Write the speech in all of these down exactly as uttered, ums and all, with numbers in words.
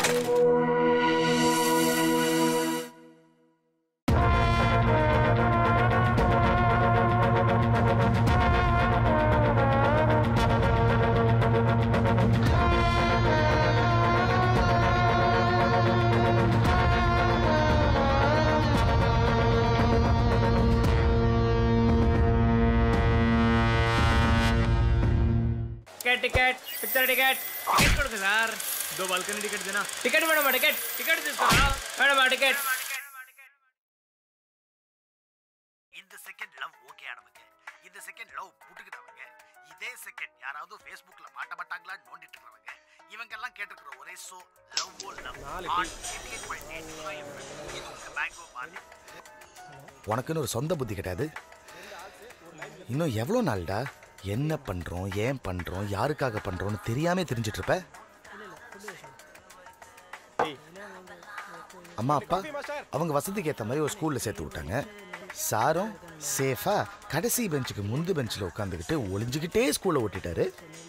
Ticket picture ticket ticket code sir दो balcony ticket देना ticket madam ticket ticket తీసుకోరా madam ticket இந்த second love okay ஆனவங்க இந்த செகண்ட் லவ் புட்டுக்கிட்டவங்க இதே செகண்ட் யாராவது Facebookல மாட்ட மாட்டாங்களா நோண்டிட்டு இருக்கறவங்க இவங்க எல்லாம் கேட்டிருக்கிற ஒரே so love oh love eighty eight point eight இது உங்க பேங்கோ மாதிரி உனக்குன்னு ஒரு சொந்த புத்தி கிடையாது இன்னும் எவ்வளவு நாள்டா என்ன பண்றோம் ஏன் பண்றோம் யாருக்காக பண்றோம்னு தெரியாம தெரிஞ்சிட்டு இருப்ப அம்மா அப்பா அவங்க வசதிக்கு ஏற்ற மாதிரி ஒரு ஸ்கூல்ல சேர்த்து விட்டாங்க சாரும் சேஃபா கடைசி பெஞ்சுக்கு முந்து பெஞ்சில் உட்காந்துக்கிட்டு ஒளிஞ்சுக்கிட்டே ஸ்கூல்ல ஓட்டிட்டாரு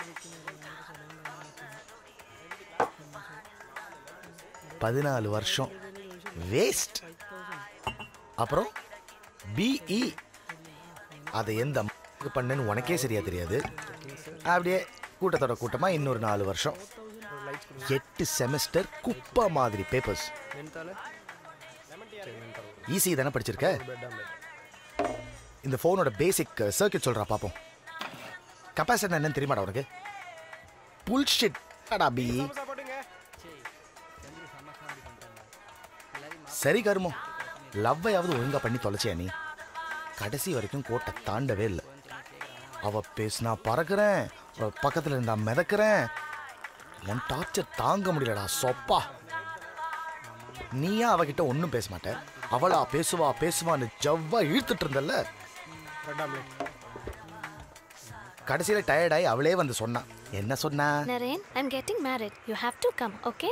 பதினாலு வருஷம் வேஸ்ட் அப்புறம் பிஇ அதை எந்த பண்ணு உனக்கே சரியா தெரியாது அப்படியே கூட்டத்தோட கூட்டமா இன்னொரு நாலு வருஷம் எட்டு செமஸ்டர் குப்பா மாதிரி பேப்பர்ஸ் ஈஸி தானே படிச்சிருக்க இந்த போனோட பேசிக் சர்க்கியூட் சொல்றா பாப்போம் கெபாசிட்டர் என்னன்னு தெரியுமாடா உனக்கு புல்ஷிட் அடா பி சரி கருமோ லவ்வையாவது ஒழுங்கா பண்ணி தொலைச்சியா நீ கடைசி வரைக்கும் கோட்டை தாண்டவே இல்லை அவ பேசினா பறக்கிறேன் பக்கத்துல இருந்தா மிதக்கிறேன் என் டார்ச்சர் தாங்க முடியலடா சொப்பா நீயா அவகிட்ட ஒன்னும் பேச மாட்ட அவளா பேசுவா பேசுவான்னு ஜவ்வா இழுத்துட்டு இருந்தல்ல கடைசியில டயர்டாயி அவளே வந்து சொன்னா என்ன சொன்னா Naren I am getting married you have to come okay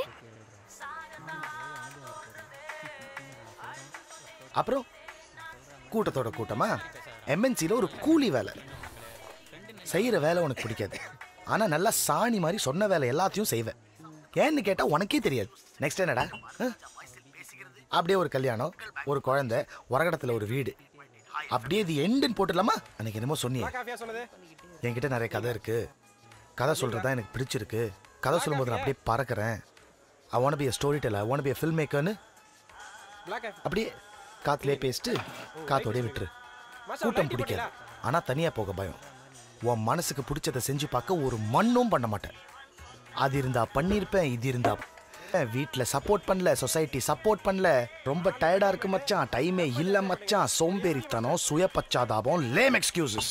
அப்புறம் கூட்டத்தோட கூட்டமா எம்என்சில ஒரு கூலி வேலை செய்யற வேலை உனக்கு பிடிக்காது ஆனா நல்லா சாணி மாதிரி சொன்ன வேலை எல்லாத்தையும் செய்வேன் ஏன்னு கேட்டா உனக்கே தெரியாது நெக்ஸ்ட் என்னடா அப்படியே ஒரு கல்யாணம் ஒரு குழந்தை உரகடத்துல ஒரு வீடு அப்படியே இது எண்டுன்னு போட்டுடலாமா அன்னைக்கு என்னமோ சொன்னியே என்கிட்ட நிறைய கதை இருக்கு கதை சொல்றதா எனக்கு பிடிச்சிருக்கு கதை சொல்லும்போது நான் அப்படியே பறக்கிறேன் I want be a storyteller I want to be a filmmaker அப்படியே காத்துலயே பேசிட்டு காத்தோடய விட்டுரு கூட்டம் பிடிக்காது ஆனா தனியா போக பயம் உன் மனசுக்கு பிடிச்சதை செஞ்சு பார்க்க ஒரு மண்ணும் பண்ண மாட்டேன் அது இருந்தா பண்ணிருப்பேன் இது இருந்தா வீட்டுல சப்போர்ட் பண்ணல சொசைட்டி சப்போர்ட் பண்ணல ரொம்ப டயர்டா இருக்கு மச்சான் டைமே இல்ல மச்சான் சோம்பேறித்தனம் சுய பச்சாதாபம் லேம் எக்ஸ்கியூசஸ்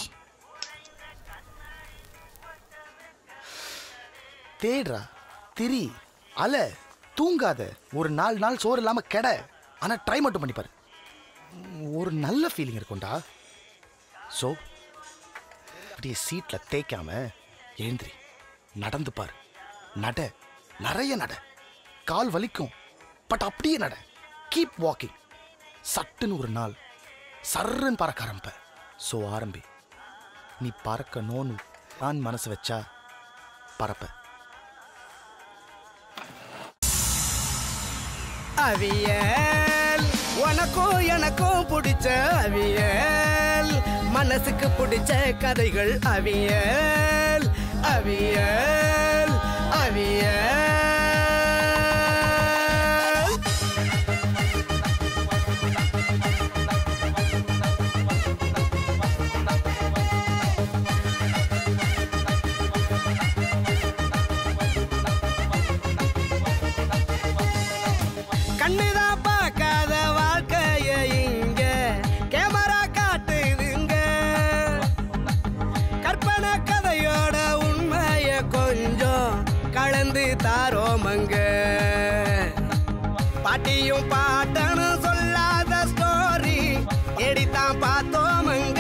தேடுறா திரி அல தூங்காத ஒரு நாலு நாள் சோறு இல்லாம கெட ஆனா ட்ரை மட்டும் பண்ணிப்பாரு ஒரு நல்ல ஃபீலிங் இருக்கும்டா சோ அப்படியே சீட்ல தேய்க்காம எழுந்திரி நடந்து பாரு நட நிறைய நட கால் வலிக்கும் பட் அப்படியே நட கீப் வாக்கிங் சட்டுன்னு ஒரு நாள் சர்றன்னு பறக்க ஆரம்ப சோ ஆரம்பி நீ பறக்கணும்னு நான் மனசு வச்சா பறப்ப அவியல் உனக்கும் எனக்கும் பிடிச்ச அவியல் மனசுக்கு பிடிச்ச கதைகள் அவியல் அவியல் அவியல் கண்ணுதான் பார்க்காத வாழ்க்கைய இங்க கேமரா காட்டுதுங்க கற்பனை கதையோட உண்மைய கொஞ்சம் கலந்து தாரோமங்க பாட்டியும் பாட்டனு சொல்லாத ஸ்டோரி எடித்தான் பார்த்தோமங்க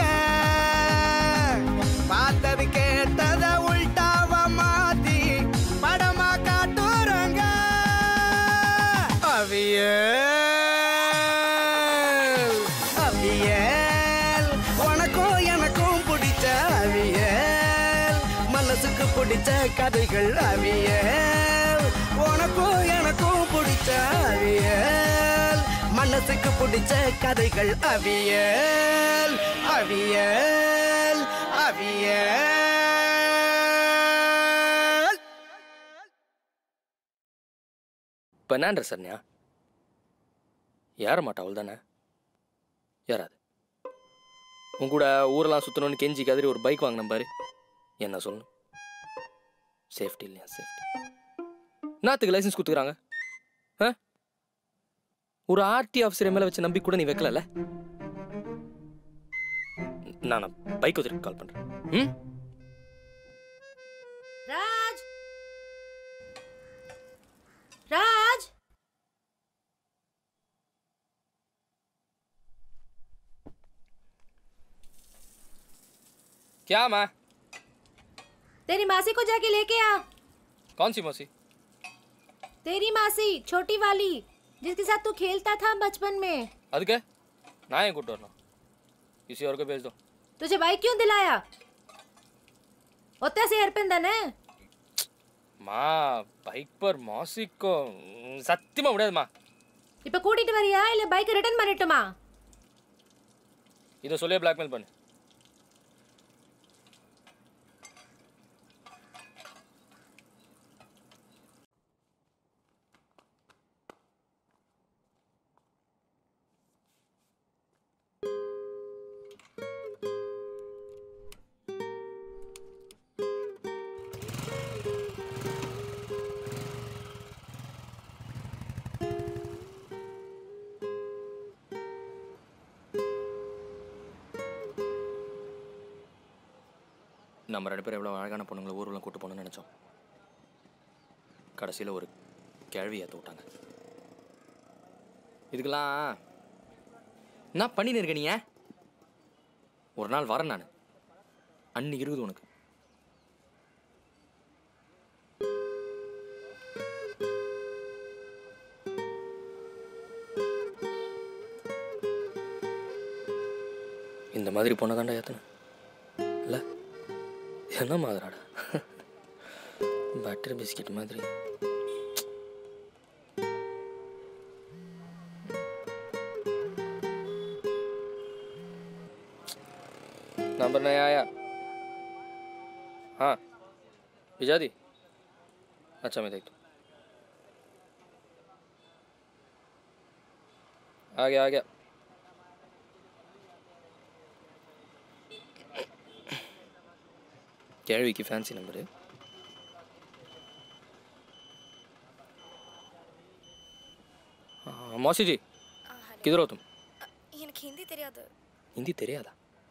பார்த்தது கேட்டத உள்டாவ மாத்தி படமா காட்டுறங்க அவியல் அவியல் உனக்கும் எனக்கும் பிடிச்ச அவியல் மனசுக்கு பிடிச்ச கதைகள் அவியல் உனக்கும் உனக்கும் பிடிச்ச அவியல் மனசுக்கு பிடிச்ச கதைகள் அவியல் அவியல் அவியல். பன்னாண்ட சன்யா யார மாட்டா அவள் தானே யாராது உன் கூட ஊரெல்லாம் சுற்றணும்னு கெஞ்சி கதறி ஒரு பைக் வாங்கின பாரு என்ன சொல்லணும் சேஃப்டி இல்லையா சேஃப்டி நாத்துக்கு லைசன்ஸ் கொடுத்துக்கிறாங்க ஆ ஒரு ஆர்டி ஆஃபீஸர் மேலே வச்சு நம்பி கூட நீ வைக்கல நான் பைக் வச்சிருக்க கால் பண்றேன். ம் ராஜ் राज क्या माँ तेरी मासी को जाके लेके आ। कौन सी मौसी? तेरी मासी छोटी वाली जिसके साथ तू खेलता था बचपन में। अदके ना है गुड ना किसी और को भेज दो। तुझे बाइक क्यों दिलाया? होता से हेरपिंदन है माँ बाइक पर मौसी को सत्यमा उड़े माँ இப்ப கூட்டிட்டு வரியா இல்ல பைக் ரிட்டர்ன் பண்ணிட்டுமா? இத சொல்லியே blackmail பண்ணு. நம்ம ரெண்டு பேரும் எவ்வளோ அழகான பொண்ணுங்களை ஊர்வலம் கூட்டு போகணும்னு நினச்சோம். கடைசியில் ஒரு கேள்வி ஏற்ற விட்டாங்க. இதுக்கெல்லாம் என்ன பண்ணின்னு இருக்க நீ? ஒரு நாள் வரேன் நான், அன்னைக்கு இருக்குது உனக்கு. இந்த மாதிரி பொண்ணை தாண்டா ஏற்றணும் இல்லை? என்ன மாதிரிடா பட்டர் பிஸ்கட் மாதிரி. नंबर नहीं आया? हाँ भेजा दी? अच्छा मैं देखता हूँ. आ गया आ गया. கேள்வி की फैंसी नंबर है. मौसी जी किधर हो तुम? எனக்கு ஹிந்தி தெரியாது. हिंदी தெரியாதா?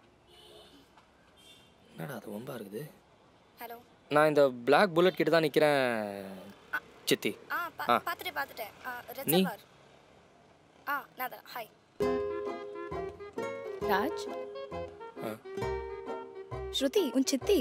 என்னடா அது ரொம்ப இருக்குது. ஹலோ, நான் இந்த பிளாக் புல்லட் கிட்ட தான் நிக்கிறேன் சித்தி. ஆ பாத்துட்டே பாத்துட்டே ரெட்சவர். ஆ நாதா ஹாய் ராஜ். ஸ்ருதி உன் சித்தி.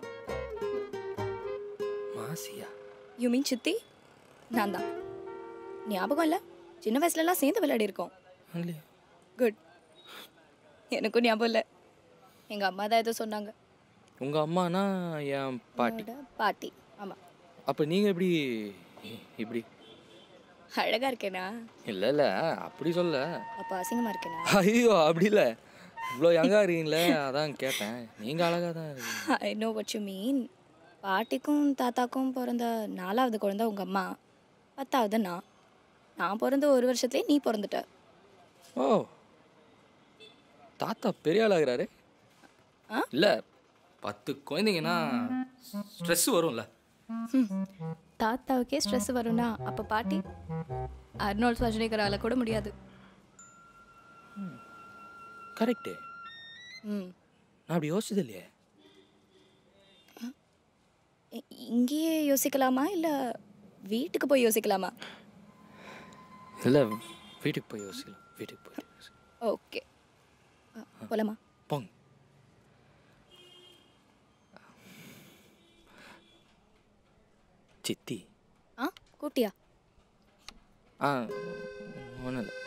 மாசியா? யூ மீன் சித்தி? நான் தான். ஞாபகம் இல்லை? சின்ன வயசுலலாம் சேர்ந்து விளையாடி இருக்கோம். குட். எனக்கும் ஞாபகம் இல்லை. எங்கள் அம்மா தான் ஏதோ சொன்னாங்க. உங்கள் அம்மானா என் பாட்டி? பாட்டி, ஆமாம். அப்போ நீங்கள் எப்படி இப்படி அழகாக இருக்கேனா? இல்லை இல்லை அப்படி சொல்ல. அப்போ அசிங்கமாக இருக்கேனா? ஐயோ அப்படி இல்லை, இவ்வளோ யங்காக இருக்கீங்களே அதான் கேட்டேன். நீங்கள் அழகாக தான் இருக்கீங்க. I know what you mean. பாட்டிக்கும் தாத்தாக்கும் பிறந்த நாலாவது குழந்தை உங்கள் அம்மா, பத்தாவது நான். நான் பிறந்த ஒரு வருஷத்துலேயே நீ பிறந்துட்ட. ஓ, தாத்தா பெரிய ஆளாகிறாரு. இல்லை, பத்து குழந்தைங்கன்னா ஸ்ட்ரெஸ் வரும்ல. தாத்தாவுக்கே ஸ்ட்ரெஸ் வரும்னா அப்போ பாட்டி அர்னால்ட் ஸ்வாஸ்நேகரால கூட முடியாது. கரெக்டு. ம், நான் அப்படி யோசிச்சது இல்லையே. இங்கேயே யோசிக்கலாமா இல்லை வீட்டுக்கு போய் யோசிக்கலாமா? இல்லை, வீட்டுக்கு போய் யோசிக்கலாம். வீட்டுக்கு போய் யோசிக்கலாம். ஓகே, போலாமா? போங்க. சித்தி? ஆ கூட்டியா? ஆ ஒன்றும் இல்லை.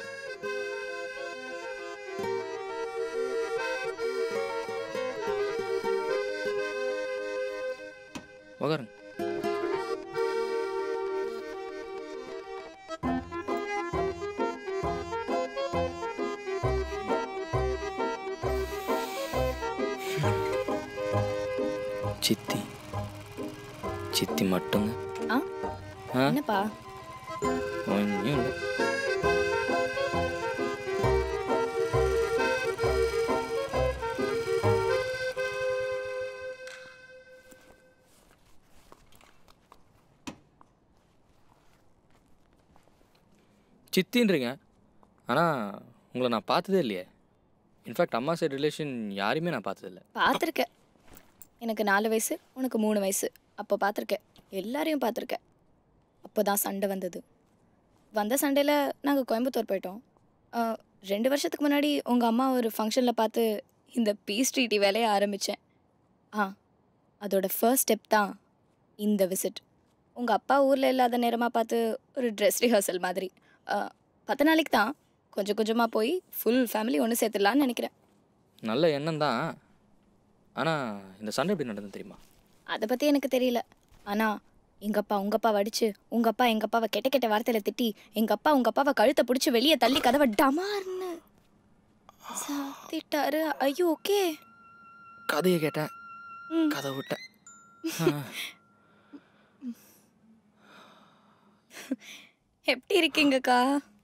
உட்காருங்க. சித்தி சித்தி மட்டும்தான். ஆ ஆ என்னப்பா? ஒன்றும் இல்லை. சித்தின்றீங்க, ஆனால் உங்களை நான் பார்த்ததே இல்லையே. இன்ஃபேக்ட் அம்மா சைடு ரிலேஷன் யாரையுமே நான் பார்த்ததில்ல. பார்த்துருக்கேன். எனக்கு நாலு வயசு, உனக்கு மூணு வயசு. அப்போ பார்த்துருக்கேன். எல்லாரையும் பார்த்துருக்கேன். அப்போ தான் சண்டை வந்தது. வந்த சண்டையில் நாங்கள் கோயம்புத்தூர் போயிட்டோம். ரெண்டு வருஷத்துக்கு முன்னாடி உங்கள் அம்மா ஒரு ஃபங்க்ஷனில் பார்த்து இந்த பீஸ் ட்ரீட்டி வேலையை ஆரம்பித்தேன். ஆ அதோட ஃபர்ஸ்ட் ஸ்டெப் தான் இந்த விசிட். உங்கள் அப்பா ஊரில் இல்லாத நேரமாக பார்த்து ஒரு ட்ரெஸ் ரிஹர்சல் மாதிரி. பத்து நாளைக்கு தான் கொஞ்சம் கொஞ்சமாக போய் ஃபுல் ஃபேமிலி ஒன்று சேர்த்துடலான்னு நினைக்கிறேன். நல்ல எண்ணம் தான். ஆனால் இந்த சண்டை எப்படி நடந்தது தெரியுமா? அதை பற்றி எனக்கு தெரியல. ஆனால் எங்கள் அப்பா உங்கள் அப்பாவை அடிச்சு, உங்கள் அப்பா எங்கள் அப்பாவை கெட்ட கெட்ட வார்த்தையில் திட்டி, எங்கள் அப்பா உங்கள் அப்பாவை கழுத்தை பிடிச்சி வெளியே தள்ளி கதவை டமார்னு சாத்திட்டாரு. ஐயோ ஓகே. கதையை கேட்டேன், கதை விட்டேன். எப்படி இருக்கீங்கக்கா?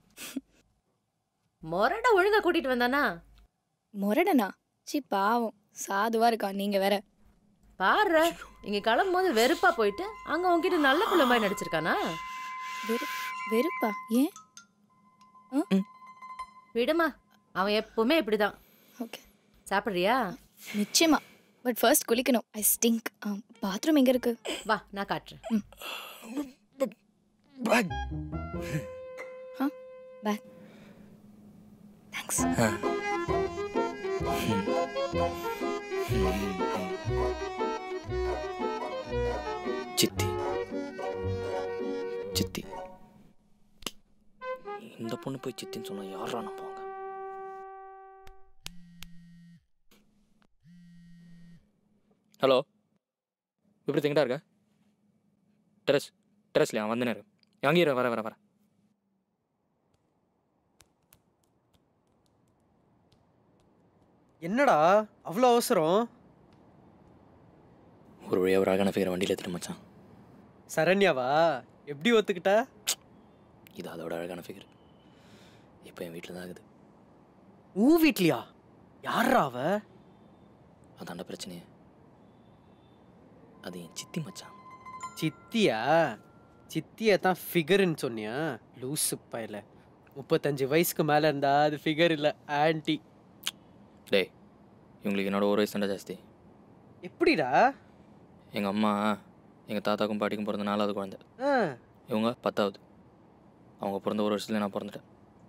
மொரட ஒழுங்கா கூட்டிட்டு வந்தானா? முரடனா? சி பாவம், சாதுவா இருக்கா. நீங்க வேற பாரு, இங்க கிளம்பும் போது வெறுப்பா போயிட்டு அங்க உன்கிட்ட நல்ல புள்ள மாதிரி நடிச்சிருக்கானா? வெறு வெறுப்பா? ஏன்? விடுமா, அவன் எப்பவுமே இப்படிதான். ஓகே, சாப்பிடுறியா? நிச்சயமா. பட் ஃபர்ஸ்ட் குளிக்கணும். ஐ ஸ்டிங்க். பாத்ரூம் எங்க இருக்கு? வா, நான் காட்டுறேன். பேக். ஆ பேக். தேங்க்ஸ். சித்தி சித்தி இந்த பொண்ணு போய் சித்தின்னு சொன்னா யாரா நம்புவாங்க? ஹலோ, எப்படி எங்கிட்ட இருக்க? டெரஸ் டெரஸ்லையா? வந்தனே இருக்கு. அங்கேயே வர வர வர என்னடா அவ்வளோ அவசரம்? ஒரு வழியாக ஒரு அழகான ஃபிகரை வண்டியில் எடுத்துட்டு மச்சான். சரண்யாவா? எப்படி ஒத்துக்கிட்டா? இது அதோட அழகான ஃபிகர். இப்போ என் வீட்டில் தான் இருக்குது. ஊ வீட்லையா? யாரா அவ? அதாண்ட பிரச்சனையே. அது என் சித்தி மச்சான். சித்தியா? சித்தியை தான் ஃபிகருன்னு சொன்னியா? லூசு பையல. முப்பத்தஞ்சு வயசுக்கு மேலே இருந்தா அது ஃபிகர் இல்லை, ஆன்டி. டே, இவங்களுக்கு என்னோட ஒரு வயசு தாண்டா ஜாஸ்தி. எப்படிடா? எங்கள் அம்மா எங்கள் தாத்தாக்கும் பாட்டிக்கும் பிறந்த நாலாவது குழந்தை. இவங்க பத்தாவது. அவங்க பிறந்த ஒரு வருஷத்துல நான் பிறந்துட்டேன்.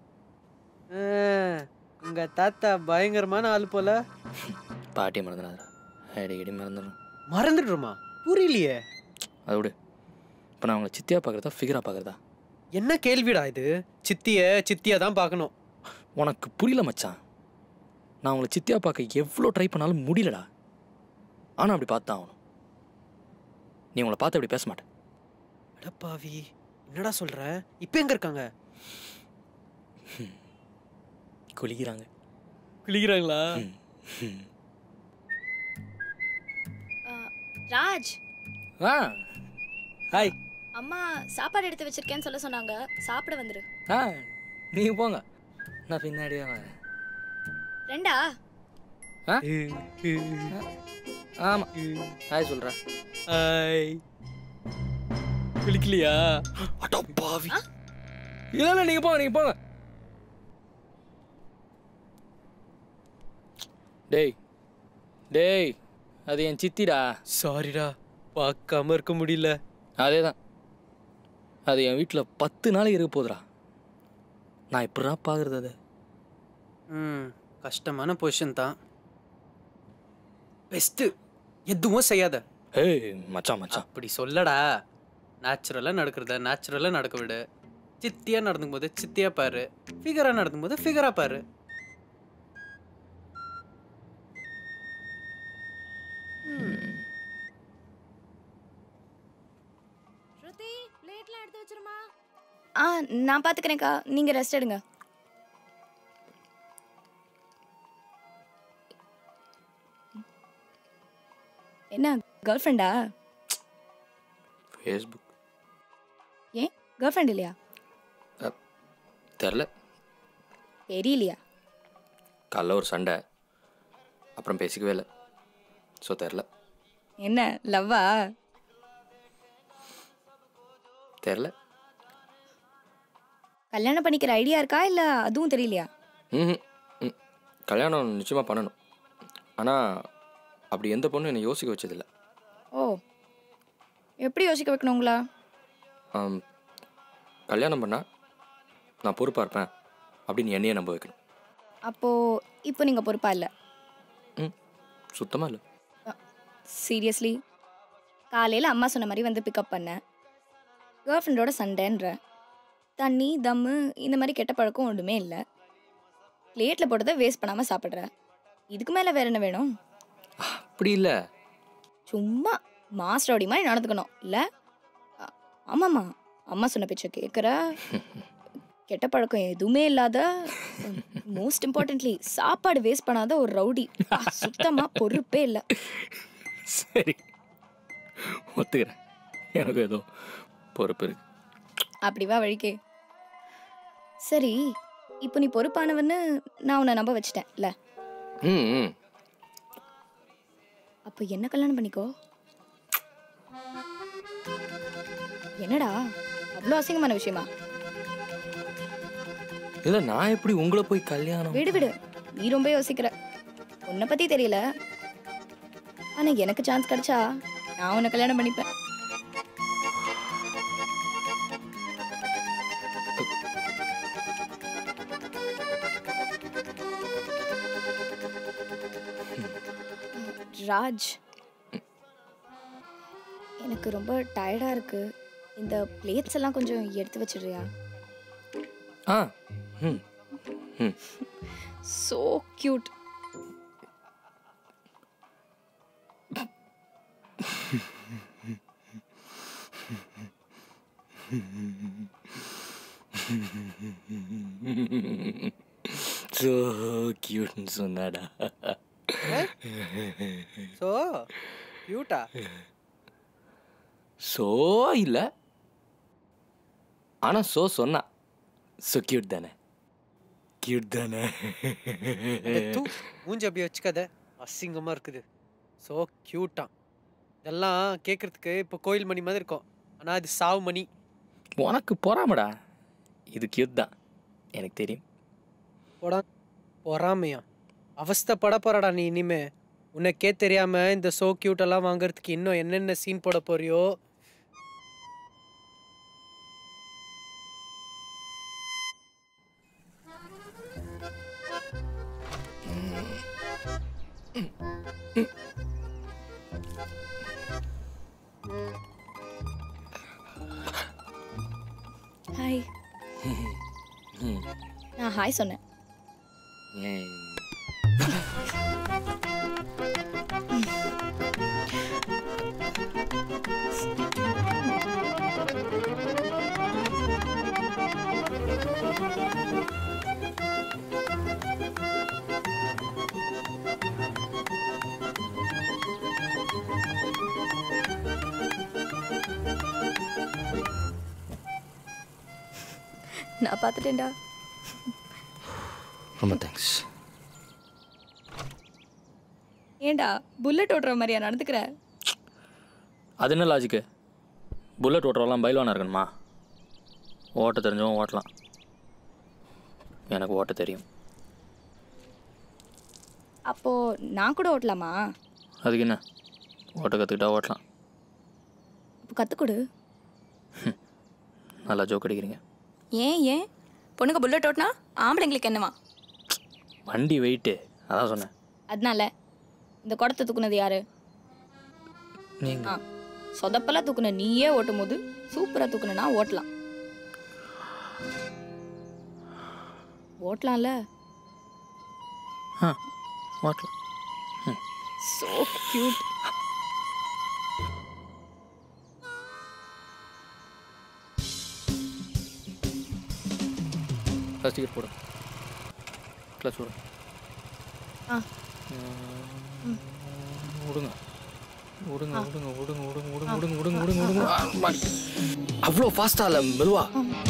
உங்க தாத்தா பயங்கரமான ஆள் போல. பாட்டியை மறந்துடாதா? அடிக்கடி மறந்துடும். மறந்துடுமா? புரியலையே. அதை விடு. இப்போ நான் அவங்கள சித்தியாக பார்க்குறதா ஃபிகராக பார்க்குறதா? என்ன கேள்விடா இது? சித்திய சித்தியா தான் பார்க்கணும். உனக்கு புரியல மச்சான். நான் அவங்கள சித்தியாக பார்க்க எவ்வளோ ட்ரை பண்ணாலும் முடியலடா. ஆனால் அப்படி பார்த்தா ஆகணும். நீ உங்களை பார்த்து அப்படி பேச மாட்டேன். அடப்பாவி, என்னடா சொல்ற? இப்போ எங்க இருக்காங்க? குளிக்கிறாங்க. குளிக்கிறாங்களா? ராஜ். ஆ ஹாய். அம்மா சாப்பாடு எடுத்து வச்சிருக்கேன்னு சொல்ல சொன்னாங்க. சாப்பிட வந்துரு. ஆ நீங்கள் போங்க, நான் பின்னாடியே வரேன். ரெண்டா? ஆ ஆமாம். ஹாய் சொல்கிறேன். ஹாய். குளிக்கலையா? அடப்பாவி. இல்லை இல்லை, நீங்கள் போங்க நீங்கள் போங்க. டேய் டேய், அது என் சித்திடா. சாரிடா, பார்க்காம இருக்க முடியல. அதே தான். அது என் வீட்டில் பத்து நாளைக்கு இருக்க போதுடா. நான் எப்படா பார்க்குறது அது? ம் கஷ்டமான பொசிஷன் தான். பெஸ்ட்டு, எதுவும் செய்யாத. ஏய் மச்சான் மச்சான் அப்படி சொல்லடா. நேச்சுரலாக நடக்கிறத நேச்சுரலாக நடக்க விடு. சித்தியாக நடந்துக்கும் போது சித்தியாக பாரு, ஃபிகராக நடந்துக்கும் போது ஃபிகராக பாரு. ஸ்ருதி, பிளேட்லாம் எடுத்து வச்சிருமா? ஆ நான் பார்த்துக்கிறேன்க்கா, நீங்கள் ரெஸ்ட் எடுங்க. என்ன கேர்ள் ஃப்ரெண்டா? ஃபேஸ்புக். ஏன் கேர்ள் ஃப்ரெண்ட் இல்லையா? தெரில. தெரியலையா? காலைல ஒரு சண்டை, அப்புறம் பேசிக்கவே இல்லை. ஸோ தெரில. என்ன லவ்வா? தெரில. கல்யாணம் பண்ணிக்கிற ஐடியா இருக்கா இல்லை அதுவும் தெரியலையா? ம் ம் கல்யாணம் நிச்சயமாக பண்ணணும். ஆனால் அப்படி எந்த பொண்ணும் என்னை யோசிக்க வச்சதில்லை. ஓ, எப்படி யோசிக்க வைக்கணுங்களா? கல்யாணம் பண்ணால் நான் பொறுப்பாக இருப்பேன் அப்படின்னு என்னையே நம்ப வைக்கணும். அப்போது இப்போ நீங்கள் பொறுப்பா இல்லை? ம் சுத்தமாக இல்லை. சீரியஸ்லி? காலையில் அம்மா சொன்ன மாதிரி வந்து பிக்கப் பண்ணேன். கேர்ள் ஃப்ரெண்டோட சண்டைன்ற தண்ணி தம்மு இந்த மாதிரி கெட்ட பழக்கம் ஒன்றுமே இல்லை. பிளேட்டில் போட்டதை வேஸ்ட் பண்ணாமல் சாப்பிட்றேன். இதுக்கு மேலே வேறு என்ன வேணும்? அப்படி இல்லை, சும்மா மாஸ்டரோடி மாதிரி நடந்துக்கணும் இல்லை? ஆமாம்மா, அம்மா சொன்ன பேச்சை கேட்குற, கெட்ட பழக்கம் எதுவுமே இல்லாத, மோஸ்ட் இம்பார்ட்டன்ட்லி சாப்பாடு வேஸ்ட் பண்ணாத ஒரு ரவுடி. சுத்தமாக பொறுப்பே இல்லை. சரி ஒத்துக்கிறேன், எனக்கு ஏதோ பொறுப்பு இருக்கு. அப்படி வா வழிக்கே. சரி, இப்போ நீ பொறுப்பானவன்னு நான் உன்னை நம்ப வச்சிட்டேன் இல்லை? ம் ம் அப்போ என்ன கல்யாணம் பண்ணிக்கோ. என்னடா அவ்வளோ அசிங்கமான விஷயமா? இல்லை, நான் எப்படி உங்களை போய் கல்யாணம்? விடு விடு, நீ ரொம்ப யோசிக்கிற. உன்னை பற்றி தெரியல, ஆனால் எனக்கு சான்ஸ் கிடைச்சா நான் உன்னை கல்யாணம் பண்ணிப்பேன். ராஜ், எனக்கு ரொம்ப டயர்டாக இருக்கு. இந்த பிளேட்ஸ் எல்லாம் கொஞ்சம் எடுத்து வச்சிடுறியா? ஆ ம் ம் சோ கியூட். ஸோ கியூட்னு சொன்னாடா. ஸோ கியூட்டா? ஸோ இல்லை, ஆனால் ஸோ சொன்னா. ஸோ கியூட் தானே? கியூட் தானே? தூ மூஞ்சி அப்படி வச்சுக்காத, அசிங்கமாக இருக்குது. ஸோ கியூட்டா? இதெல்லாம் கேட்குறதுக்கு இப்போ கோயில் மணி மாதிரி இருக்கும், ஆனால் அது சாவு மணி. உனக்கு பொறாமடா, இது கியூட் தான், எனக்கு தெரியும். போடா, பொறாமையா? அவஸ்தைப்பட போறாடா நீ இனிமே. உனக்கே தெரியாம இந்த சோ கியூட்டெல்லாம் வாங்குறதுக்கு இன்னும் என்னென்ன சீன் போட போறியோ. ஹாய். நான் ஹாய் சொன்னேன். நான் பார்த்துட்டேன்டா. ரொம்ப தேங்க்ஸ். ஏண்டா புல்லட் ஓட்டுற மாதிரியா நடந்துக்கிற? அது என்ன லாஜிக்கு? புல்லட் ஓட்டுறவெல்லாம் பைல்வானா இருக்கணுமா? ஓட்ட தெரிஞ்சவன் ஓட்டலாம், எனக்கு ஓட்ட தெரியும். அப்போ நான் கூட ஓட்டலாமா? அதுக்கு என்ன, ஓட்ட கற்றுக்கிட்டா ஓட்டலாம். இப்போ கற்றுக்கொடு. நல்லா ஜோக் அடிக்கிறீங்க. ஏன் ஏன் பொண்ணுங்க புல்லட் ஓட்டினா ஆம்பளைங்களுக்கு என்னவா? வண்டி வெயிட்டு, அதான் சொன்னேன். அதனால இந்த குடத்தை தூக்குனது யாரு? நீங்கள். ஆ, சொதப்பெல்லாம் தூக்குன நீயே ஓட்டும் போது சூப்பராக தூக்குனா ஓட்டலாம். ஓட்டலாம்ல? ஆ ஓட்டலாம். So cute. கிளாஸ் டிக்கெட் போடு. கிளாஸ் போடு. ஆ விடுங்க. விடுங்க விடுங்க விடுங்க விடுங்க விடுங்க விடுங்க விடுங்க விடுங்க விடுங்க அவ்வளோ ஃபாஸ்டா இல்லை மெதுவா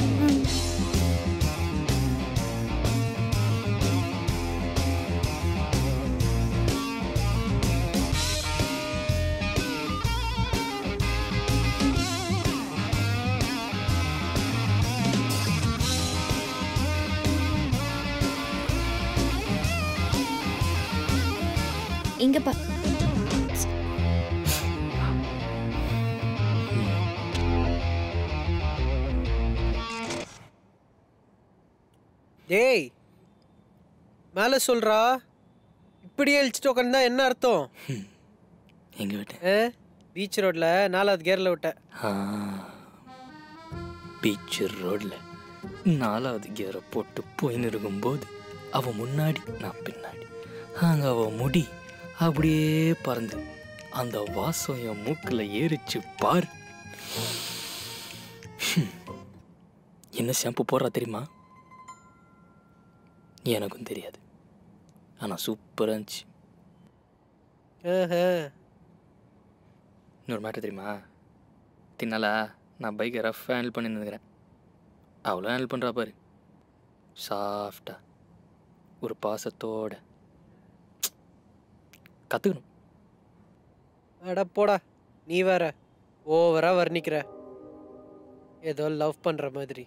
இங்க பா டேய் மேலே சொல்றா இப்படியே இழிச்சிட்டு உட்காந்தா என்ன அர்த்தம்? எங்க விட்டு பீச் ரோட்ல நாலாவது கேர்ல விட்ட. பீச் ரோட்ல நாலாவது கேரை போட்டு போயின்னு இருக்கும்போது அவன் முன்னாடி நான் பின்னாடி அங்க அவன் முடி அப்படியே பறந்து அந்த வாசம் என் மூக்கில் ஏறிச்சு பார். என்ன ஷாம்பு போடுறா தெரியுமா? எனக்கும் தெரியாது, ஆனால் சூப்பராக இருந்துச்சு. இன்னொரு மேட்டர் தெரியுமா? தின்னால நான் பைக்கை ரஃபாக ஹேண்டில் பண்ணி நினைக்கிறேன். அவ்வளோ ஹேண்டில் பண்ணுறா பாரு, சாஃப்டா ஒரு பாசத்தோட. கற்றுக்கணும். அட போடா, நீ வேற ஓவரா வர்ணிக்கிற, ஏதோ லவ் பண்ற மாதிரி.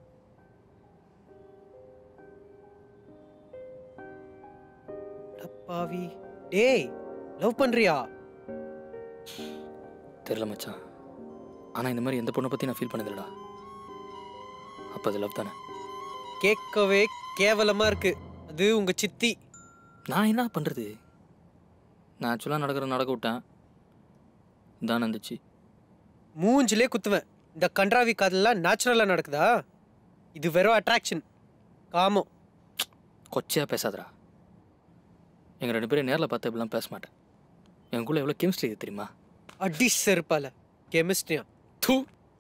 பாவி, டேய் லவ் பண்றியா? தெரியல மச்சான், ஆனால் இந்த மாதிரி எந்த பொண்ணை பற்றி நான் ஃபீல் பண்ணதில்லடா. அப்போ அது லவ் தானே? கேட்கவே கேவலமா இருக்கு. அது உங்க சித்தி. நான் என்ன பண்ணுறது? நான் ஆக்சுவலாக நடக்கிற நடக்க விட்டேன், தான் இருந்துச்சு. மூஞ்சிலே குத்துவேன். இந்த கன்றாவி காதெல்லாம் நேச்சுரலாக நடக்குதா? இது வெறும் அட்ராக்ஷன், காமம். கொச்சையாக பேசாதடா. எங்கள் ரெண்டு பேரும் நேரில் பார்த்து இப்படிலாம் பேச மாட்டேன். எங்களுக்குள்ள எவ்வளோ கெமிஸ்ட்ரி இது தெரியுமா? அடி செருப்பால கெமிஸ்ட்ரியா? தூ.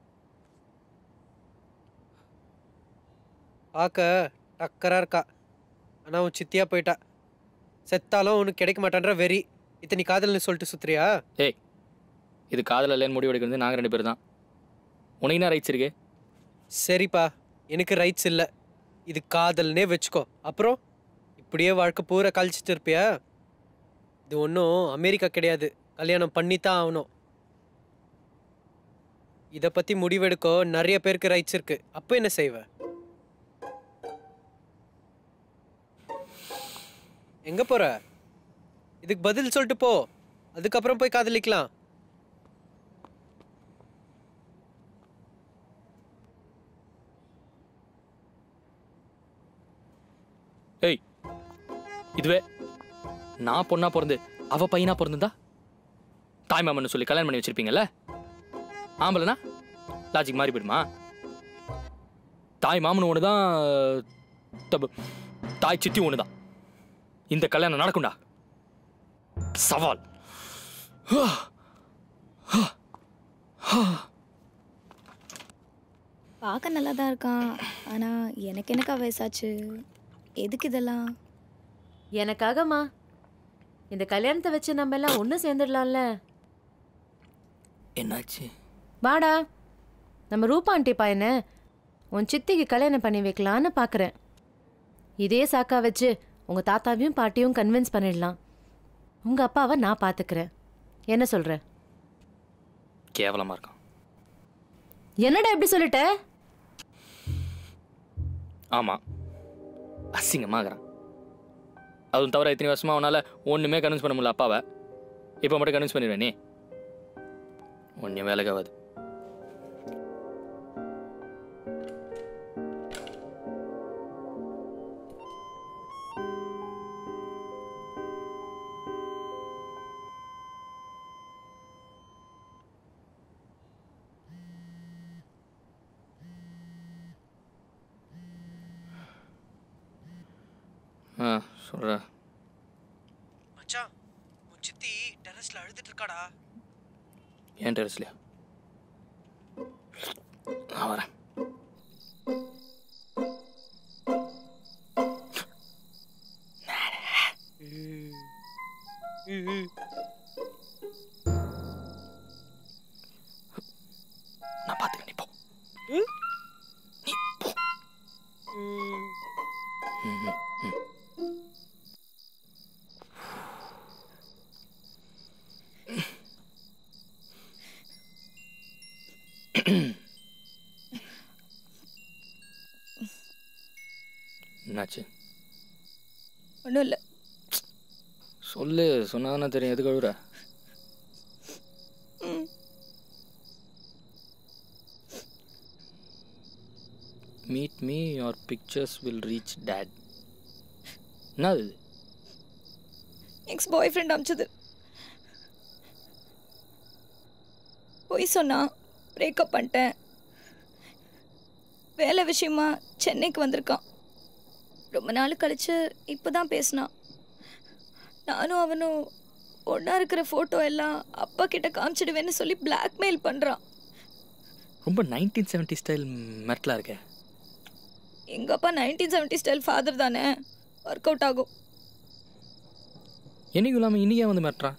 பார்க்க டக்கரா இருக்கா, ஆனால் அவன் சித்தியா போயிட்டா. செத்தாலும் உனக்கு கிடைக்க மாட்டான்ற வெறி. இத்தனை காதல்னு சொல்லிட்டு சுத்துறியா? ஏய், இது காதல் இல்லைன்னு முடிவு எடுக்கிறது நாங்கள் ரெண்டு பேர் தான். உனக்கு என்ன ரைட்ஸ் இருக்கு? சரிப்பா, எனக்கு ரைட்ஸ் இல்லை. இது காதல்னே வச்சுக்கோ. அப்புறம் இப்படியே வாழ்க்கை பூரா கழிச்சிட்டு இருப்பியா? இது ஒன்றும் அமெரிக்கா கிடையாது, கல்யாணம் பண்ணித்தான் ஆகணும். இதை பற்றி முடிவெடுக்கோ நிறைய பேருக்கு ரைட்ஸ் இருக்கு. அப்போ என்ன செய்வ? எங்க போற? இதுக்கு பதில் சொல்லிட்டு போ, அதுக்கப்புறம் போய் காதலிக்கலாம். ஏய், இதுவே நான் பொண்ணா பிறந்து அவ பையனா பிறந்திருந்தா தாய் மாமன்னு சொல்லி கல்யாணம் பண்ணி வச்சிருப்பீங்கல்ல? ஆம்பளைனா லாஜிக் மாறி போயிடுமா? தாய் மாமன் ஒன்று தான், தாய் சித்தி ஒன்று தான். இந்த கல்யாணம் நடக்கும்டா, சவால். பார்க்க நல்லா தான் இருக்கான், ஆனால் எனக்கு எனக்கா வயசாச்சு. எதுக்கு இதெல்லாம்? எனக்காகமா? இந்த கல்யாணத்தை வச்சு நம்ம எல்லாம் ஒன்று சேர்ந்துடலாம்ல. என்னாச்சு? வாடா, நம்ம ரூபா ஆண்டி பையனை உன் சித்திக்கு கல்யாணம் பண்ணி வைக்கலான்னு பார்க்குறேன். இதே சாக்கா வச்சு உங்கள் தாத்தாவையும் பாட்டியும் கன்வின்ஸ் பண்ணிடலாம். உங்கள் அப்பாவை நான் பார்த்துக்கிறேன். என்ன சொல்கிற? கேவலமாக இருக்கான். என்னடா எப்படி சொல்லிட்ட? ஆமாம், அசிங்கமாகறான். அதுவும் தவிர இத்தனை வருஷமா அவனால் ஒன்றுமே கன்வின்ஸ் பண்ண முடியல அப்பாவை. இப்போ மட்டும் கன்வின்ஸ் பண்ணிடுவேன் நீ? ஒன்றும் வேலைக்காகாது. ஆ சொல்ற மச்சான், உன் சித்தி டெரஸ்ல அழுதுட்டு இருக்காடா. ஏன் டெரஸ்லையா? நான் வரேன். என்னாச்சு? ஒன்றும் இல்லை. சொல்லு, சொன்னாதானே தெரியும். எதுக்கு அழுகுற? Meet me your pictures will reach dad. என்னது இது? எக்ஸ் பாய் ஃப்ரெண்ட் அமிச்சது. போய் சொன்னா பிரேக்கப் பண்ணிட்டேன். வேலை விஷயமா சென்னைக்கு வந்திருக்கான். ரொம்ப நாள் கழிச்சு இப்போ தான் பேசினான். நானும் அவனும் ஒன்றா இருக்கிற ஃபோட்டோ எல்லாம் அப்பா கிட்ட காமிச்சிடுவேன்னு சொல்லி பிளாக்மெயில் பண்ணுறான். ரொம்ப நைன்டீன் செவன்ட்டி ஸ்டைல் மெட்டலாக இருக்கே. எங்கள் அப்பா நைன்டீன் செவன்ட்டி ஸ்டைல் ஃபாதர் தானே, ஒர்க் அவுட் ஆகும். என்னைக்கும் இல்லாமல் இன்றைக்கே வந்து மிரட்டுறான்.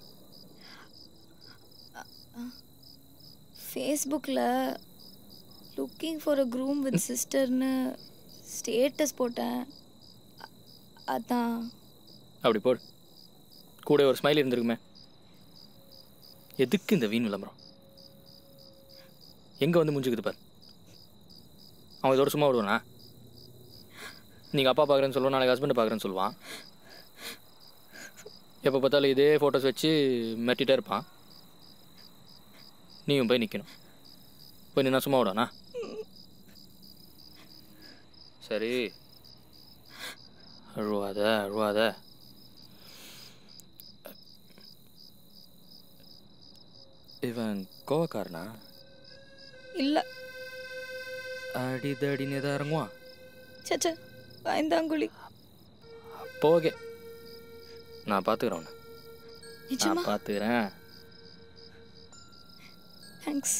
ஃபேஸ்புக்கில் looking for a groom with சிஸ்டர்னு ஸ்டேட்டஸ் போட்டேன். அதான். அப்படி போடு. கூட ஒரு ஸ்மைல் இருந்திருக்குமே. எதுக்கு இந்த வீண் விளம்பரம்? எங்கே வந்து முடிஞ்சுக்குது பார். அவன் இதோட சும்மா விடுவானா? நீங்கள் அப்பா பார்க்குறேன்னு சொல்லுவான், நாளைக்கு ஹஸ்பண்டை பார்க்குறேன்னு சொல்லுவான். எப்போ பார்த்தாலும் இதே ஃபோட்டோஸ் வச்சு மெட்டிகிட்டே இருப்பான். நீயும் போய் நிற்கணும். போய் நின்னா சும்மா விடானா? சரி, அழுவாத அழுவாத. இவன் கோவக்காரனா? இல்லை. அடிதடின்னு எதாவது இறங்குவான். சச்சா, பயந்தாங்குழி. போகே, நான் பார்த்துக்கிறேன் உன்னை. நிஜமா? நான் பார்த்துக்கிறேன். தேங்க்ஸ்.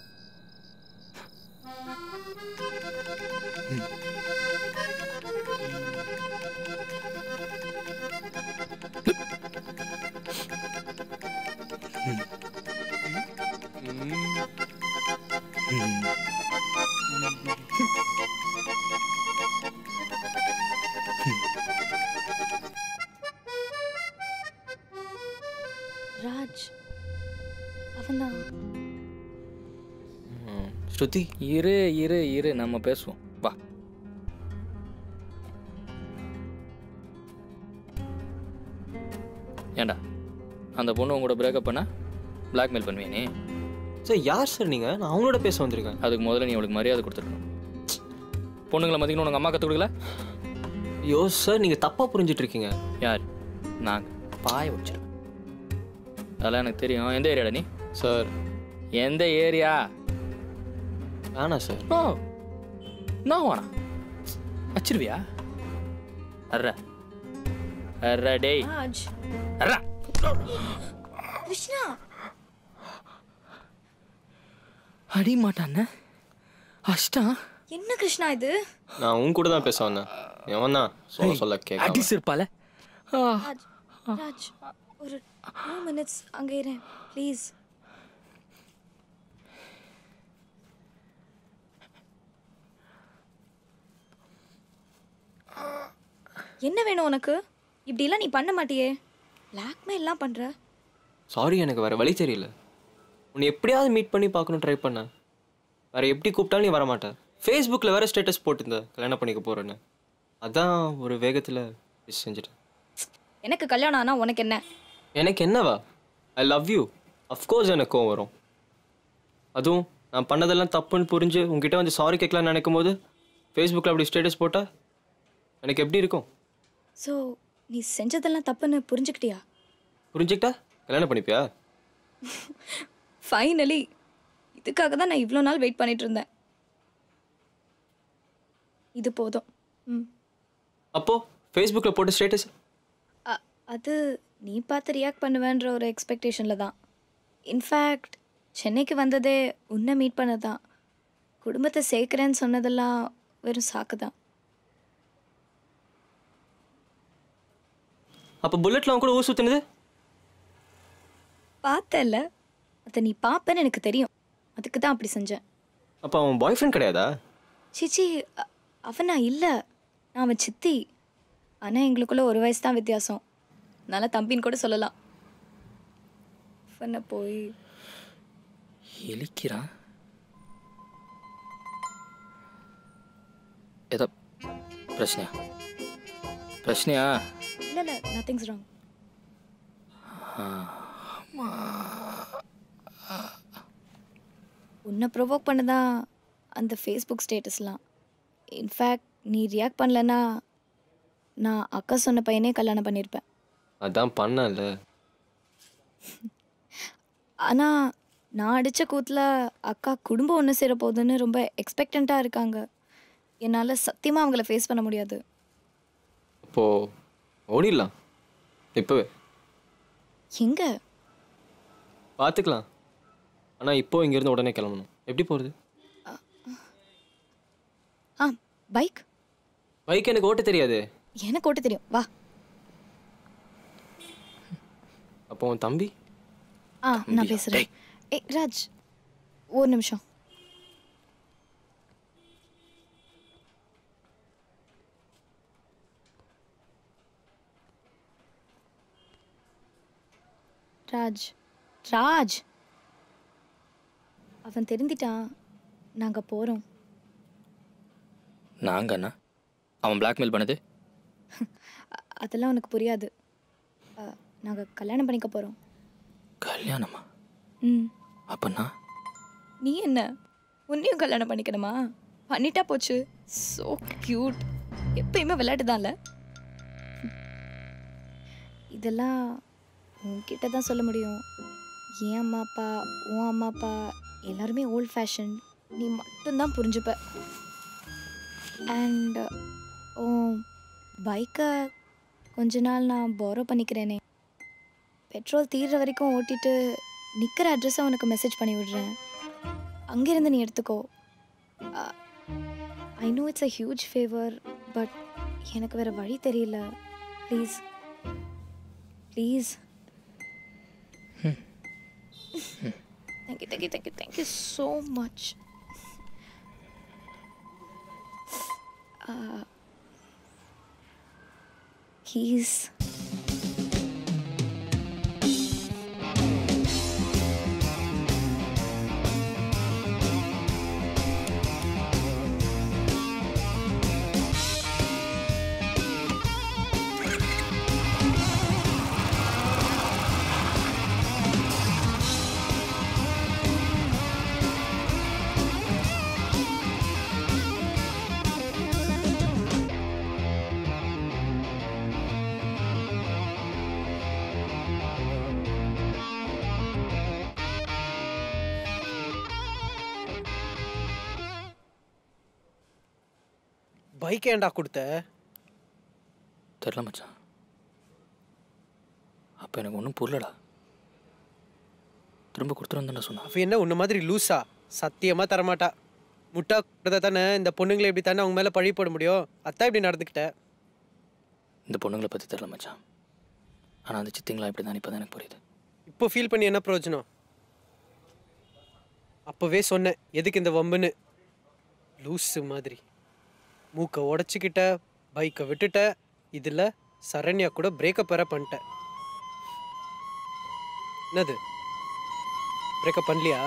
ராஜ் அவன்தான். ஸ்ருதி, இரு இரு இரு நம்ம பேசுவோம். வா. ஏண்டா அந்த பொண்ணு உங்களோட பிரேக்கப் பண்ண பிளாக்மெயில் பண்ணுவியா நீ? சார் யார் சார் நீங்கள்? நான் அவங்களோட பேச வந்திருக்கேன். அதுக்கு முதல்ல நீ அவளுக்கு மரியாதை கொடுத்துருக்கணும். பொண்ணுங்களை மதிக்கணும் உனக்கு அம்மா கற்றுக் கொடுக்கல? ஐயோ சார், நீங்கள் தப்பாக புரிஞ்சிட்டு இருக்கீங்க. யார்? நாங்கள் பாய வச்சிருக்கோம். அதெல்லாம் எனக்கு தெரியும். எந்த ஏரியாடா நீ? சார் எந்த ஏரியா? வேணாம் சார். ஓ நான் வேணா வச்சிருவியா? அர்ற அர்ற டேய் ராஜ். அர்ற. கிருஷ்ணா. அடி மாட்டான அஷ்டா. என்ன கிருஷ்ணா இது? நான் உன் கூட தான் பேச வந்தேன். எவன் தான் சொல்ல சொல்ல கேட்க அடி சிற்பால. ராஜ், ராஜ் ஒரு டூ மினிட்ஸ் அங்கே இருறேன் ப்ளீஸ். என்ன வேணும் உனக்கு? இப்படிலாம் நீ பண்ண மாட்டியே. பிளாக்மெயில்லாம் பண்ணுற. சாரி, எனக்கு வேறு வழி தெரியல. உன்னை எப்படியாவது மீட் பண்ணி பார்க்கணும் ட்ரை பண்ணேன். வேறு எப்படி கூப்பிட்டாலும் நீ வரமாட்டேன். ஃபேஸ்புக்கில் வேறு ஸ்டேட்டஸ் போட்டிருந்த கல்யாணம் பண்ணிக்க போகிறேன்னு. அதான் ஒரு வேகத்தில் விஷ் செஞ்சுட்டேன். எனக்கு கல்யாணம் ஆனால் உனக்கு என்ன? எனக்கு என்னவா? I love you. அஃப்கோர்ஸ் எனக்கு கோவம் வரும். அதுவும் நான் பண்ணதெல்லாம் தப்புன்னு புரிஞ்சு உங்ககிட்ட வந்து சாரி கேட்கலான்னு நினைக்கும் போது ஃபேஸ்புக்கில் அப்படி ஸ்டேட்டஸ் போட்டால் எனக்கு எப்படி இருக்கும்? ஸோ நீ செஞ்சதெல்லாம் தப்புன்னு புரிஞ்சுக்கிட்டியா? புரிஞ்சுக்கிட்டா கல்யாணம் பண்ணிப்பியா? ஃபைனலி. இதுக்காக தான் நான் இவ்வளோ நாள் வெயிட் பண்ணிட்டு இருந்தேன். இது போதும். ம். அப்போது ஃபேஸ்புக்கில் போட்ட ஸ்டேட்டஸ் அது நீ பார்த்து ரியாக்ட் பண்ணுவேன்ற ஒரு எக்ஸ்பெக்டேஷனில் தான். இன்ஃபேக்ட் சென்னைக்கு வந்ததே உன்னை மீட் பண்ண தான். குடும்பத்தை சேர்க்குறேன்னு சொன்னதெல்லாம் வெறும் சாக்கு தான். அப்போ புல்லட்டில் அவன் கூட ஊர் சுற்றினது பார்த்தல. அதை நீ பார்ப்பேன்னு எனக்கு தெரியும். அதுக்கு தான் அப்படி செஞ்சேன். அப்போ அவன் பாய் ஃப்ரெண்ட் கிடையாதா? சிச்சி, அவனா இல்லை, நான் அவன் சித்தி. ஆனால் எங்களுக்குள்ள ஒரு வயசு தான் வித்தியாசம். அதனால் தம்பின்னு கூட சொல்லலாம். அவனை போய் எலிக்கிறான். எதை பிரச்சனையா பிரச்சனையா இல்லை இல்லை நத்திங்ஸ் ராங். உன்னை ப்ரொவோக் பண்ணதான் அந்த ஃபேஸ்புக் ஸ்டேட்டஸ்லாம். இன்ஃபேக்ட் நீ ரியாக்ட் பண்ணலன்னா நான் அக்கா சொன்ன பையனே கல்யாணம் பண்ணியிருப்பேன். அதான் பண்ணல. ஆனால் நான் அடித்த கூத்தில் அக்கா குடும்பம் ஒன்று சேர போகுதுன்னு ரொம்ப எக்ஸ்பெக்டண்ட்டாக இருக்காங்க. என்னால் சத்தியமாக அவங்கள ஃபேஸ் பண்ண முடியாது. அப்போ ஓடிடலாம் இப்போவே. எங்கே பார்த்துக்கலாம். ஆனால் இப்போ இங்கேருந்து உடனே கிளம்பணும். எப்படி போகிறது? ஆ பைக். பைக் எனக்கு ஓட்ட தெரியாது. எனக்கு ஓட்ட தெரியும், வா. அப்போ உன் தம்பி? ஆ நான் பேசுகிறேன். ஏய் ராஜ் ஒரு நிமிஷம். ராஜ் ராஜ் அவன் தெரிஞ்சிட்டான். நாங்கள் போகிறோம். நாங்கள் அண்ணா அவன் பிளாக்மெயில் பண்ணது? அதெல்லாம் உனக்கு புரியாது. நாங்கள் கல்யாணம் பண்ணிக்க போகிறோம். கல்யாணமா? ம். அப்பண்ணா நீ என்ன உன்னையும் கல்யாணம் பண்ணிக்கணுமா? பண்ணிட்டா போச்சு. So cute. எப்பயுமே விளையாட்டு தான்ல. இதெல்லாம் உன்கிட்ட தான் சொல்ல முடியும். என் அம்மா அப்பா உன் அம்மா அப்பா எல்லாருமே ஓல்ட் ஃபேஷன். நீ மட்டும்தான் புரிஞ்சுப்ப. அண்ட் ஓ பைக்கை கொஞ்ச நாள் நான் பாரோ பண்ணிக்கிறேனே. பெட்ரோல் தீர்ற வரைக்கும் ஓட்டிட்டு நிற்கிற அட்ரஸை உனக்கு மெசேஜ் பண்ணி விடுறேன். அங்கேருந்து நீ எடுத்துக்கோ. I know it's a huge favour, but எனக்கு வேறு வழி தெரியல. Please please. Thank you thank you thank you thank you so much. He's bike ஏன்டா கொடுத்த? தெரில மச்சான். அப்போ எனக்கு ஒன்றும் புரியலடா. திரும்ப கொடுத்துருன்னு தானே சொன்னான். அவன் என்ன உன்ன மாதிரி லூஸா? சத்தியமாக தரமாட்டா. முட்டா கொடுத்தா தானே இந்த பொண்ணுங்களை எப்படி தானே அவங்க மேலே பழி போட முடியும். அதான் இப்படி நடந்துக்கிட்ட. இந்த பொண்ணுங்களை பற்றி தெரில மச்சான். ஆனால் அந்த சித்திங்களா இப்படி தான் இப்போ தான் எனக்கு புரியுது. இப்போ ஃபீல் பண்ணி என்ன பிரயோஜனம்? அப்போவே சொன்னேன் எதுக்கு இந்த வம்புன்னு. லூஸு மாதிரி மூக்கை உடச்சிக்கிட்ட, பைக்கை விட்டுட்ட. இதில் சரண்யா கூட பிரேக்கப் வேற பண்ணிட்டேன். என்னது பிரேக்கப் பண்ணலையா?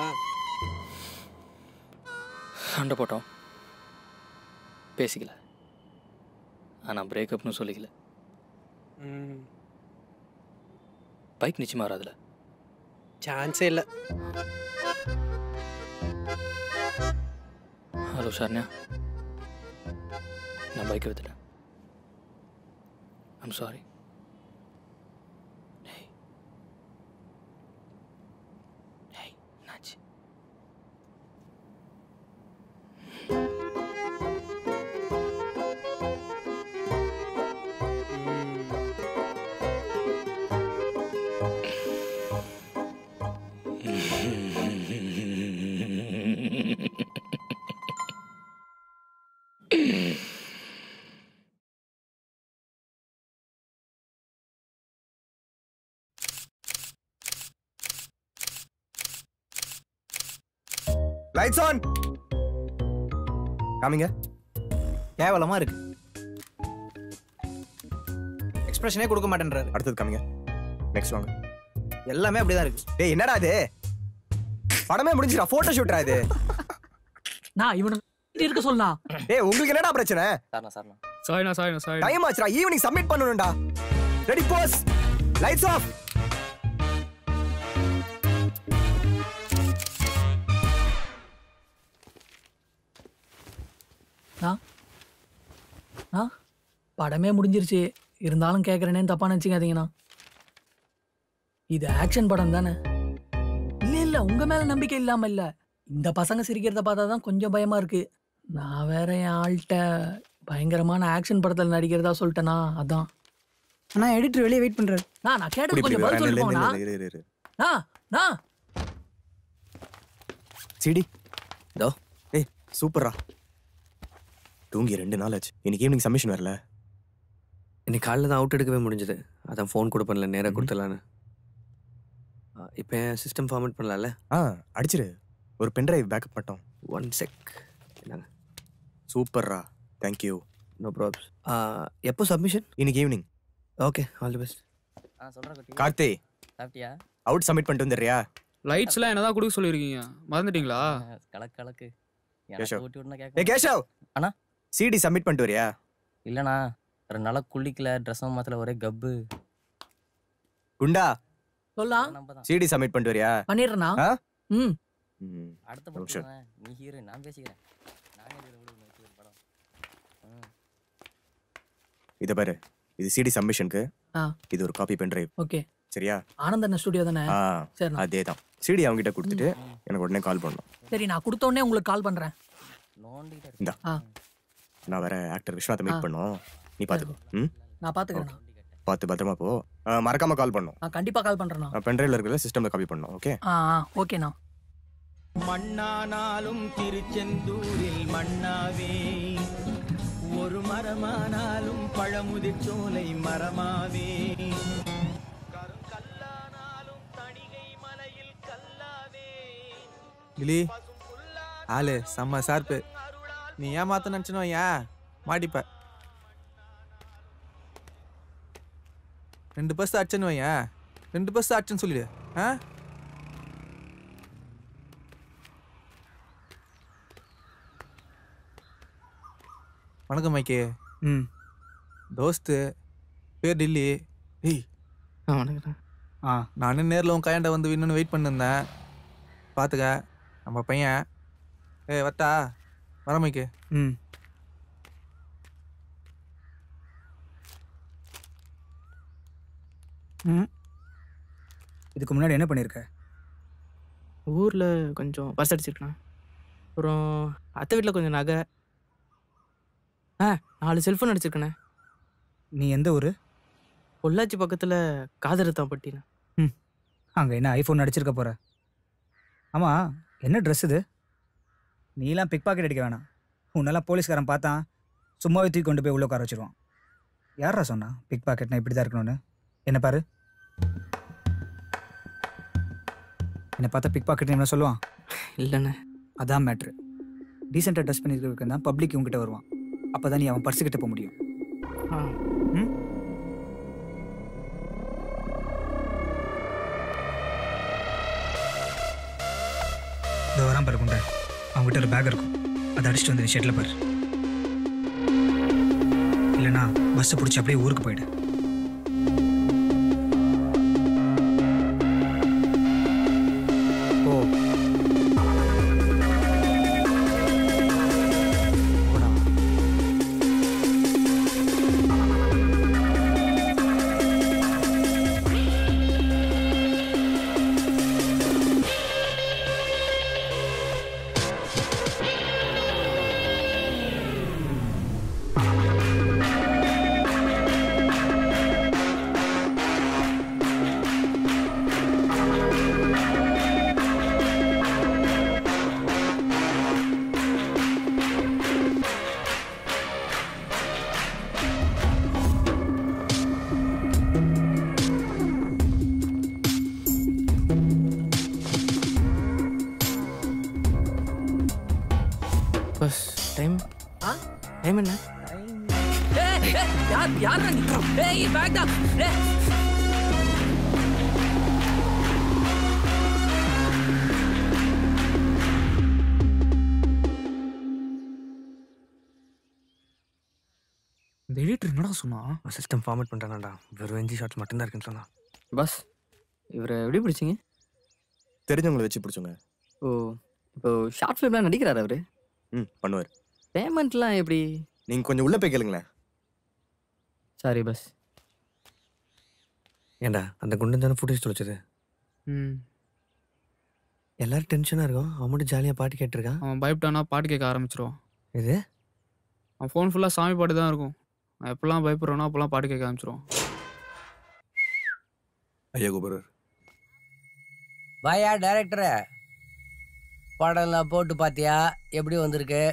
சண்டை போட்டோம், பேசிக்கல. ஆனால் பிரேக்கப்னு சொல்லிக்கல. பைக் நிச்சயமாக வராதுல. சான்ஸே இல்லை. ஹலோ சரண்யா, நான் பைக்கை வித்துட்டேன். I'm sorry. ஹேய் ஹேய் என்னாச்சு? Lights on. காமிங்க. கேவலமா இருக்கு. எக்ஸ்பிரஷனே கொடுக்க மாட்டேன்றாரு. அடுத்தது காமிங்க. நெக்ஸ்ட் வாங்க. எல்லாமே அப்படிதான் இருக்கு. டேய் என்னடா இது? படமே முடிஞ்சிரா, போட்டோ ஷூட்ரா இது. நான் இவன இருக்க சொல்லலாம். டேய் உங்களுக்கு என்னடா பிரச்சனை? சார்ண்ணா சார்ண்ணா சாரிண்ணா சாரிண்ணா சாரி. டைம் ஆச்சுடா, ஈவினிங் சப்மிட் பண்ணணும்டா. Ready pose, lights off. ஆ படமே முடிஞ்சிருச்சு, இருந்தாலும் கேட்குறேனேன்னு தப்பா நினச்சிக்காதீங்கண்ணா. இது ஆக்ஷன் படம் தானே? இல்லை இல்லை, உங்கள் மேலே நம்பிக்கை இல்லாமல் இல்லை, இந்த பசங்க சிரிக்கிறத பார்த்தா தான் கொஞ்சம் பயமாக இருக்கு. நான் வேற என் ஆள்கிட்ட பயங்கரமான ஆக்ஷன் படத்தில் நடிக்கிறதா சொல்லிட்டேனா, அதான். அண்ணா எடிட்டர் வெளியே வெயிட் பண்ணுறாரு. நான் நான் கேட்டது கொஞ்சம் பதில் சொல்லிட்டு போங்கண்ணா. நான் சிடி டோ ஏய் சூப்பரா. தூங்கி ரெண்டு நாள் ஆச்சு, இன்னைக்கு ஈவினிங் சப்மிஷன் வரல. இன்னைக்கு காலையில் தான் அவுட் எடுக்கவே முடிஞ்சது, அதான் ஃபோன் கூட பண்ணல, நேராக கொடுத்துடலான்னு. இப்போ என் சிஸ்டம் ஃபார்மேட் பண்ணலாம்ல? ஆ அடிச்சிரு, ஒரு பென்ட்ரைவ் பேக்கப் மட்டும். One check. என்னங்க சூப்பர்ரா, தேங்க்யூ. No problem. எப்போ சப்மிஷன்? இன்னைக்கு evening. Okay, all the best. ஆ சொல்கிறேன் குட்டி. கார்த்தி, சாப்பிட்டியா? அவுட் சப்மிட் பண்ணிட்டு வந்துடுறியா? லைட்ஸ்லாம் என்னதான் கொடுக்க சொல்லியிருக்கீங்க, மறந்துட்டீங்களா? கலக்கு கலக்கு. கேஷவ், ஊட்டி விட்டுனா ஏ கேட்க. கேஷவ் அண்ணா சிடி சப்மிட் பண்ணிட்டு வரியா? இல்லைண்ணா, ரெண்டு நாளாக குளிக்கல, ட்ரெஸ்ஸும் மாத்தல, ஒரே கப்பு. குண்டா சொல்லலாம். நம்ம தான் சிடி சப்மிட் பண்ணிட்டு வரியா? பண்ணிடுறேண்ணா. ஆ? ம் ம். அடுத்த படம் நீ ஹீரோ, நான் பேசிக்கிறேன். நானே ஹீரோ விடு படம். ம் இத பாரு, இது சிடி சப்மிஷனுக்கு. ஆ இது ஒரு காப்பி பென்ட்ரைவ். ஓகே சரியா? ஆனந்தண்ண ஸ்டுடியோ தானே? ஆ சரி, அதேதான். சிடி அவங்க கிட்ட கொடுத்துட்டு எனக்கு உடனே கால் பண்ணணும். சரி, நான் கொடுத்த உடனே உங்களுக்கு கால் பண்ணுறேன். நோண்டிக்கிட்டே இந்தா, ஆ நான் வேற ஆக்டர் விஸ்வநாத்தை மீட் பண்ணோம், நீ பாத்துக்கோ. ம், நான் பார்த்துக்கிறேண்ணா. பார்த்து பத்திரமா போ. ஆ, மறக்காம கால் பண்ணும். நான் கண்டிப்பாக கால் பண்ணுறேண்ணா. பென்ட்ரைவ்ல இருக்கிற சிஸ்டம்ல காப்பி பண்ணணும். ஓகே? ஆ ஆ ஓகேண்ணா. மண்ணானாலும் திருச்செந்தூரில் மண்ணாவே, ஒரு மரமானாலும் பழமுதிர் சோலை மரமாவே, கருங்கல்லானாலும் தணிகை மலையில் கல்லாவே. கிளி ஆளு செம்ம சார்பு. நீ ஏமாத்த நினச்சினோ ஏன் மாட்டிப்ப. ரெண்டு பஸ் அடிச்சுன்னு வையன், ரெண்டு பஸ் அடிச்சுன்னு சொல்லிடு. ஆ வணக்கம் மைக்கே. ம் தோஸ்து பேர் டில்லி. ஏய் ஆ வணக்கம். ஆ நானே நேரில் உன் கையாண்ட வந்து இன்னொன்று வெயிட் பண்ணிருந்தேன். பார்த்துக்க நம்ம பையன். ஏய் வட்டா வர மைக்கே. ம் ம் இதுக்கு முன்னாடி என்ன பண்ணியிருக்க? ஊரில் கொஞ்சம் பஸ் அடிச்சிருக்கேன், அப்புறம் அத்தை வீட்டில் கொஞ்சம் நகை, ஆ நாலு செல்ஃபோன் அடிச்சிருக்கண்ணே. நீ எந்த ஊர்? பொள்ளாச்சி பக்கத்தில் காதரத்தான் பட்டினா. ம் அங்கே என்ன ஐஃபோன் அடிச்சிருக்க போகிற? ஆமாம், என்ன ட்ரெஸ் இது? நீலாம் பிக் பாக்கெட் அடிக்க வேணாம், உன்னெல்லாம் போலீஸ்காரன் பார்த்தான் சும்மாவே தூக்கி கொண்டு போய் உள்ள உட்கார வச்சிருவான். யாரா சொன்னா பிக் பாக்கெட்னா இப்படி தான் இருக்கணும்னு? என்ன பாரு, என்னை பார்த்தா பிக் பாக்கெட் என்ன சொல்லுவான்? இல்லைண்ணே. அதான் மேட்ரு. டீசெண்டாக ட்ரெஸ் பண்ணியிருக்க தான் பப்ளிக் உங்ககிட்ட வருவான், அப்போ தான் நீ அவன் பர்ஸுக்கிட்ட போக முடியும். ஆ ம் இதோ வரான் பாரு குண்டை, அவங்ககிட்ட ஒரு பேக் இருக்கும், அதை அடிச்சுட்டு வந்து ஷெட்டில் பாரு. இல்லைனா பஸ்ஸை பிடிச்சி அப்படியே ஊருக்கு போயிடு. Oh bus time. ஆ டைம் என்ன? யார் யார் நிற்கிறோம்? ஏய் பேக் தான். இந்த எடிட்டர் என்னடா சொன்னா? சிஸ்டம் ஃபார்மேட் பண்ணுறானாடா, வெறும் என்ஜி ஷார்ட்ஸ் மட்டும்தான் இருக்குன்னு சொன்னான். பஸ் இவரை எப்படி பிடிச்சிங்க? தெரிஞ்சவங்களை வச்சு பிடிச்சோங்க. ஓ, இப்போ ஷார்ட் ஃபிலிம்லாம் நடிக்கிறாரு அவரு? ம், பண்ணுவார். பேமெண்ட்லாம் எப்படி? நீங்கள் கொஞ்சம் உள்ளே போய் கேளுங்களேன். Sorry boss. ஏண்டா அந்த குண்டன் தானே ஃபுட்டேஜ் தொலைச்சது? ம். எல்லாரும் டென்ஷனாக இருக்கும், அவன் மட்டும் ஜாலியாக பாட்டு கேட்டிருக்கான். அவன் பயப்பட்டானா பாட்டு கேட்க ஆரம்பிச்சிருவான். இது அவன் ஃபோன் ஃபுல்லாக சாமி பாட்டு தான் இருக்கும். நான் எப்பெல்லாம் பயப்படுறானோ அப்போல்லாம் பாட்டு கேட்க ஆரம்பிச்சிருவான். ஐயா குபரர். வாயா டைரக்டரை, படம்லாம் போட்டு பார்த்தியா? எப்படி வந்திருக்கு?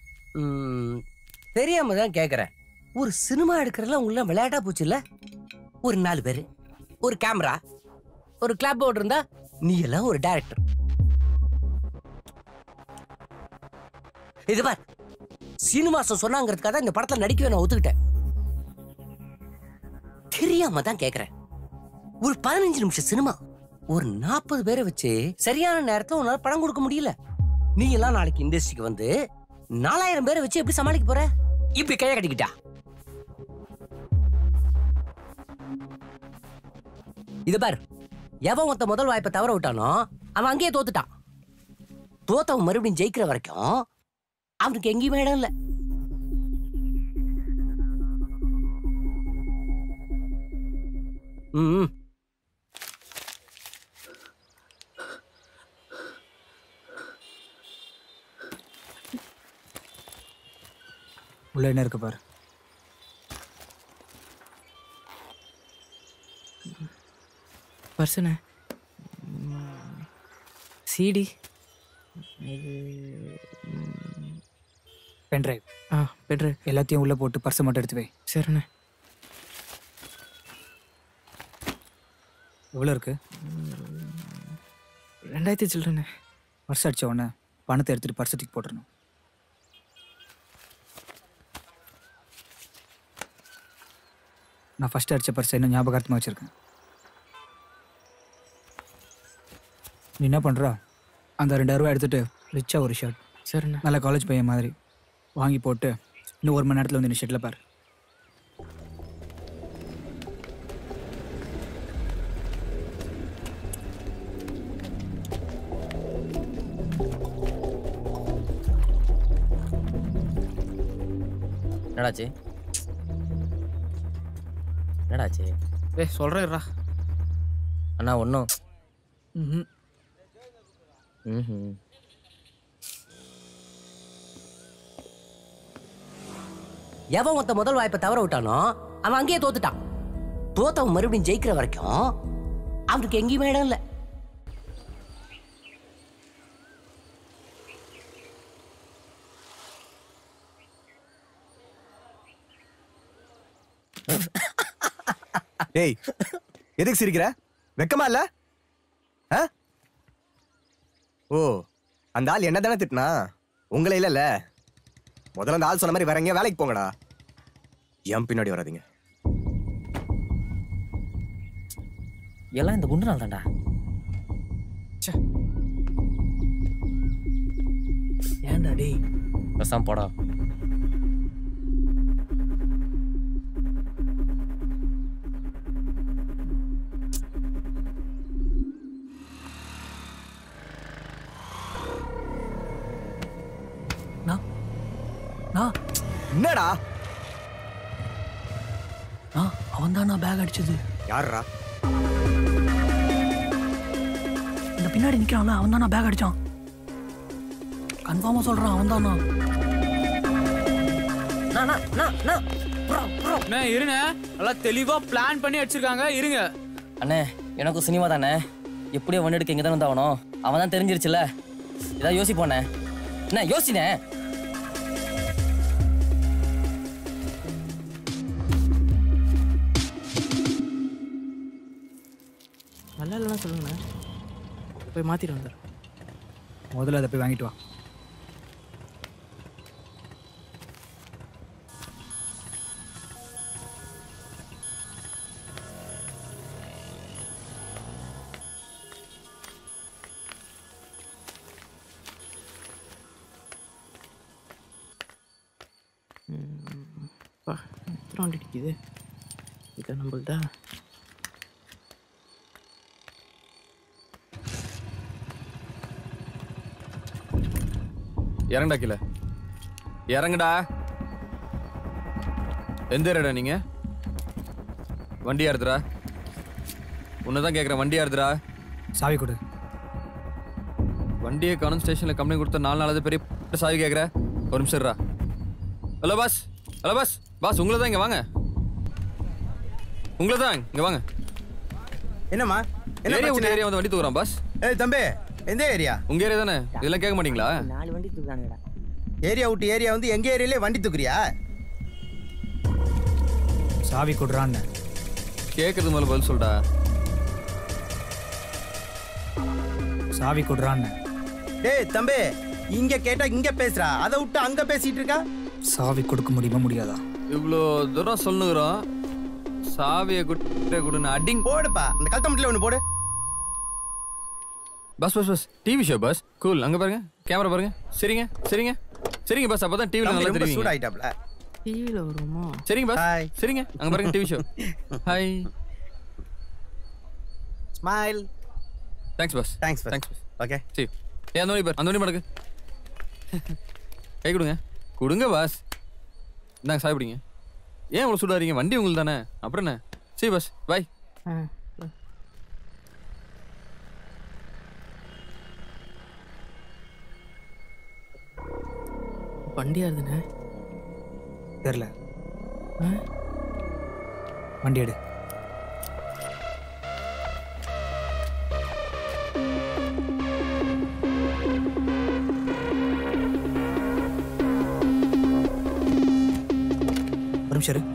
தெரியாம தான் கேட்குறேன். ஒரு சினிமா எடுக்கிறதுல உங்களெலாம் விளையாட்டா போச்சு இல்லை? ஒரு நாலு பேர், ஒரு கேமரா, ஒரு கிளாப் போர்டு இருந்தா நீ எல்லாம் ஒரு டைரக்டர். இது பார், சீனிவாசன் சொன்னாங்கிறதுக்காக தான் இந்த படத்தில் நடிக்கவே நான் ஒத்துக்கிட்டேன். தெரியாம தான் கேட்குறேன். ஒரு பதினஞ்சு நிமிஷம் சினிமா, ஒரு நாற்பது பேரை வச்சு சரியான நேரத்தில் உன்னால படம் கொடுக்க முடியல. நீ எல்லாம் நாளைக்கு இண்டஸ்ட்ரிக்கு வந்து நாலாயிரம் பேரை வச்சு எப்படி சமாளிக்க போற? இப்படி கைய கட்டிக்கிட்டா? இது பாரு, எவன் ஒருத்த முதல் வாய்ப்பை தவற விட்டானோ அவன் அங்கேயே தோத்துட்டான். தோத்தவன் மறுபடியும் ஜெயிக்கிற வரைக்கும் அவனுக்கு எங்கேயுமே இடம் இல்லை. ம் உள்ள என்ன இருக்கு பாரு. பர்சனே சிடி, பென்ட்ரைவ். ஆ பென்ட்ரைவ் எல்லாத்தையும் உள்ளே போட்டு பர்ஸை மட்டும் எடுத்து வை. சரிண்ணே. எவ்வளோ இருக்கு? ரெண்டாயிரத்தி சில்லறண்ணே. பர்ஸ் அடித்த உடனே பணத்தை எடுத்துகிட்டு பர்ஸை தூக்கி போட்டுருணும். நான் ஃபஸ்ட்டு அடித்த பர்ஸை இன்னும் ஞாபகார்த்தமாக வச்சுருக்கேன். நீ என்ன பண்ணுறா, அந்த ரெண்டாயிரரூவா எடுத்துகிட்டு ரிச்சாக ஒரு ஷர்ட், சரிண்ணா, நல்ல காலேஜ் பையன் மாதிரி வாங்கி போட்டு இன்னும் ஒரு மணி நேரத்தில் வந்து இந்த ஷர்ட்டில் பாரு. என்னடாச்சு? என்னடாச்சு? ஏய் சொல்கிறேன்டா அண்ணா. ஒன்றும் ம் ம் எவன் ஒருத்த முதல் வாய்ப்பை தவற விட்டானோ அவன் அங்கேயே தோத்துட்டான். தோத்தவன் மறுபடியும் ஜெயிக்கிற வரைக்கும் அவனுக்கு எங்கேயுமே இடம் இல்லை. ஏய், எதுக்கு சிரிக்கிற? வெக்கமா இல்ல? ஓ, அந்த ஆள் என்ன தானே திட்டினா, உங்களை இல்லைல்ல? முதல்ல அந்த ஆள் சொன்ன மாதிரி வேற எங்கேயா வேலைக்கு போங்கடா, என் பின்னாடி வராதீங்க. எல்லாம் இந்த குண்டு நாள் தான்டா. ஏன்டா டேய் பேசாம போடா. என்னடா? அவன் தான் நான் பேக் அடிச்சது. யாரா? இந்த பின்னாடி நிக்கிறான்ல, அவன் தான் நான் பேக் அடிச்சான். கன்ஃபார்மா சொல்றான், அவன் தான் நான். அண்ணே இருங்க, எல்லாம் தெளிவா பிளான் பண்ணி அடிச்சிருக்காங்க. இருங்க அண்ணே, எனக்கும் சினிமா தானே, எப்படியோ ஒன் எடுக்க இங்கே தான் வந்தாகணும். அவன் தான் தெரிஞ்சிருச்சுல, ஏதாவது யோசிப்போண்ணே. என்ன யோசினே? நல்லா இல்லைன்னா சொல்லுங்கண்ணே, போய் மாற்றிட்டு வந்துடுறேன். முதல்ல அதை போய் வாங்கிட்டு வா. பா எத்தனை வண்டி அடிக்குது இதை நம்மள்தா இறங்கடா கீழே இறங்குடா. எந்த ஏரியாடா நீங்க? வண்டி யாருதுரா? உன்னதான் கேட்குறேன், வண்டி யாருதுரா? சாவி கொடு. வண்டியை காணும் ஸ்டேஷனில் கம்ப்ளைண்ட் கொடுத்த நாலு நாளாவது பெரிய சாவி கேட்குற. ஒரு நிமிஷம் இருடா. Hello boss, hello boss, boss உங்களை தான் இங்கே வாங்க. உங்களை தான் இங்கே வாங்க. என்னம்மா என்ன ஏரியா விட்டு பிரச்சனை? ஏரியா வந்து வண்டி தூக்குறான் பாஸ். ஏய் தம்பி, எந்த ஏரியா? உங்க ஏரியா தானே, இதெல்லாம் கேட்க மாட்டீங்களா? நாலு வண்டி தூக்குறானுடா. ஏரியா விட்டு ஏரியா வந்து எங்க ஏரியாலே வண்டி தூக்குறியா? சாவி கொடுறான்னு கேட்கறது மேலே பதில் சொல்டா. சாவி கொடுறான்னு. டேய் தம்பி, இங்க கேட்டா இங்க பேசுறா, அதை விட்டு அங்க பேசிட்டு இருக்கா. சாவி கொடுக்க முடியுமா முடியாதா? இவ்வளோ தூரம் சொல்லுகிறோம், சாவியை குட்ட குடுன்னு அடிங் போடுப்பா. அந்த கழுத்த மட்டும் ஒன்று போடு. Boss boss boss TV show boss. Cool. அங்கே பாருங்க, கேமரா பாருங்க. சரிங்க சரிங்க சரிங்க பஸ். அப்போ தான் டிவியில் நல்லா தெரியும். சூட் ஆயிட்டாப்ல. டிவியில் வருமா? சரிங்க பஸ். சரிங்க, அங்கே பாருங்க TV show. Hi. Smile. Thanks boss. Thanks thanks boss. Okay சரி. ஏ அந்த வண்டி பார், அந்த வண்டி மடக்கு. கை கொடுங்க கொடுங்க பாஸ். இந்தாங்க சாவி பிடிங்க. ஏன் இவ்வளோ சூடாறீங்க? வண்டி உங்களுக்கு தானே, அப்புறம் என்ன? சரி பஸ், பாய். வண்டி யாருதுண்ணே? தெரியல. வண்டி எடு. ஒரு நிமிஷம் இரு.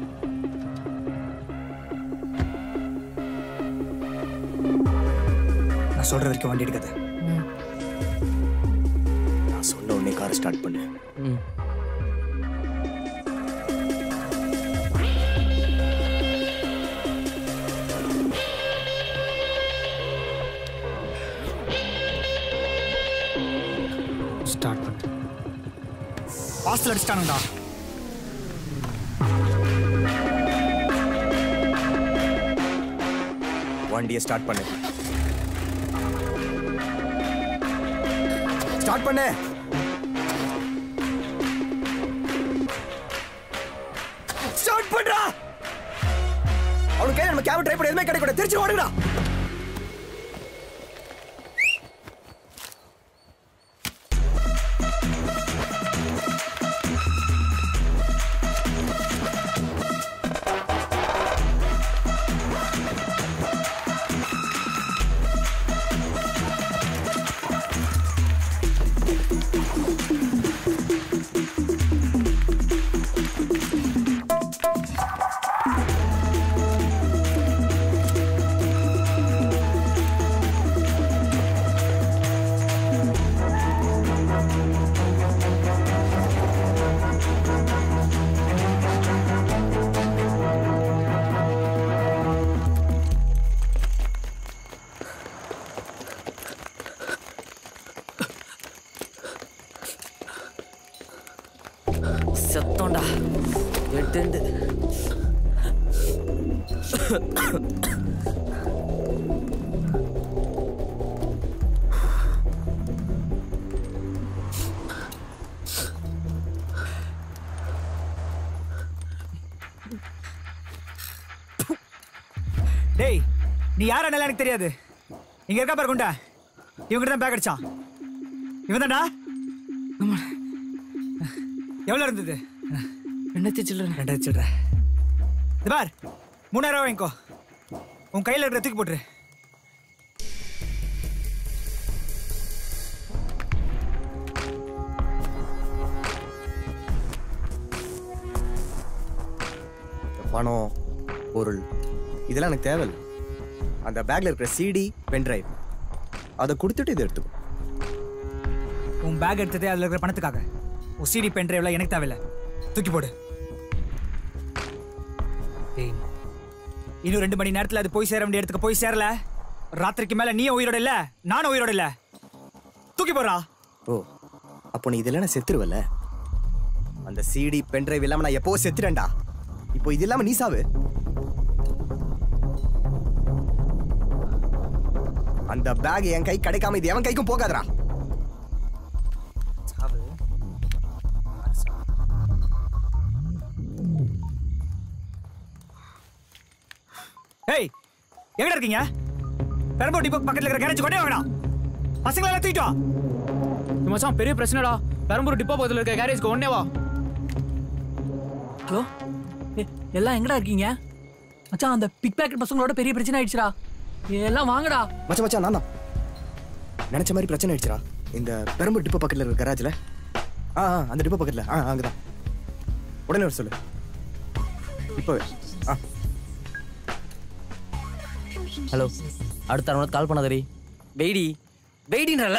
நான் சொல்ற வரைக்கும் வண்டி எடுக்காத. நான் சொன்ன உடனே காரை ஸ்டார்ட் பண்ணு. ம். ஸ்டார்ட் பண்ணு. பாஸ்டல் அடிச்சிட்டானுடா. வண்டியை ஸ்டார்ட் பண்ணு. ஸ்டார்ட் பண்ணு. ஸ்டார்ட் பண்றா. அவனுக்கு நம்ம கேப் ட்ரை பண்ண எதுவுமே கிடைக்கூடாது. திருச்சி ஓடுங்கடா. செத்தோண்டா. எட்டு டேய், நீ யாரா நல்லா எனக்கு தெரியாது. இங்க இருக்கா பாரு குண்டா. இவங்கிட்ட தான் பேக் அடிச்சான். இவன் தான்டா. எவ்வளோ இருந்தது? ரெண்டாயிரத்தி சில்லற. ரெண்டாயிரத்தி சில்லற. இது பார், மூணாயிரம் ரூபாய் வாங்கிக்கோ. உன் கையில் இருக்கிற தூக்கி போட்டுரு. பணம், பொருள் இதெல்லாம் எனக்கு தேவையில்லை. அந்த பேக்ல இருக்கிற சிடி, பென் டிரைவ் அதை கொடுத்துட்டு இதை எடுத்துக்கோ. உன் பேக் எடுத்ததே அதில் இருக்கிற பணத்துக்காக. உன் சிடி பென் டிரைவ்ல எனக்கு தேவையில்லை. தூக்கி போடு. இன்னும் ரெண்டு மணி நேரத்தில் அது போய் சேர வேண்டிய இடத்துக்கு போய் சேரல. ராத்திரிக்கு மேல நீ உயிரோட இல்ல, நானும் உயிரோட இல்ல. தூக்கி போடுறா. ஓ, அப்போ நீ இதெல்லாம் நான் செத்துருவல. அந்த சிடி பென் டிரைவ் இல்லாம நான் எப்போ செத்துறேன்டா. இப்போ இது இல்லாம நீ சாவு. அந்த பேக் என் கை கிடைக்காம இது எவன் கைக்கும் போகாதடா. ஏய் எங்கடா இருக்கீங்க? பெரம்பூர் டிப்போ பக்கத்துல இருக்கிற கேரேஜ் கொண்டே வாங்கடா. பசங்களை எல்லாம் தூக்கிட்டு வா. மச்சான் பெரிய பிரச்சனைடா. பெரம்பூர் டிப்போ பக்கத்துல இருக்க கேரேஜ்க்கு ஒண்ணே வா. ஹலோ, எல்லாம் எங்கடா இருக்கீங்க? மச்சான் அந்த பிக் பேக்கெட் பசங்களோட பெரிய பிரச்சனை ஆயிடுச்சுடா. எல்லாம் வாங்கடா. மச்சான் மச்சான் நான் தான் நினைச்ச மாதிரி பிரச்சனை ஆயிடுச்சுடா. இந்த பெரம்பூர் டிப்போ பக்கத்துல இருக்கிற கராஜ்ல. ஆ அந்த டிப்போ பக்கத்துல. ஆ அங்கதான். உடனே வர சொல்லு. இப்போ ஆ ஹலோ, அடுத்த அரை மணி கால் பண்ணாதரி. வெயிடி வெயிடின்றல.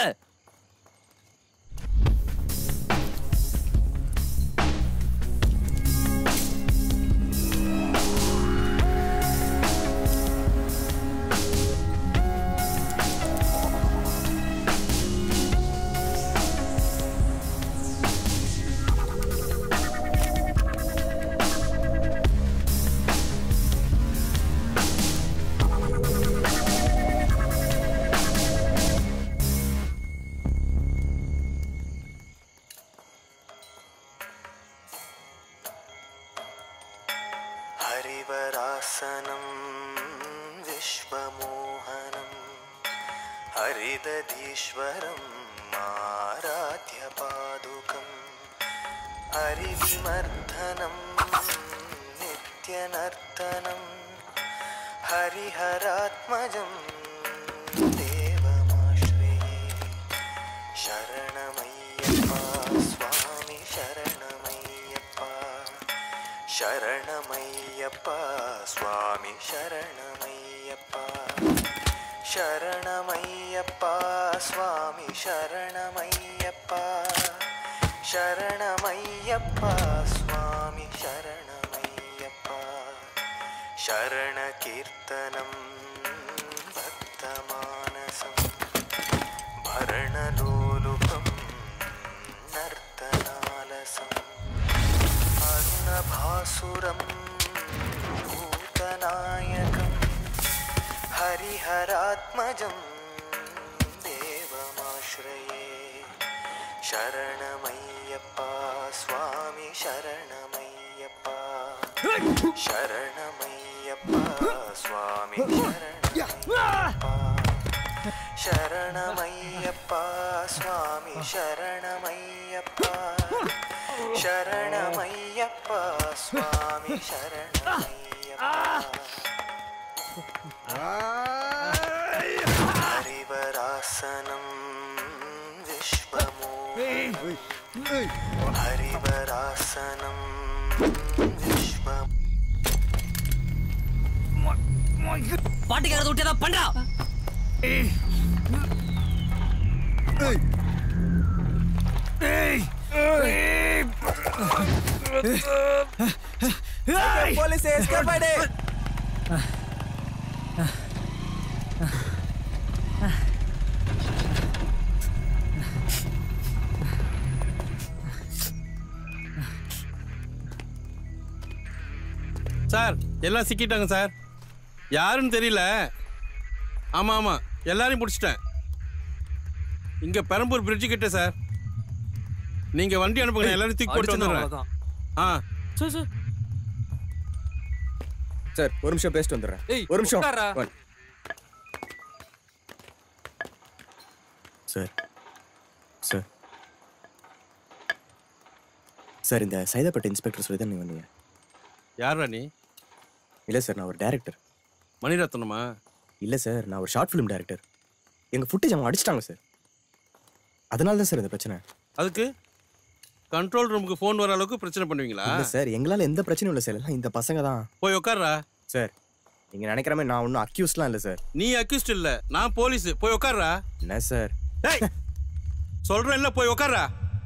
हरिवरासनं विश्वमोहनं हरिदधीश्वरं आराध्यपादुकं हरिविमर्दनं नित्यनर्तनं हरिहरात्मजं देवमाश्रये. शरणमय्यप्पा स्वामी शरणमय्यप्पा शरणमय्यप्पा स्वामी शरणमय्यप्पा शरणमय्यप्पा स्वामी शरणमय्यप्पा शरणमय्यप्पा स्वामी शरणमय्यप्पा शरणकीर्तनं भक्तमानसं भरणलोलुपं नर्तनालसम् भासुरं भूतनायकं हरिहरात्मजं देवमाश्रये. शरणमय्यप्पा स्वामी शरणमय्यप्पा शरणमय्यप्पा स्वामी शरणमय्यप्पा शरणमय्यप्पा स्वामी शरणमय्यप्पा शरणमय्यप्पा स्वामी शरणमय्यप्पा हरिवरासनं विश्वमोहनं हरिवरासनं विश्व பாட்டுக்காரத விட்டு ஏதாவது பண்றா. போலீஸ் எஸ்கேப் ஆயிடு. சார் எல்லாம் சிக்கிட்டாங்க சார். யாருன்னு தெரியல. ஆமா ஆமா எல்லாரையும் பிடிச்சிட்டேன். இங்க பெரம்பூர் பிரிட்ஜு கிட்ட சார். நீங்க வண்டி அனுப்புங்க, எல்லாரும் தூக்கி போட்டு வந்துடுறேன். ஆ சார் சார் சார் ஒரு நிமிஷம் பேசிட்டு வந்துடுறேன். ஒரு நிமிஷம் சார். சார் சார் இந்த சைதாப்பேட்டை இன்ஸ்பெக்டர் சொல்லி தான் நீங்கள் வந்தீங்க. யாரா நீ? இல்லை சார், நான் ஒரு டைரக்டர். மணிரத்னமா? இல்லை சார், நான் ஒரு ஷார்ட் ஃபிலிம் டைரக்டர். எங்கள் ஃபுட்டேஜ் அவங்க அடிச்சிட்டாங்க சார். அதனால தான் சார் இந்த பிரச்சனை. அதுக்கு கண்ட்ரோல் ரூமுக்கு ஃபோன் வர அளவுக்கு பிரச்சனை பண்ணுவீங்களா? இல்லை சார், எங்களால் எந்த பிரச்சனையும் இல்லை சார். எல்லாம் இந்த பசங்க தான். போய் உட்கார்றா. சார் நீங்கள் நினைக்கிற மாதிரி நான் ஒன்றும் அக்யூஸ்லாம் இல்லை சார். நீ அக்யூஸ்ட் இல்லை, நான் போலீஸ். போய் உட்கார்றா. என்ன சார் சொல்கிறேன், இல்லை போய் உட்கார்றா.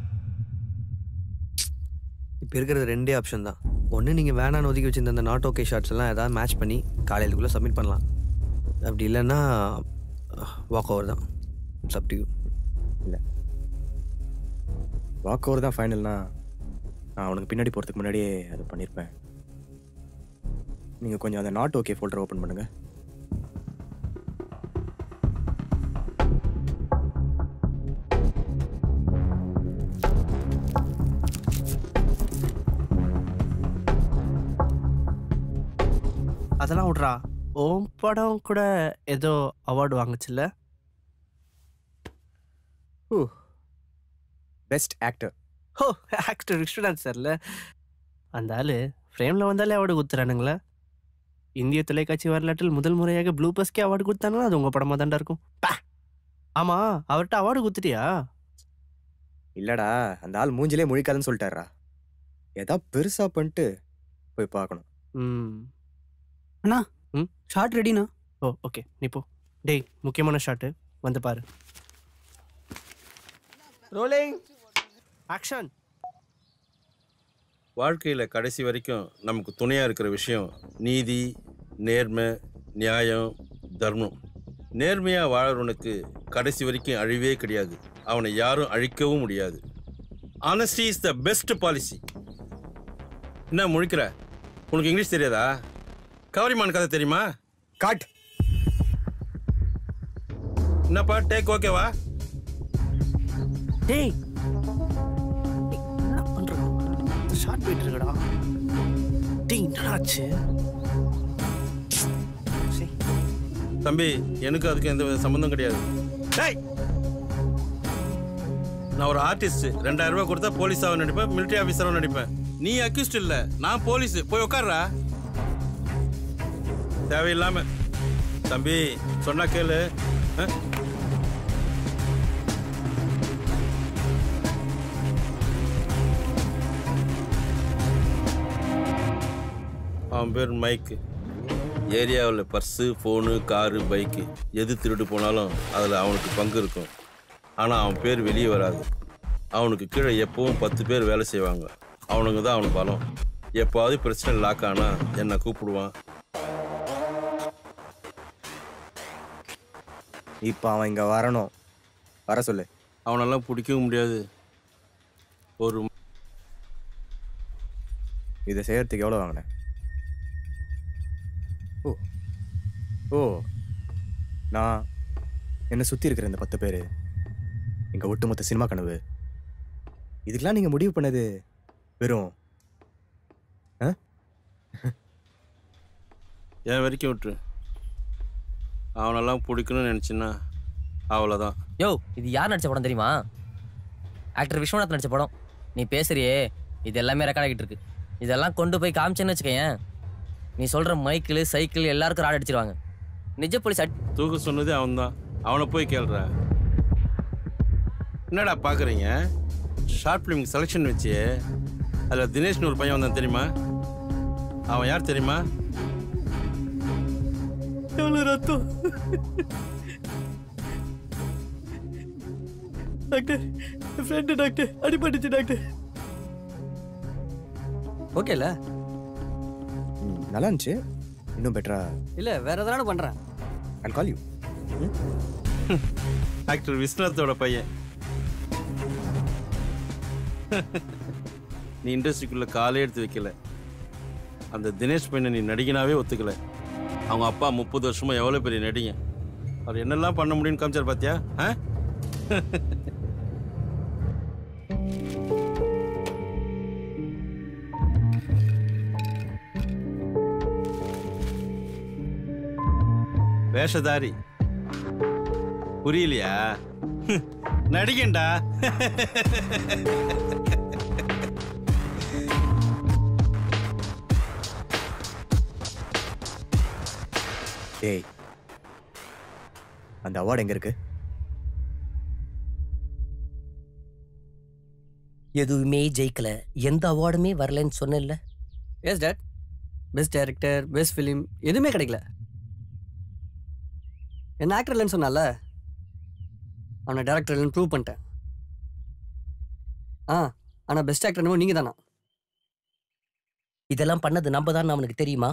இப்போ இருக்கிறது ரெண்டே ஆப்ஷன் தான். ஒன்று நீங்கள் வேணான்னு ஒதுக்கி வச்சிருந்த அந்த நாட் ஓகே ஷார்ட்ஸ் எல்லாம் ஏதாவது மேட்ச் பண்ணி காலையிலுக்குள்ளே சப்மிட் பண்ணலாம். அப்படி இல்லைன்னா வாக் ஓவர் தான். It's up to you. இல்லை வாக் ஓவர் தான் ஃபைனல்னா நான் அவனுக்கு பின்னாடி போகிறதுக்கு முன்னாடியே அதை பண்ணியிருப்பேன். நீங்கள் கொஞ்சம் அந்த நாட் ஓகே ஃபோல்டர் ஓப்பன் பண்ணுங்க. அதெல்லாம் விட்றா. ஓம் படம் கூட ஏதோ அவார்டு வாங்குச்சுல்ல? Oh best actor. Oh actor Vishwanath சார்ல. அந்த ஆள் ஃப்ரேமில் வந்தாலே அவார்டு கொடுத்துறானுங்களே. இந்திய தொலைக்காட்சி வரலாற்றில் முதல் முறையாக ப்ளூ பஸ்கே அவார்டு கொடுத்தாங்கன்னா அது உங்கள் படமாக தாண்டா இருக்கும். பா ஆமாம், அவர்கிட்ட அவார்டு கொடுத்துட்டியா? இல்லடா, அந்த ஆள் மூஞ்சிலே முழிக்காதுன்னு சொல்லிட்டாரா. ஏதா பெருசா பண்ணிட்டு போய் பார்க்கணும். ம் அண்ணா ம் ஷார்ட் ரெடிண்ணா. ஓ ஓகே, நீ போ. டேய், முக்கியமான ஷாட்டு வந்து பாரு. Rolling action. வாழ்க்கையில் கடைசி வரைக்கும் நமக்கு துணையாக இருக்கிற விஷயம் நீதி, நேர்மை, நியாயம், தர்மம். நேர்மையாக வாழறவனுக்கு கடைசி வரைக்கும் அழிவே கிடையாது. அவனை யாரும் அழிக்கவும் முடியாது. Honesty is the best policy. என்ன முழிக்கிற? உனக்கு இங்கிலீஷ் தெரியாதா? கவரிமான் கதை தெரியுமா? காட். என்னப்பா டேக் ஓகேவா? டேய் என்ன பண்றோம்? ஷார்ட் போயிட்டு இருக்கடா. டேய் என்னாச்சு? தம்பி, எனக்கு அதுக்கு எந்த சம்பந்தம் கிடையாது. டேய், நான் ஒரு ஆர்டிஸ்ட். ரெண்டாயிரம் ரூபாய் கொடுத்தா போலீஸாவும் நடிப்பேன், மிலிட்டரி ஆஃபீஸராகவும் நடிப்பேன். நீ அக்யூஸ்ட் இல்ல, நான் போலீஸ். போய் உட்கார்றா. தேவையில்லாம. தம்பி சொன்னா கேளு. அவன் பேர் மைக்கு. ஏரியாவில் பர்ஸு, ஃபோனு, காரு, பைக்கு எது திருடு போனாலும் அதில் அவனுக்கு பங்கு இருக்கும். ஆனால் அவன் பேர் வெளியே வராது. அவனுக்கு கீழே எப்பவும் பத்து பேர் வேலை செய்வாங்க. அவனுங்க தான் அவனுக்கு பலம். எப்போவாது பிரச்சனை லாக் ஆனால் என்னை கூப்பிடுவான். இப்போ அவன் இங்கே வரணும். வர சொல்லு. அவனெல்லாம் பிடிக்கவும் முடியாது. ஒரு இதை செய்யறதுக்கு எவ்வளோ வாங்கினேன்? ஓ ஓ நான் என்னை சுற்றி இருக்கிற இந்த பத்து பேர் எங்கள் ஒட்டுமொத்த சினிமா கனவு. இதுக்கெல்லாம் நீங்கள் முடிவு பண்ணது வெறும் என் வரைக்கும் விட்டுரு. அவனெல்லாம் பிடிக்கணும்னு நினச்சின்னா அவ்வளோதான். யோ, இது யார் நடிச்ச படம் தெரியுமா? ஆக்டர் விஸ்வநாத் நடிச்ச படம். நீ பேசுறியே, இது எல்லாமே ரெக்கார்ட் ஆகிட்டு இருக்கு. இதெல்லாம் கொண்டு போய் காமிச்சேன்னு வச்சுக்கேன், நீ சொல்கிற மைக்கிள், சைக்கிள் எல்லாருக்கும் ராட் அடிச்சிருவாங்க. நிஜ போலீஸ் அடி தூக்க சொன்னதே அவன் தான். அவனை போய் கேள்ற. என்னடா பார்க்குறீங்க? ஷார்ட் ஃபிலிம் செலெக்ஷன் வச்சு அதில் தினேஷ்னு ஒரு பையன் வந்தான் தெரியுமா? அவன் யார் தெரியுமா? எவ்வளோ ரத்தம் டாக்டர், ஃப்ரெண்டு டாக்டர், அடிபட்டுச்சு டாக்டர். ஓகேல, நல்லா இருந்துச்சு. இன்னும் பெட்டரா இல்லை வேற எதனால பண்ணுறேன். I'll call you. டாக்டர் விஸ்வநாத்தோட பையன். நீ இண்டஸ்ட்ரிக்குள்ள காலே எடுத்து வைக்கல. அந்த தினேஷ் பையனை நீ நடிகனாவே ஒத்துக்கல. அவங்க அப்பா முப்பது வருஷமா எவ்வளோ பெரிய நடிகை. அவர் என்னெல்லாம் பண்ண முடியும்னு காமிச்சார் பார்த்தியா? ஆ வேஷதாரி புரியலையா? நடிகண்டா. ஏய், அந்த அவார்டு எங்க இருக்கு? எதுவுமே ஜெயிக்கல, எந்த அவார்டுமே வரலன்னு சொன்னேன்ல. Yes dad, best director, best film எதுவுமே கிடைக்கல. என்ன ஆக்டர் இல்லைன்னு சொன்னால, அவனை டேரக்டர் இல்லைன்னு ப்ரூவ் பண்ணிட்டேன். ஆ ஆனால் பெஸ்ட் ஆக்டர் என்னமோ நீங்கள் தானா? இதெல்லாம் பண்ணது நம்ம தான் அவனுக்கு தெரியுமா?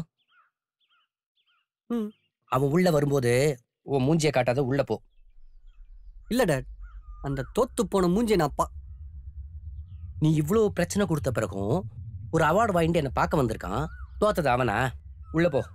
ம் அவன் உள்ள வரும்போது உன் மூஞ்சியை காட்டாத, உள்ள போ. இல்லை டேட், அந்த தோத்து போன மூஞ்சியை நான் பா. நீ இவ்வளோ பிரச்சனை கொடுத்த பிறகும் ஒரு அவார்டு வாங்கிட்டு என்னை பார்க்க வந்திருக்கான். தோத்தது அவனா? உள்ள போ.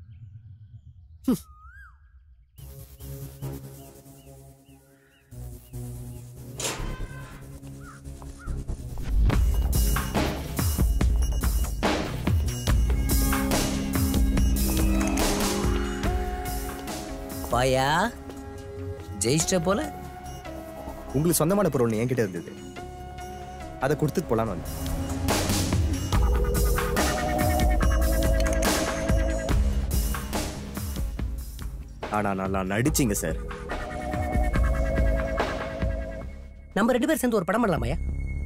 பாயா ஜெயிச்சிட்ட போல. உங்களுக்கு சொந்தமான பொருள் ஒன்று என்கிட்ட இருந்தது, அதை கொடுத்துட்டு போலான்னு வந்தேன். ஆனா நல்லா நடிச்சிங்க சார். நம்ம ரெண்டு பேரும் சேர்ந்து ஒரு படம் பண்ணலாமாயா?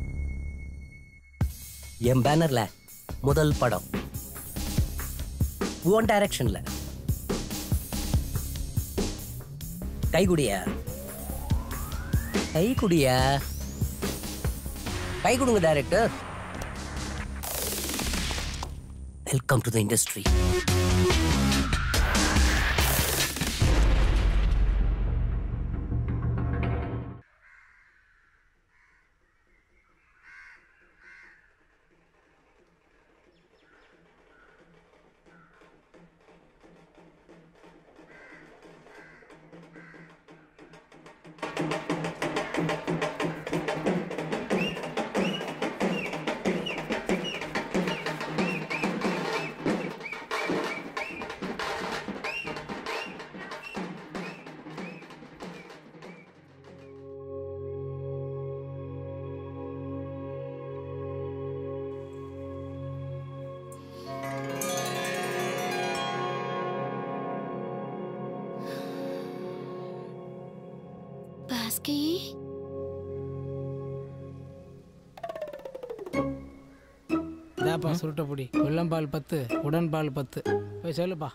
என் பேனர்ல முதல் படம் உன் டைரக்ஷன்ல. கைகுடியா கைகுடியா கை கொடுங்க director. Welcome to the industry. Baski, இதாப்பா சுருட்ட பொடி. வெள்ளம்பால் பத்து, உடன்பால் பத்து. போய் சொல்லுப்பா.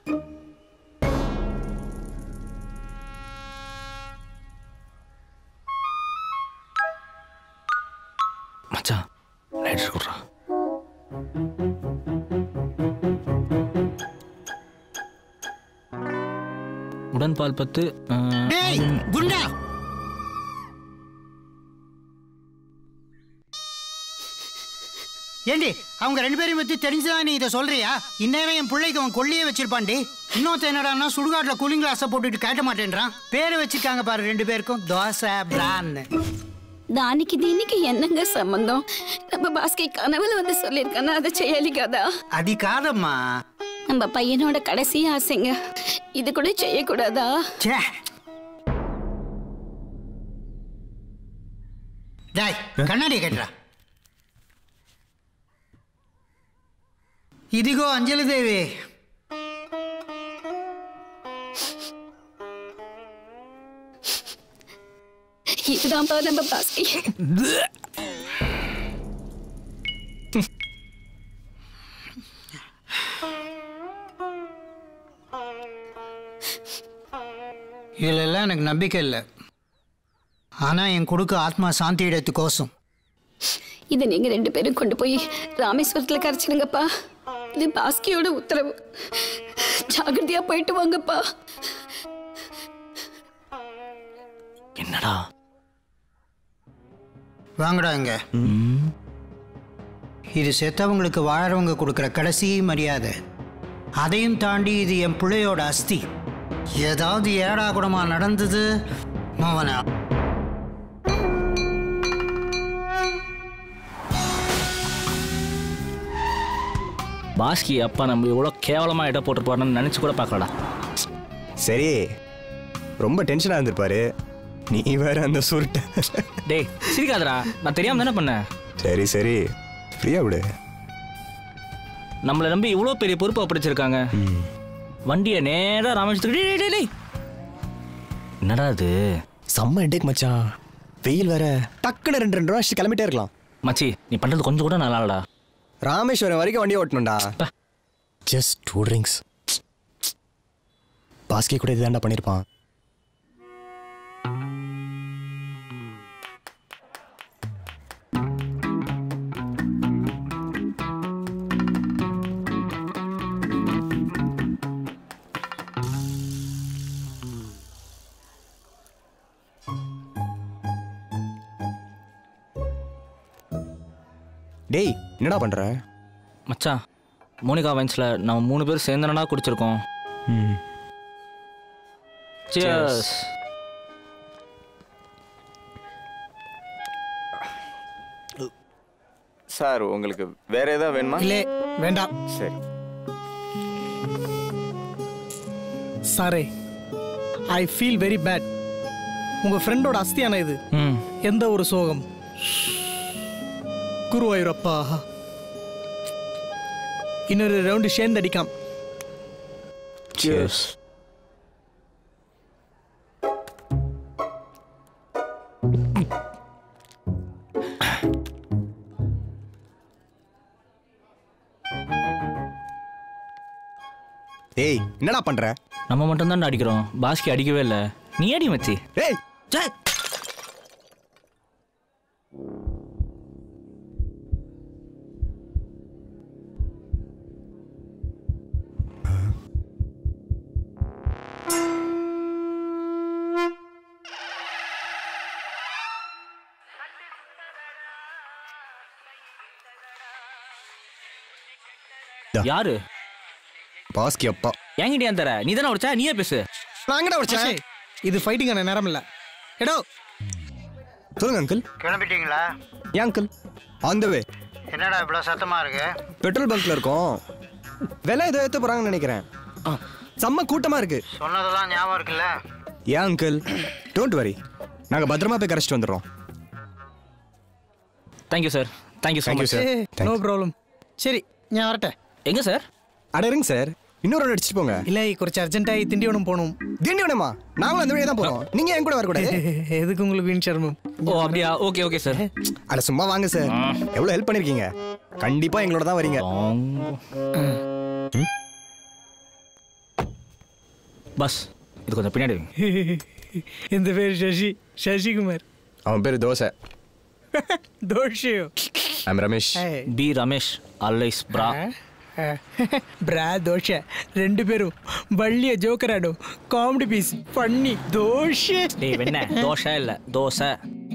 மச்சான் லைட்டர் கொடுறா. உடன்பால் பத்து. டேய் குண்டா, ஏண்டி அவங்க ரெண்டு பேரையும் பத்தி தெரிஞ்சுதான் நீ இதை சொல்றியா? இந்நேரம் என் பிள்ளைக்கு அவன் கொல்லியே வச்சிருப்பான்டி. இன்னொருத்த என்னடான்னா சுடுகாட்டில் கூலிங் கிளாஸை போட்டுட்டு கேட்ட மாட்டேன்றான். பேரை வச்சிருக்காங்க பாரு ரெண்டு பேருக்கும், தோசை பிரான்னு. దానికి దీనికి ఎన్నంగా సంబంధం? நம்ம பாஸ்கி கனவுல வந்து சொல்லியிருக்கானா அதை செய்யலி கதா? అది కాదమ్మా, நம்ம பையனோட கடைசி ஆசைங்க. இது கூட செய்யக்கூடாதா? டாய் கண்ணாடி கட்டுறா. ఇదిగో అంజలిదేవి, இதுதான்ப்பா நம்ம பாஸ்கி. இதுலெல்லாம் எனக்கு நம்பிக்கை இல்லை. ஆனா என் கொடுக்க ஆத்மா சாந்தி இடத்து கோசம் இதை நீங்க ரெண்டு பேரும் கொண்டு போய் ராமேஸ்வரத்துல கரைச்சிடுங்கப்பா. இது பாஸ்கியோட உத்தரவு. ஜாகிரதையா போயிட்டு வாங்கப்பா. என்னடா வாங்கடா இங்க. இது செத்தவங்களுக்கு வாழறவங்க கொடுக்குற கடைசி மரியாதை. அதையும் தாண்டி இது என் பிள்ளையோட அஸ்தி. ஏதாவது ஏடா கூடமா நடந்தது மவனா. பாஸ்கி அப்பா நம்ம எவ்வளோ கேவலமாக இடம் போட்டுருப்பாருன்னு நினச்சி கூட பார்க்கலடா. சரி, ரொம்ப டென்ஷனாக இருந்திருப்பாரு. நீ வேற அந்த சுருட்ட. டேய் சிரிக்காதடா, நான் தெரியாம தானே பண்ணேன். சரி சரி ஃப்ரீயா விடு. நம்மளை நம்பி இவ்வளோ பெரிய பொறுப்பு அப்படிச்சிருக்காங்க. வண்டியை நேராக ராமேஸ்வரத்துக்கு. என்னடா அது? செம்ம ஹெட்டேக் மச்சான். வெயில் வேற. டக்குன்னு ரெண்டு ரெண்டு ரூபா கிளம்பிட்டே இருக்கலாம். மச்சி நீ பண்ணுறது கொஞ்சம் கூட நல்லா இல்லடா. ராமேஸ்வரம் வரைக்கும் வண்டியை ஓட்டணும்டா. Just two drinks. பாஸ்கி கூட இதுதான்டா பண்ணியிருப்பான். டேய் என்னடா பண்ற? மச்சான் மோனிகா வைன்ஸில் நம்ம மூணு பேர் சேர்ந்தனா குடிச்சிருக்கோம். ம் Cheers. சார் உங்களுக்கு வேற ஏதாவது வேணுமா? இல்லை வேண்டாம். சரி சாரே, ஐ ஃபீல் வெரி பேட். உங்க ஃப்ரெண்டோட அஸ்தியான இது. எந்த ஒரு சோகம். குருவாயூரப்பா, இன்னொரு ரவுண்டு சேர்ந்து அடிக்காம். Cheers. ஏய் என்னடா பண்ற? நம்ம மட்டும் தான் அடிக்கிறோம், பாஸ்கி அடிக்கவே இல்லை. நீ அடி மச்சி. ஏய் யாரு? பாஸ்கி அப்பா. என்கிட்ட ஏன் தர? நீ தானே உடைச்சா, நீயே பேசு. நான் எங்கடா உடைச்சேன்? இது ஃபைட்டிங்கான நேரம் இல்ல. எடோ சொல்லுங்க அங்கிள். கிளம்பிட்டீங்களா? ஏன் அங்கிள்? ஆன் த வே. என்னடா இவ்வளோ சத்தமா இருக்கு? பெட்ரோல் பங்க்ல இருக்கோம். விலை ஏதோ ஏற்ற போறாங்கன்னு நினைக்கிறேன். செம்ம கூட்டமா இருக்கு. சொன்னதெல்லாம் ஞாபகம் இருக்குல்ல? ஏன் அங்கிள்? டோன்ட் வரி, நாங்க பத்திரமா போய் கரைச்சிட்டு வந்துடுறோம். Thank you sir. Thank you Thank you, sir. No problem. சரி நான் வரட்டேன். எங்க சார்? அட இருங்க சார், இன்னொரு ஒன்று அடிச்சுட்டு போங்க. இல்லை, கொஞ்சம் அர்ஜென்ட்டாகி திண்டிவனம் போகணும். திண்டிவனமா? நாங்களும் அந்த வழியாக தான் போகிறோம். நீங்கள் என் கூட வரக்கூடாது. எதுக்கு உங்களுக்கு வீண் சர்மம்? ஓ அப்படியா? Okay okay sir. அட சும்மா வாங்க சார், எவ்வளோ ஹெல்ப் பண்ணியிருக்கீங்க. கண்டிப்பாக எங்களோட தான் வரீங்க. பஸ் இது கொஞ்சம் பின்னாடி. இந்த பேர் சசி, சசிகுமார். அவன் பேர் தோசை. தோஷியோ. ஐம் ரமேஷ். பி ரமேஷ் அல்லைஸ் பிரா. பிரா தோஷ ரெண்டு பேரும் வள்ளிய ஜோக்கராடும் காமெடி பீஸ் பண்ணி தோஷ. டேய் வெண்ண தோஷ இல்ல தோசை.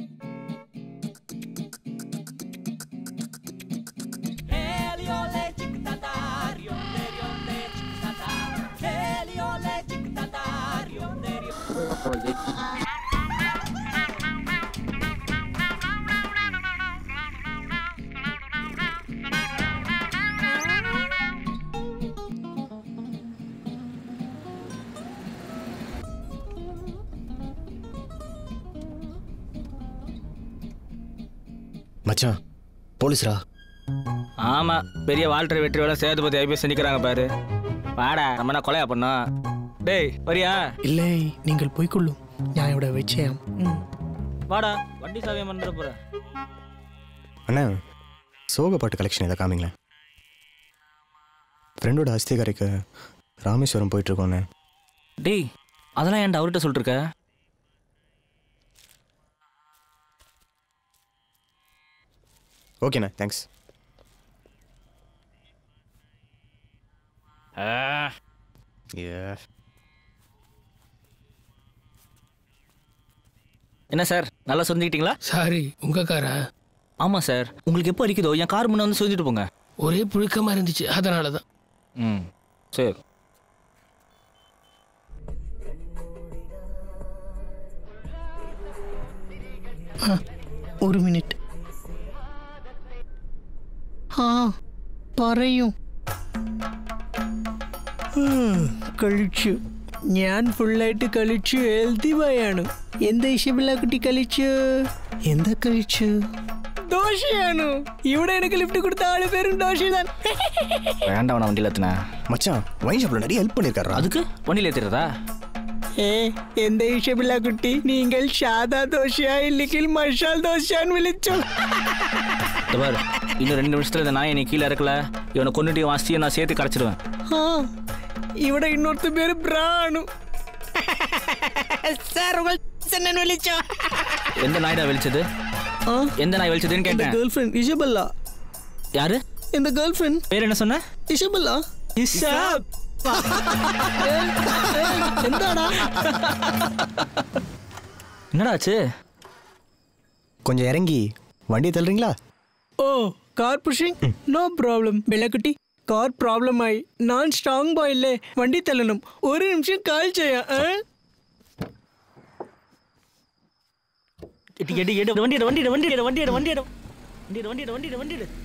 மச்சான் போலீஸ்ரா? ஆமா, பெரிய வால்டர் வெற்றி வேலை சேதுபதி ஐபிஎஸ் நிக்கிறாங்க பாரு. வாடா, நம்ம என்ன கொலையா பண்ணோம்? டேய் வரியா? இல்லை, நீங்கள் போய்கொள்ளும். ஞாயோட வச்சேன். வாடா, வண்டி சாவியம் பண்ண போற. அண்ணா, சோக பாட்டு கலெக்ஷன் எதை காமிங்களேன். ஃப்ரெண்டோட அஸ்திகாரிக்கு ராமேஸ்வரம் போயிட்டு இருக்கோண்ணே. டேய் அதெல்லாம் ஏன்டா அவர்கிட்ட சொல்லிட்டு இருக்க? ஓகேண்ணா, தேங்க்ஸ். என்ன சார், நல்லா சொந்திக்கிட்டீங்களா? சாரி, உங்க காரா? ஆமா சார். உங்களுக்கு எப்போ அடிக்குதோ என் கார் முன்ன வந்து சொந்திட்டு போங்க. ஒரே புழுக்கமா இருந்துச்சு, அதனால தான். ம் சரி. ഒരു മിനിറ്റ്. ആ പറയൂ. കളിച്ചു, ഞാൻ ഫുള്ളായിട്ട് കളിച്ചു. ഹെൽത്തി ബോയാണ്. എന്താ ഇഷ്ടമില്ല കുട്ടി? കളിച്ചു. എന്താ കഴിച്ചു? ദോശയാണ്. ഇവിടെ എനിക്ക് ലിഫ്റ്റ് കൊടുത്ത ആള് പേരും ദോശ. வேண்டாம், நான் வண்டியில் ஏற்றினேன். மச்சான் வைன் ஷாப்ல நிறைய ஹெல்ப் பண்ணியிருக்காரு. அதுக்கு வண்டியில் ஏற்றிடுறதா? ഏ എന്താ ഇഷ്ടമില്ല കുട്ടി? നിങ്ങൾ സാദാ ദോശയാ ഇല്ലെങ്കിൽ മസാല ദോശയാന്ന് വിളിച്ചു. பாரு, இன்னும் ரெண்டு நிமிஷத்துல இந்த நாயை நீ கீழே இருக்கல, இவனை கொண்டுட்டு வாசியை நான் சேர்த்து கரைச்சிடுவேன். ആ ഇവിടെ ഇന്നൊരുത്ത പേര് ബ്രാണു. സാർ എന്നെ വിളിച്ചോ? எந்த நாய்டா வெளிச்சது? எந்த நாய் வெளிச்சதுன்னு கேட்டேன். கேர்ள் ஃப்ரெண்ட் இஷபல்லா. யாரு? இந்த கேர்ள் ஃப்ரெண்ட். பேர் என்ன சொன்ன? இஷபல்லா. இஷாப். എന്താടാ? என்னடா ஆச்சு? கொஞ்சம் இறங்கி வண்டியை தள்ளுறீங்களா? Oh car pushing, no problem. பெல்லக்குட்டி కార్ ప్రాబ్లం అయి నాన్ స్ట్రాంగ్ బాయ్లే వండి తెల్లనం ஒரு நிமிஷம் கால் செய்ய எட்டி எட்டி எடு வண்டி எடு வண்டி எடு வண்டி எடு வண்டி எடு வண்டி எடு வண்டி எடு வண்டி எடு வண்டி எடு வண்டி எடு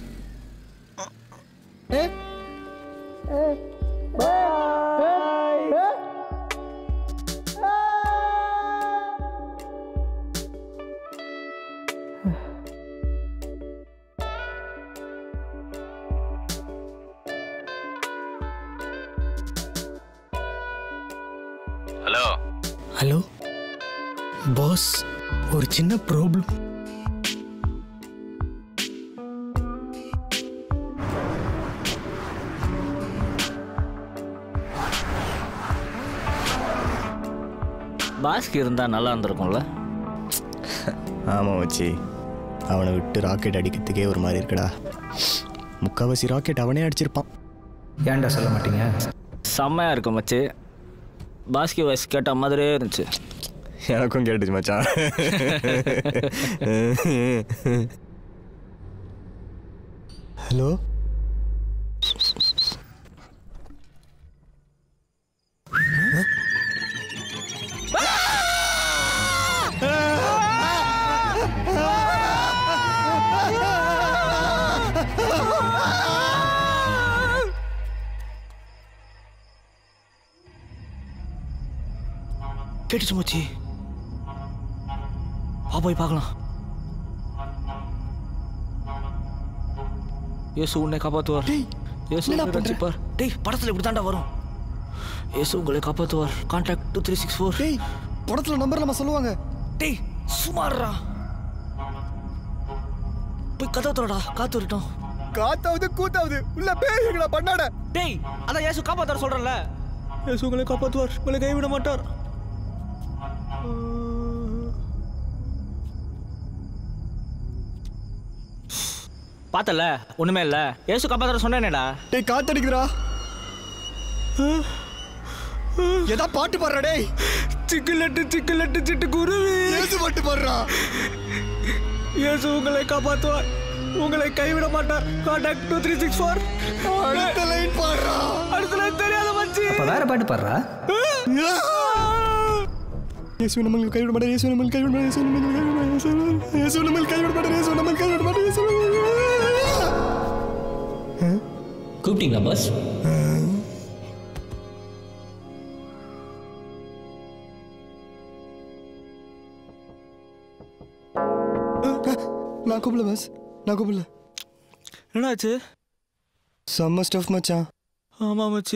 ஹலோ ஹலோ பாஸ் ஒரு சின்ன ப்ராப்ளம் பாஸ்க்கு இருந்தா நல்லா இருந்திருக்கும்ல. ஆமாம் வச்சு அவனை விட்டு ராக்கெட் அடிக்கிறதுக்கே ஒரு மாதிரி இருக்குடா. முக்கால்வாசி ராக்கெட் அவனே அடிச்சிருப்பான். ஏன்டா சொல்ல மாட்டீங்க? செம்மையா இருக்கும் மச்சி. பாஸ்கி வாய்ஸ் கேட்ட மாதிரியே இருந்துச்சு. எனக்கும் கேட்டுச்சு மச்சான். ஹலோ கேட்டுச்சு மச்சி. வா போய் பார்க்கலாம். இயேசு உன்னை காப்பாற்றுவார். இயேசு உன்னை ரட்சிப்பார். டேய் படத்தில் இப்படி தாண்டா வரும். இயேசு உங்களை காப்பாற்றுவார். Contact two three six four. டேய் படத்தில் நம்பர் நம்ம சொல்லுவாங்க. டேய் சுமாரா போய் கதவு தரடா. காத்து வரட்டும். காத்தாவது கூத்தாவது உள்ள பேய்களா பண்ணாட. டேய் அதான் இயேசு காப்பாற்றுவார் சொல்கிறேன்ல. இயேசு உங்களை காப்பாற்றுவார். உங்களை கைவிட மாட்டார். பார்த்தல ஒண்ணுமே இல்ல. ஏசு காப்பாத்துற சொன்னேனேடா. டேய் காத்தடிக்குதுடா. ஏதா பாட்டு பாடுறா. டேய் சிக்கலட்டு சிக்கலட்டு சிட்டு குருவி ஏசு பாட்டு பாடுறா. இயேசு உங்களை காப்பாற்றுவார். உங்களை கைவிட மாட்டார். Contact two three six four. அடுத்த லைன் பாடுறா. அடுத்த லைன் தெரியாத மச்சி. அப்ப வேற பாட்டு பாடுறா. இயேசு நம்மளை கைவிட மாட்டார். இயேசு நம்மளை கைவிட மாட்டார். இயேசு நம்மளை கைவிட மாட்டார். இயேசு நம்மளை கைவிட மாட்டார். இயேசு நம்மளை கைவிட மாட்டார். இயேசு கூப்பிட்டீங்களா பாஸ்? நான் கூப்பிடல பாஸ். நான் கூப்பிடல. என்னாச்சு? செம்ம ஸ்டஃப் மச்சான். ஆமா மச்சி.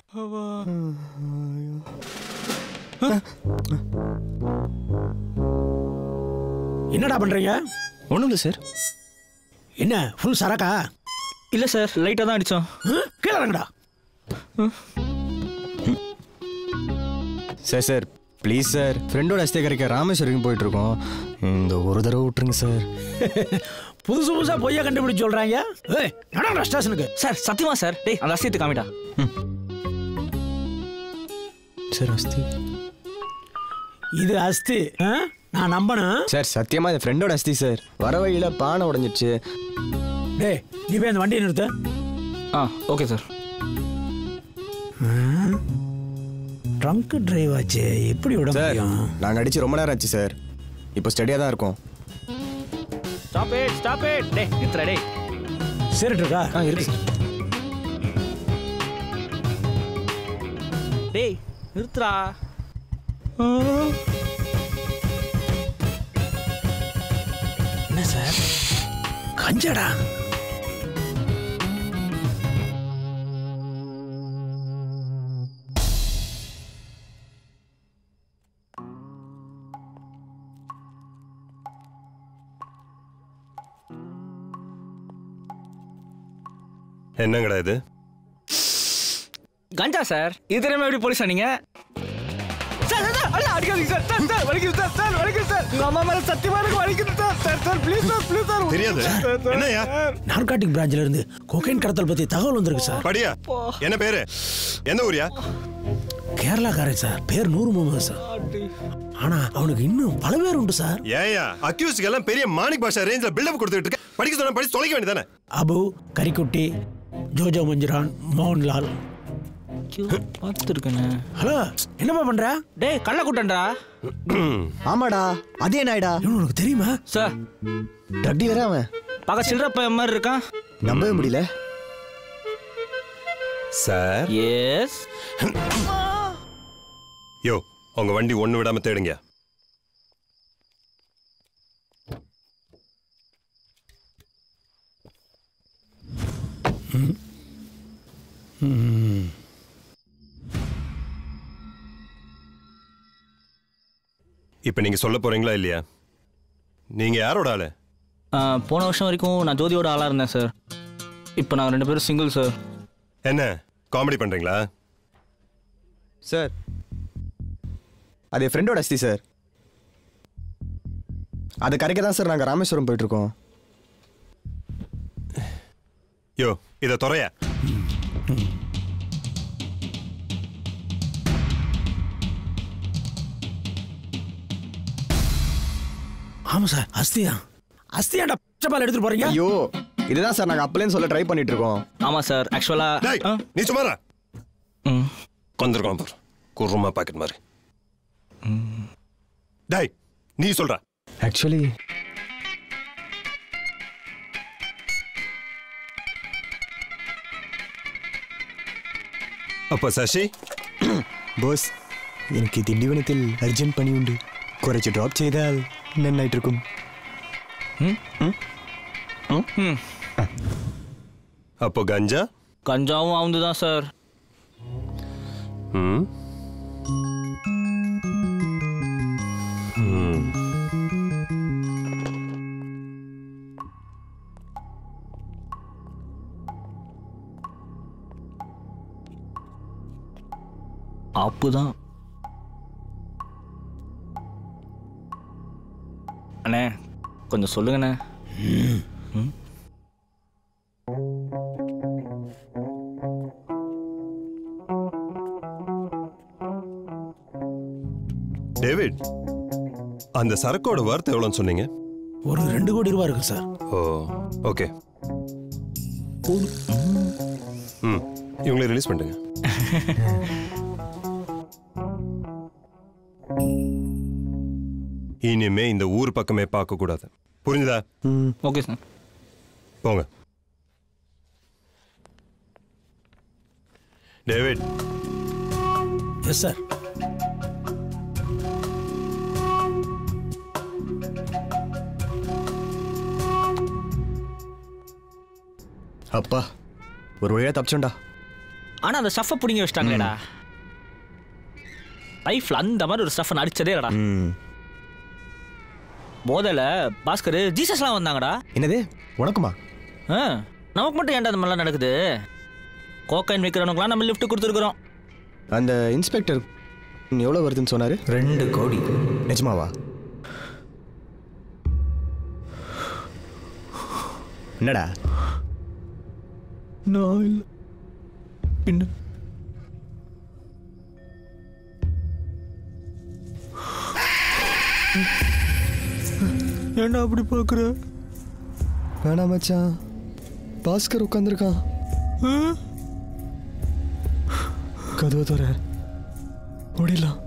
என்னடா பண்றீங்க? ஒன்றும் இல்லை சார். என்ன ஃபுல் சரக்கா? இல்ல சார் லைட்டாக தான் அடித்தோம். கீழே இறங்கடா. Sir sir please sir. ஃப்ரெண்டோட அஸ்தே கரைக்க ராமேஸ்வரம் போயிட்டு இருக்கோம். இந்த ஒரு தடவை விட்டுருங்க சார். புதுசு புதுசா பொய்யா கண்டுபிடிச்சு சொல்றாங்க. ஏய் நடடா ஸ்டேஷனுக்கு. சார் சத்தியமா சார். டேய் அந்த அஸ்தியத்தை காமிடா. சார் அஸ்தி இது அஸ்தி. நான் நம்பணும் சார். சத்தியமா இது ஃப்ரெண்டோட அஸ்தி சார். வர வழியில பானை உடஞ்சிடுச்சு. டேய் நீ போய் அந்த வண்டியை நிறுத்த. ஆ ஓகே சார். ட்ரங்க் டிரைவ் ஆச்சு. எப்படி விட முடியும்? நாங்கள் அடிச்சு ரொம்ப நேரம் ஆச்சு சார். இப்போ ஸ்டடியாக தான் இருக்கோம். Stop it stop it. டேய் நிறுத்துடா டேய். சரிட்டு இருக்கா? ஆ இருக்கு சார். டேய் நிறுத்துடா. என்ன சார் கஞ்சடா? என்னங்கடா இது? கஞ்சா சார். இது தெரியாம எப்படி போலீஸ் ஆனீங்க? சார் சார் அட அடிக்காதீங்க சார். சார் சார் வலிக்குது சார். சார் வலிக்குது சார். உங்க அம்மா மேல சத்தியமா எனக்கு வலிக்குது sir. Sir sir please sir please sir. தெரியாது. என்னய்யா? நார்காட்டிக் பிரான்ச்ல இருந்து கோகைன் கடத்தல் பத்தி தகவல் வந்திருக்கு சார். படியா? என்ன பேரு? என்ன ஊரியா? கேரளாக்காரன் சார். பேர் நூறு முகமது சார். ஆனா அவனுக்கு இன்னும் பல பேர் உண்டு சார். ஏயா அக்யூஸ்க்கு எல்லாம் பெரிய மாணிக் பாஷா ரேஞ்சில பில்டப் கொடுத்துட்டு இருக்க. படிக்க சொன்னா படிச்சு தொலைக்க வேண்டியதானே? அபு, கரிக்குட்டி, ஜோஜோ மஞ்சுரான் மோகன்லால். பார்த்துருக்கேண்ணே. ஹலோ என்னப்பா பண்ற? டேய் கள்ள கூட்டன்றா. ஆமாடா அதே நாய்டா. உனக்கு தெரியுமா சார்? ட்ரக் டீலரா அவன். பக்க சில்லற பையன் மாதிரி இருக்கான். நம்பவே முடியல சார். எஸ். யோ உங்க வண்டி ஒண்ணு விடாம தேடுங்க. இப்ப நீங்க சொல்ல போறீங்களா இல்லையா? நீங்க யாரோட ஆளு? போன வருஷம் வரைக்கும் நான் ஜோதியோட ஆளா இருந்தேன் சார். இப்போ நாங்கள் ரெண்டு பேரும் சிங்கிள் சார். என்ன காமெடி பண்றீங்களா சார்? அது என் ஃப்ரெண்டோட அஸ்தி சார். அது கரைக்க தான் சார் நாங்கள் ராமேஸ்வரம் போயிட்டு இருக்கோம். யோ இதை துறைய. ஆமா சார் அஸ்தியா அஸ்தியாடா பால் எடுத்துட்டு போறீங்க. ஐயோ இதுதான் சார் நாங்கள் அப்பலேன்னு சொல்ல ட்ரை பண்ணிட்டு இருக்கோம். ஆமா சார் ஆக்சுவலா நீ சுமாரா கொண்டிருக்கோம் குருமா பாக்கெட் மாதிரி. டேய் நீ சொல்ற. ஆக்சுவலி அப்ப சசி ബോസ് എനിക്ക് ദിണ്ടിവനത്തിൽ അർജന്റ് പണിയുണ്ട്. കുറച്ച് ഡ്രോപ്പ് ചെയ്താൽ നന്നായിട്ടിരിക്കും. அப்போ கஞ்சா? கஞ்சாவும் அவந்து தான் சார். ம் அப்புதான் அண்ணே கொஞ்சம் சொல்லுங்கண்ணே. டேவிட் அந்த சரக்கோட வார்த்தை எவ்வளோன்னு சொன்னீங்க? ஒரு ரெண்டு கோடி ரூபாய் இருக்கு சார். ஓ ஓகே. ம் இவங்களை ரிலீஸ் பண்ணுங்க. இனிமே இந்த ஊர் பக்கமே பார்க்க கூடாது. புரிஞ்சுதா? Okay sir. போங்க. டேவிட். Yes sir. அப்பா ஒரு வழியா தப்பிச்சோண்டா. ஆனா அந்த ஸ்டஃப்பை பிடிங்கி வச்சிட்டாங்களேடா. லைஃப்ல அந்த மாதிரி ஒரு ஸ்டஃப் அடிச்சதே இல்லடா. போதல பாஸ்கர் ஜீசஸ்லாம் வந்தாங்கடா. என்னது உனக்குமா? ஆ நமக்கு மட்டும் ஏன்டா அந்த மாதிரிலாம் நடக்குது? கோக்கைன் விற்கிறவனுக்குலாம் நம்ம லிஃப்ட் கொடுத்துருக்குறோம். அந்த இன்ஸ்பெக்டர் எவ்வளோ வருதுன்னு சொன்னாரு? ரெண்டு கோடி. நிஜமாவா? என்னடா? நான் இல்லை பின்ன ஏன்டா அப்படி பார்க்குற? வேணாம் மச்சான், பாஸ்கர் உட்காந்துருக்கான். கதவை தர ஓடிடலாம்.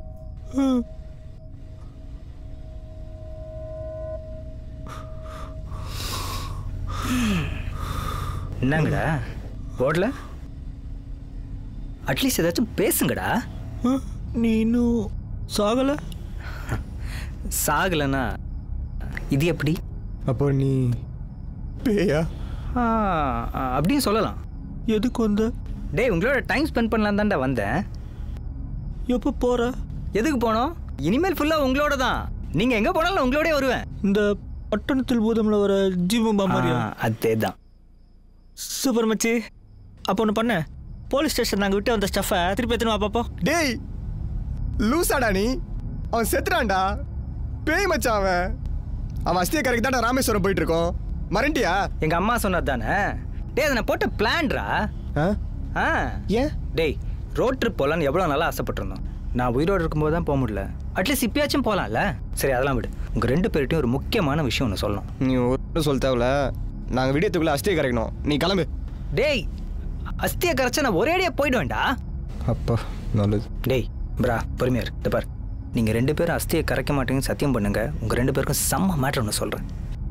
என்னங்கடா போடல? அட்லீஸ்ட் ஏதாச்சும் பேசுங்கடா. நீ இன்னும் சாகலை? சாகலைன்னா இது எப்படி? அப்போ நீ பேயா? அப்படின்னு சொல்லலாம். எதுக்கு வந்த? டேய் உங்களோட டைம் ஸ்பெண்ட் பண்ணலாம் தான்டா வந்தேன். எப்போ போகிற? எதுக்கு போனோம்? இனிமேல் ஃபுல்லாக உங்களோட தான். நீங்கள் எங்கே போனாலும் உங்களோடய வருவேன். இந்த பட்டணத்தில் பூதமில் வர ஜீவம்பா மாதிரியா? அதே தான். சூப்பர் மச்சி. அப்போ ஒன்று பண்ண, போலீஸ் ஸ்டேஷன் நாங்கள் விட்டு வந்த ஸ்டஃபை திருப்பி எத்தனை வா பார்ப்போம். டேய் லூசாடா நீ? அவன் செத்துறான்டா. பேய் மச்சான் அவன். அவன் அஸ்திய கரைக்கு தான்டா ராமேஸ்வரம் போயிட்டு இருக்கோம். மறண்டியா? எங்கள் அம்மா சொன்னது தானே. டே அதை நான் போட்ட பிளான்ரா. ஆ ஏன்? டேய் ரோட் ட்ரிப் போகலான்னு எவ்வளோ நல்லா ஆசைப்பட்டிருந்தோம். நான் உயிரோடு இருக்கும்போது தான் போக முடியல. அட்லீஸ்ட் இப்பயாச்சும் போகலாம்ல. சரி அதெல்லாம் விடு. உங்கள் ரெண்டு பேர்கிட்டையும் ஒரு முக்கியமான விஷயம் ஒன்று சொல்லணும். நீ ஒன்றும் சொல்ல தேவையில்ல. நாங்கள் விடியத்துக்குள்ளே அஸ்தியை கரைக்கணும். நீ கிளம்பு. டேய் அஸ்தியை கரைச்சா நான் ஒரே அடியாக போயிடுவேன்டா. அப்பா நல்லது. டேய் பிரா பொறுமையா இரு. இந்த பார், நீங்கள் ரெண்டு பேரும் அஸ்தியை கரைக்க மாட்டீங்கன்னு சத்தியம் பண்ணுங்க. உங்கள் ரெண்டு பேருக்கும் செம்ம மேட்ரு ஒன்று சொல்கிறேன்.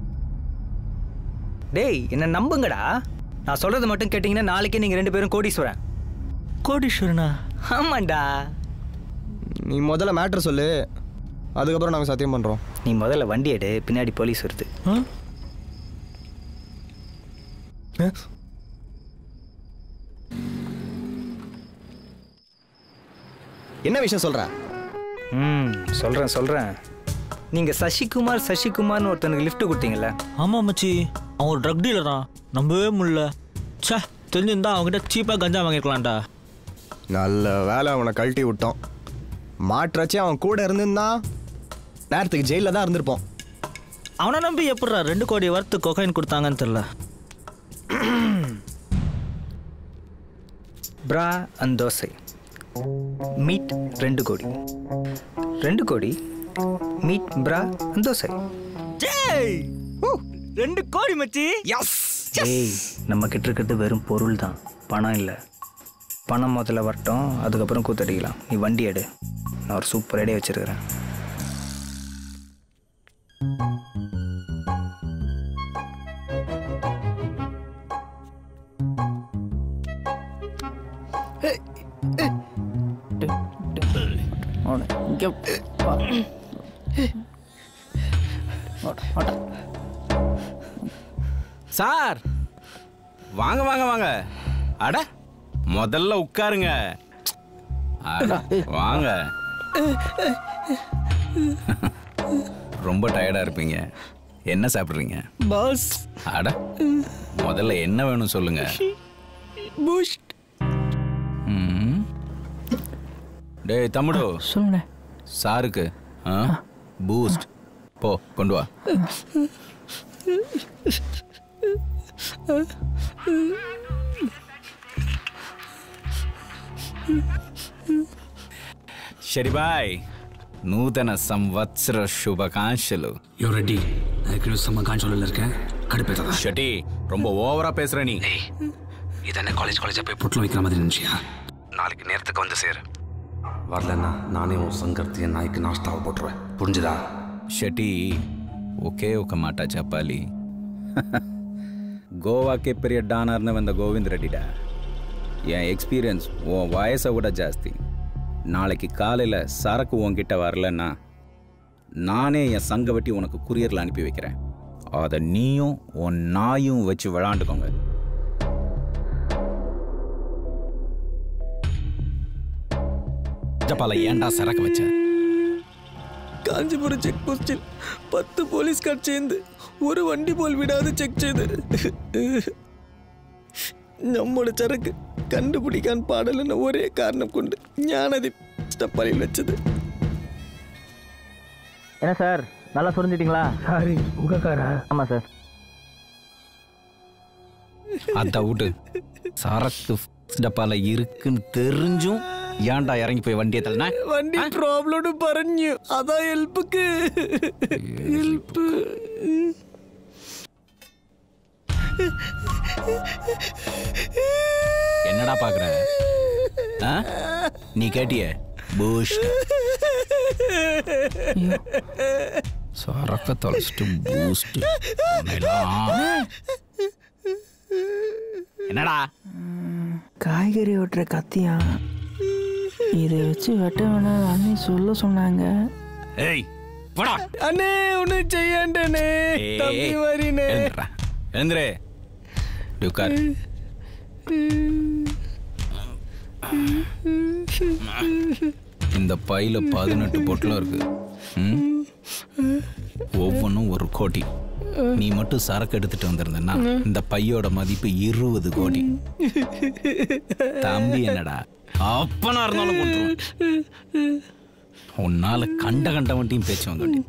டேய் என்ன நம்புங்கடா. நான் சொல்கிறது மட்டும் கேட்டிங்கன்னா நாளைக்கே நீங்கள் ரெண்டு பேரும் கோடீஸ்வரன். கோடீஸ்வரனா? ஆமாண்டா. நீ முதல்ல மேட்ரு சொல்லு, அதுக்கப்புறம் நாங்கள் சத்தியம் பண்ணுறோம். நீ முதல்ல வண்டி எடு, பின்னாடி போலீஸ் வருது. என்ன விஷயம் சொல்ற? ம் சொல்கிறேன் சொல்கிறேன். நீங்கள் சசிகுமார் சசிகுமார்னு ஒருத்தனுக்கு லிஃப்ட் கொடுத்தீங்கல்ல? ஆமாம் மச்சி, அவன் ஒரு ட்ரக் டீலர் தான். நம்பவே முடியல. சே, தெரிஞ்சிருந்தா அவங்ககிட்ட சீப்பாக கஞ்சா வாங்கிக்கலாம்டா. நல்ல வேலை அவனை கழட்டி விட்டோம். மாற்றாச்சு அவன் கூட இருந்திருந்தான் நேரத்துக்கு ஜெயிலில் தான் இருந்திருப்போம். அவனை நம்பி எப்படா ரெண்டு கோடி வரத்து கொகைன் கொடுத்தாங்கன்னு தெரியல. பிரா அண்ட் தோசை மீட் ரெண்டு கோடி. ரெண்டு கோடி மீட் பிரா அண்ட் தோசை. ரெண்டு கோடி மச்சி. எஸ். ஏய் நம்ம கிட்ட இருக்கிறது வெறும் பொருள் தான், பணம் இல்லை. பணம் முதல்ல வரட்டும், அதுக்கப்புறம் கூத்தடிக்கலாம். நீ வண்டி எடு, நான் ஒரு சூப்பர் ஐடியா வச்சிருக்கிறேன். சார் வாங்க வாங்க வாங்க. அட முதல்ல உட்காருங்க. அட, வாங்க. ரொம்ப டயர்டா இருப்பீங்க. என்ன சாப்பிடுறீங்க பாஸ்? அட முதல்ல என்ன வேணும் சொல்லுங்க. பூஸ்ட். ம். டேய் தம்முடு சொல்லுங்க. சாருக்கு பூஸ்ட் போ கொண்டு வா. శరి బాయ్, నూతన సంవత్సర శుభాకాంక్షలు. யோ ரெட்டி, நான் சம்மகாஞ்சோலில் இருக்கேன். கடுப்பேற்றதா ஷட்டி, ரொம்ப ஓவரா பேசுற நீ. இதென்ன காலேஜ் காலேஜாக போய் புட்டில் வைக்கிற மாதிரி இருந்துச்சியா? நாளைக்கு நேரத்துக்கு வந்து சேரு. வரலன்னா நானே உன் சங்கர்த்திய நாய்க்கு நாஷ்டாவை போட்டுருவேன். புரிஞ்சுதா? షటి ఒకే ఒక మాట చెప్పాలి. గోవాకి పెరియ డానర్ನ வந்த கோவிந்த் ரெட்டிடா. என் எக்ஸ்பீரியன்ஸ் உன் வயசை விட ஜாஸ்தி. நாளைக்கு காலையில் சரக்கு உன்கிட்ட வரலன்னா நானே என் சங்க வெட்டி உனக்கு குரியரில் அனுப்பி வைக்கிறேன். அதை நீயும் உன் நாயும் வச்சு விளாண்டுக்கோங்க. ஜப்பால ஏன்டா சரக்கு வச்ச? காஞ்சிபுரம் செக் போஸ்டில் பத்து போலீஸ்கார் சேர்ந்து ஒரு வண்டி போல் விடாது செக் செய்து நம்மோட சரக்கு கண்டுபிடிக்கான் பாடலன்னு ஒரே காரணம் கொண்டு ஞானதி டப்பாலில் வச்சது. என்ன சார், நல்லா புரிஞ்சிட்டீங்களா? சாரி உகக்காரா? ஆமாம் சார். அதை விட்டு சரக்கு டப்பால இருக்குன்னு தெரிஞ்சும் ஏன்டா இறங்கி போய் வண்டியை தள்ளனா? வண்டி ப்ராப்ளம்னு പറഞ്ഞു. அதான் ஹெல்ப்புக்கு. ஹெல்ப். என்னடா பாக்குற? நீ கேட்டிய பூஸ்ட் சரக்க தொலைச்சிட்டு பூஸ்ட் என்னடா? காய்கறி வெட்டுற கத்தியா? இதை வச்சு வெட்ட வேணாம் அண்ணி சொல்ல சொன்னாங்க. ஏய் போடா அண்ணே, ஒண்ணு செய்யண்டனே. தம்பி வரினே. எழுந்துரு. உட்கார். இந்த பையில பதினெட்டு பொட்டலம் இருக்கு. ஒவ்வொன்றும் ஒரு கோடி. நீ மட்டும் சரக்கு எடுத்துட்டு வந்திருந்தனா இந்த பையோட மதிப்பு இருபது கோடி. தம்பி என்னடா அப்பனா இருந்தாலும் கொண்டுருவேன். உன்னால கண்ட கண்ட வண்டியும் பேச்சு வந்து.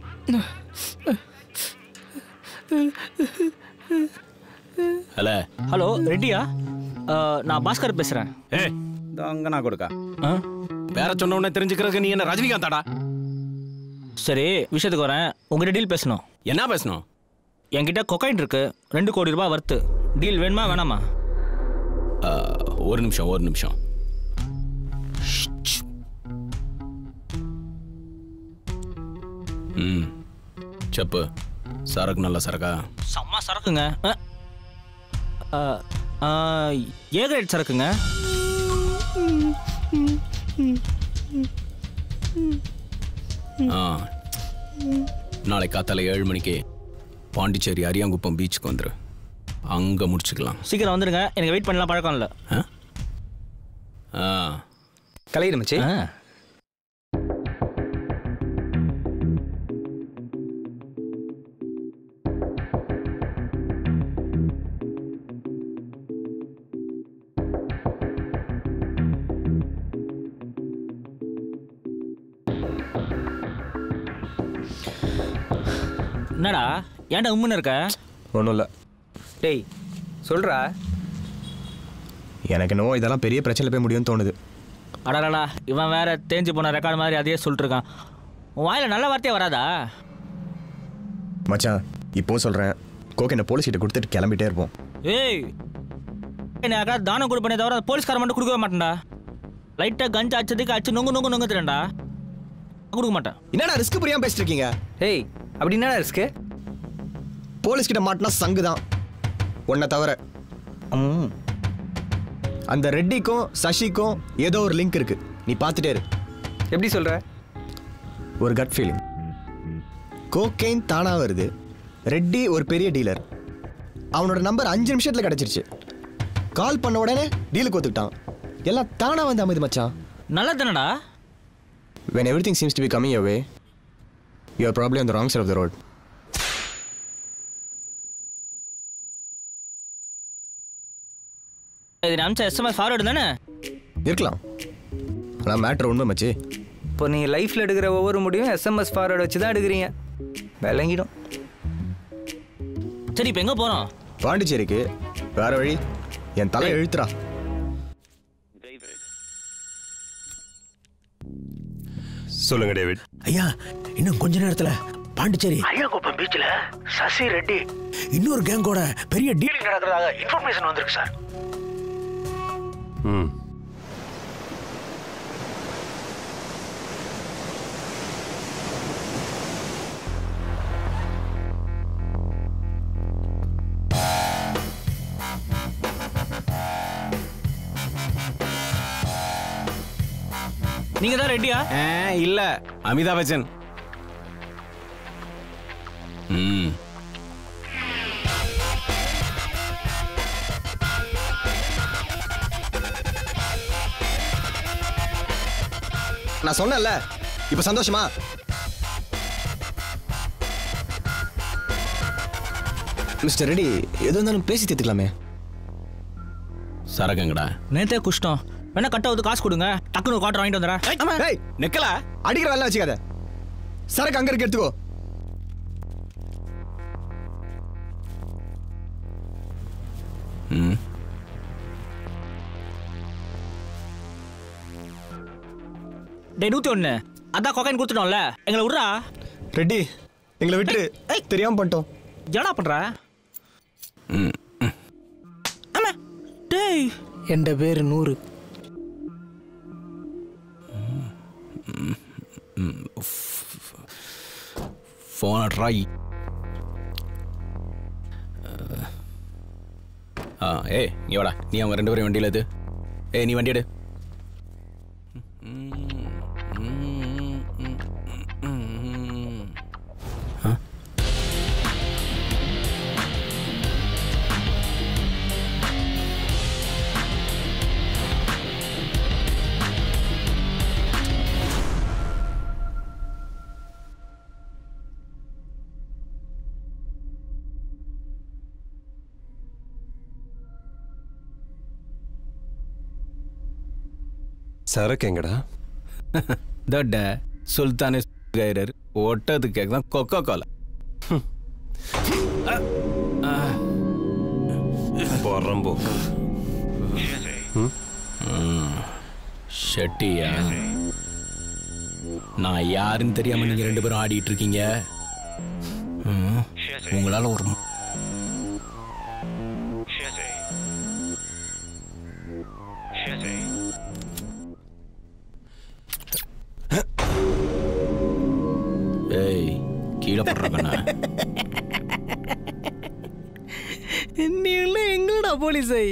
ஹலோ ஹலோ ரெட்டியா? நான் பாஸ்கர் பேசுறேன். ஏ அங்க நான் கொடுக்கா வேற சொன்ன உடனே தெரிஞ்சுக்கிறதுக்கு நீ என்ன ரஜினிகாந்தாடா? சரி, விஷயத்துக்கு வரேன். உங்ககிட்ட டீல் பேசணும். என்ன பேசணும்? என்கிட்ட கொக்கைன் இருக்கு, ரெண்டு கோடி ரூபாய் வர்த்து. டீல் வேணுமா வேணாமா? ஒரு நிமிஷம் ஒரு நிமிஷம். ம் செப்பு, சரக்கு நல்ல சரக்கா? செம்ம சரக்குங்க. ஏ கிரேட் சரக்குங்க. ஆ நாளைக்கு காத்தால ஏழு மணிக்கு பாண்டிச்சேரி அரியாங்குப்பம் பீச்சுக்கு வந்துரு. அங்கே முடிச்சுக்கலாம். சீக்கிரம் வந்துடுங்க, எனக்கு வெயிட் பண்ணலாம் பழக்கம் இல்லை. ஆ கலையிட மச்சி. என்னடா ஏன்டா உம்முன்னு இருக்க? ஒன்றும் இல்லை. டேய் சொல்கிறா. எனக்கு என்னவோ இதெல்லாம் பெரிய பிரச்சனை போய் முடியும்னு தோணுது. அடாடா, இவன் வேற தேஞ்சு போன ரெக்கார்டு மாதிரி அதையே சொல்லிட்டு இருக்கான். உன் வாயில் நல்ல வார்த்தையே வராதா? மச்சான் இப்போ சொல்கிறேன், கோகேனை போலீஸ் கிட்ட கொடுத்துட்டு கிளம்பிட்டே இருப்போம். ஏய், என்ன யாராவது தானம் கொடுப்பனே தவிர போலீஸ்கார மட்டும் கொடுக்கவே மாட்டேன்டா. லைட்டாக கஞ்சா அச்சதுக்கு அச்சு நொங்கு நொங்கு நொங்கு தரேன்டா, கொடுக்க மாட்டேன். என்னடா ரிஸ்க் புரியாமல் பேசிட்டு இருக்கீங்க? ஏய் அப்படி என்னடா ரிஸ்க்கு? போலீஸ் கிட்ட மாட்டினா சங்கு தான் உன்னை தவிர. அந்த ரெட்டிக்கும் சசிக்கும் ஏதோ ஒரு லிங்க் இருக்கு, நீ பார்த்துட்டே இரு. எப்படி சொல்ற? ஒரு கட் ஃபீலிங். கோகெயின் தானா வருது. ரெட்டி ஒரு பெரிய டீலர். அவனோட நம்பர் அஞ்சு நிமிஷத்துல கிடைச்சிருச்சு. கால் பண்ண உடனே டீலுக்கு ஒத்துக்கிட்டான். எல்லாம் தானா வந்து அமைது மச்சான். நல்லா தானடா. When everything seems to be coming your way, you are probably on the wrong side of the road. இது அம்ச எஸ்எம்எஸ் ஃபார்வர்டு தானே இருக்கலாம். ஆனால் மேட்ரு உண்மை மச்சி. இப்போ நீங்கள் லைஃப்பில் எடுக்கிற ஒவ்வொரு முடிவும் எஸ்எம்எஸ் ஃபார்வர்டு வச்சு தான் எடுக்கிறீங்க. விளங்கிடும். சரி இப்போ எங்கே போகிறோம்? பாண்டிச்சேரிக்கு. வேற வழி? என் தலை எழுத்துறா. சொல்லுங்க டேவிட். ஐயா இன்னும் கொஞ்ச நேரத்துல பாண்டிச்சேரி அரியாங்குப்பம் பீச்ல சசி ரெட்டி இன்னொரு கேங்கோட பெரிய டீலிங் நடக்கிறதாக இன்ஃபர்மேஷன் வந்திருக்கு சார். ம் நீங்க தான் ரெட்டியா? இல்ல, அமிதாப் பச்சன். ம் நான் சொன்னேன்ல, இப்ப சந்தோஷமா? மிஸ்டர் ரெட்டி, எது இருந்தாலும் பேசி தீர்த்துக்கலாமே. சரக்குங்கடா. நேத்தே குஷ்டம். வேணா கட்ட வந்து காசு கொடுங்க, டக்குனு ஒரு குவார்டர் வாங்கிட்டு வந்துடுறேன். நெக்கல அடிக்கிற வேலை வச்சுக்காத. சரக்கு அங்க இருக்கு, எடுத்துக்கோ. ம் டேய் நூத்தி ஒண்ணு, அதான் கொக்கைன் கொடுத்துட்டோம்ல, எங்களை விட்றா. ரெட்டி எங்களை விட்டு தெரியாம பண்ணிட்டோம். என்னடா பண்ற? ம் ஆமா டேய், என் பேரு நூறு. ஃபோனை ட்ராய். ஆ ஏய் நீ வாடா, நீ அவங்க ரெண்டு பேரும் வண்டியில் எது? ஏய் நீ வண்டி எடு. சரக்கு எங்கடா? தட்ட சுல்தானே கைரர் ஓட்டது கேக் தான் கொக்கோ கோலா. போறம்போ ஷெட்டியா, நான் யாருன்னு தெரியாம நீங்க ரெண்டு பேரும் ஆடிட்டு இருக்கீங்க. உங்களால ஒரு கீழே போடுறேன். நீ எங்கடா போலீஸை?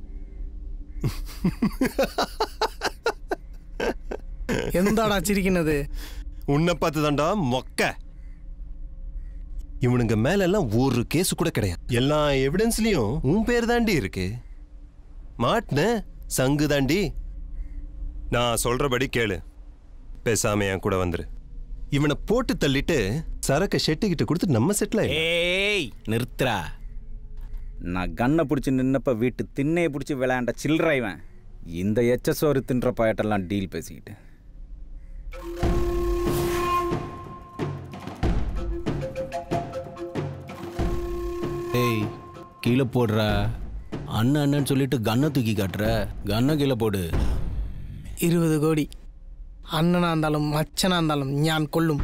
எந்தாடா சிரிக்கினது? உன்னை பார்த்து தான்டா மொக்க. இவனுங்க மேல எல்லாம் ஒரு கேஸ் கூட கிடையாது. எல்லா எவிடன்ஸ்லயும் உன் பேர் தாண்டி இருக்கு. மாட்டின சங்கு தாண்டி. நான் சொல்றபடி கேளு, பேசாம என் கூட வந்துரு. இவனை போட்டு தள்ளிட்டு சரக்க ஷெட்டுக்கிட்ட கொடுத்து நம்ம செட்டில். ஏய் நிறுத்துறா. நான் கண்ணை பிடிச்சி நின்னப்ப வீட்டு திண்ணையை பிடிச்சி விளையாண்ட சில்லற இவன். இந்த எச்சசோறு தின்ற பாயட்டெல்லாம் டீல் பேசிக்கிட்டு. ஏய் கீழே போடுற. அண்ணன் அண்ணன்னு சொல்லிட்டு கண்ணை தூக்கி காட்டுற. கண்ணை கீழே போடு. இருபது கோடி அண்ணனா இருந்தாலும் மச்சனா இருந்தாலும் ஞான் கொள்ளும்.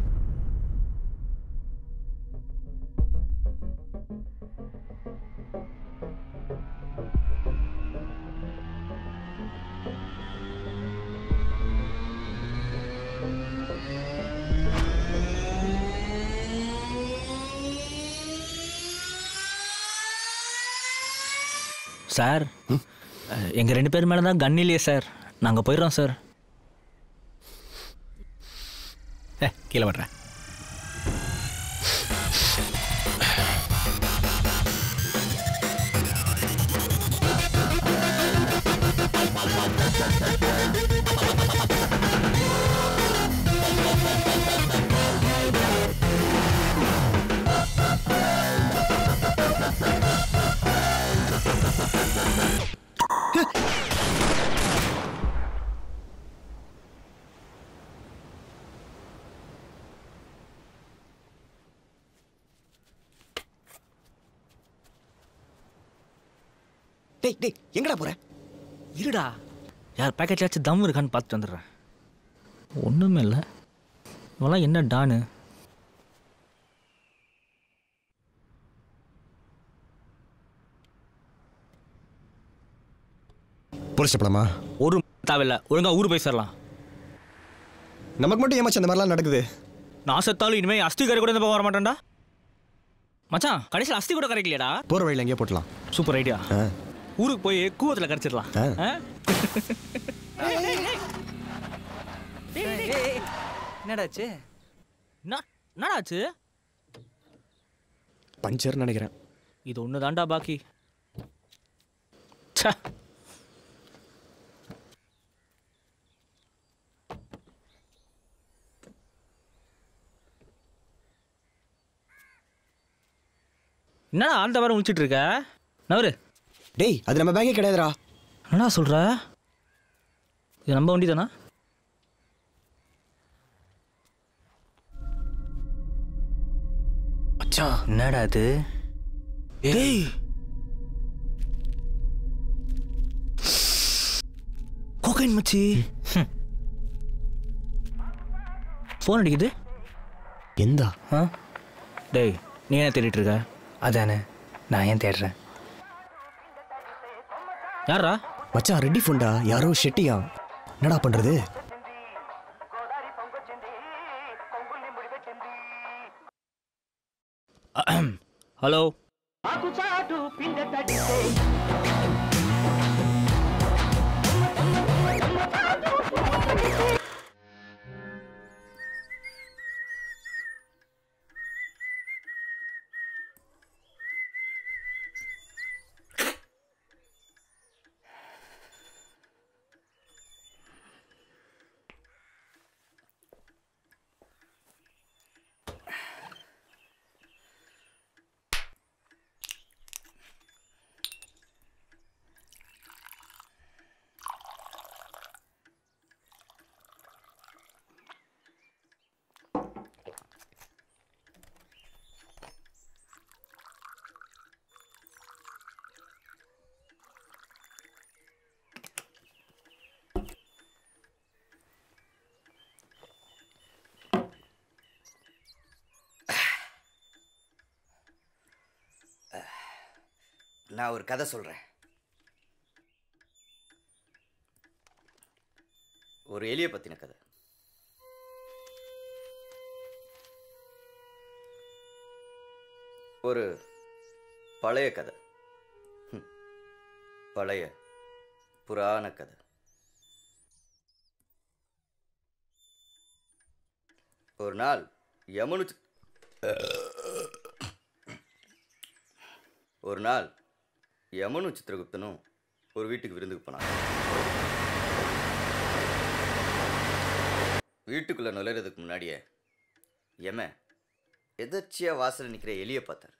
சார் எங்கள் ரெண்டு பேர் மேலே தான் கன் இல்லையே சார். நாங்கள் போயிடுறோம் சார். ஏ கீழே வர்றேன். டேய் டேய் எங்கடா போற? இருடா, யார் பேக்கெட்லாச்சும் தம் இருக்கான்னு பார்த்துட்டு வந்துடுறேன். ஒன்றுமே இல்லை. இவெல்லாம் என்ன டானு? போலீஸ் போலாமா? ஒரு தேவையில்லை, ஒழுங்கா ஊர் போய் சேரலாம். நமக்கு மட்டும் ஏமாச்சு அந்த மாதிரிலாம் நடக்குது. நான் செத்தாலும் இனிமேல் அஸ்தி கரை கூட இந்த பக்கம் வர மாட்டேன்டா. மச்சான் கடைசியில் அஸ்தி கூட கரைக்கலையாடா. போகிற வழியில் எங்கேயே போட்டலாம். Super idea. ஊருக்கு போய் கூவத்தில் கரைச்சிடலாம். என்னடாச்சு? என்னடாச்சு? பஞ்சர் நினைக்கிறேன். இது ஒன்று தாண்டா பாக்கி. என்னடா அந்த வாரம் முடிச்சிட்டு இருக்க? நவரு. டேய் அது நம்ம பேக்கே கிடையாதுடா. என்னடா சொல்ற? இது நம்ம வண்டி தானா? மச்சான் என்னடா அது? டேய் கோகைன் மச்சி. ஃபோன் அடிக்குது. எந்தா? டேய் நீ என்ன தேடிட்டு இருக்க? அதானே நான் ஏன் தேடுறேன். யாரா? மச்சான் ரெட்டி ஃபோன்டா. யாரோ ஷெட்டியா. என்னடா பண்றது? ஹலோ. நான் ஒரு கதை சொல்கிறேன். ஒரு எலியை பற்றின கதை. ஒரு பழைய கதை, பழைய புராண கதை. ஒரு நாள் யமுனு ஒரு நாள் யமுனும் சித்திரகுப்தனும் ஒரு வீட்டுக்கு விருந்துக்கு போனாங்க. வீட்டுக்குள்ள நுழைறதுக்கு முன்னாடியே யம எதர்ச்சியா வாசல்ல நிக்கிற எலியை பார்த்தார்.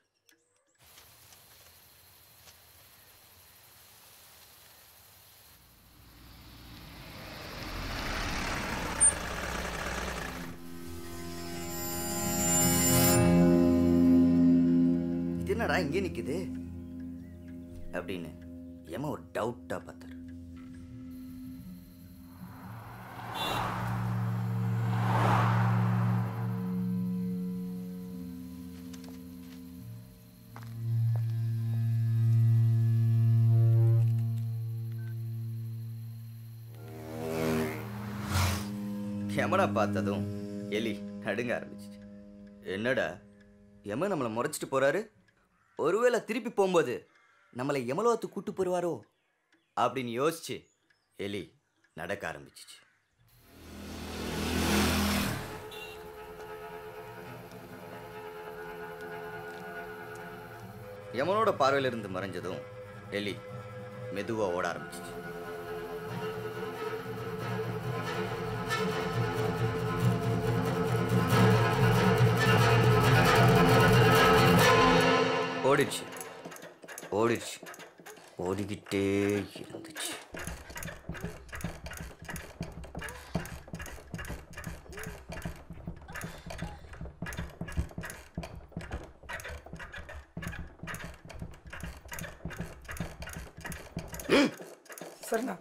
இது என்னடா இங்கே நிக்குது அப்படின்னு யம ஒரு டவுட்டா பார்த்தார். யமனை பார்த்ததும் எலி நடுங்க ஆரம்பிச்சிச்சு. என்னடா யமன் நம்மளை முறைச்சிட்டு போறாரு, ஒருவேளை திருப்பி போகும்போது நம்மளை யமலோகத்து கூட்டு போடுவாரோ அப்படின்னு யோசிச்சு எலி நடக்க ஆரம்பிச்சிச்சு. யமனோட பார்வையிலிருந்து மறைஞ்சதும் எலி மெதுவா ஓட ஆரம்பிச்சிச்சு. ஓடிடுச்சு ஓடிடுச்சு ஓடிக்கிட்டே இருந்துச்சு. சரிண்ணா.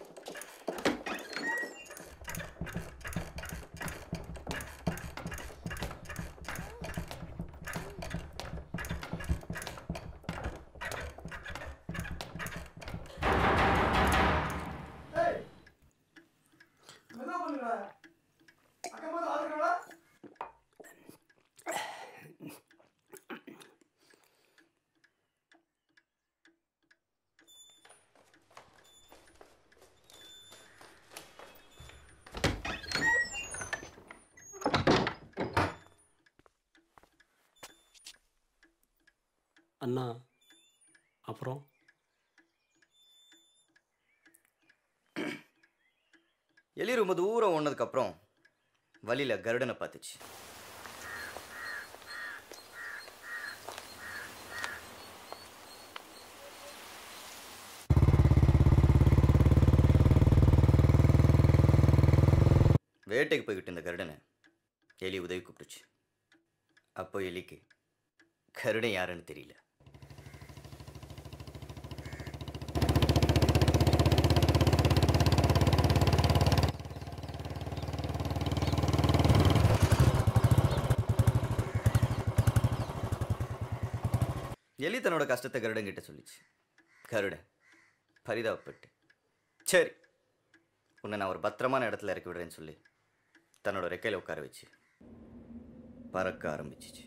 அண்ணா அப்புறம் எலி ரொம்ப தூரம் ஓனதுக்கு அப்புறம் வழியில கருடனை பார்த்துச்சு. வேட்டைக்கு போய்கிட்டு இருந்த கருடனை எலி உதவி கூப்பிட்டுச்சு. அப்போ எலிக்கு கருடன் யாருன்னு தெரியல. எலி தன்னோட கஷ்டத்தை கருடன் கிட்ட சொல்லிச்சு. கருடன் பரிதாபப்பட்டு, சரி உன்னை நான் ஒரு பத்திரமான இடத்துல இறக்கி விடுறேன்னு சொல்லி தன்னோட ரெக்கையில உட்கார வச்சு பறக்க ஆரம்பிச்சிச்சு.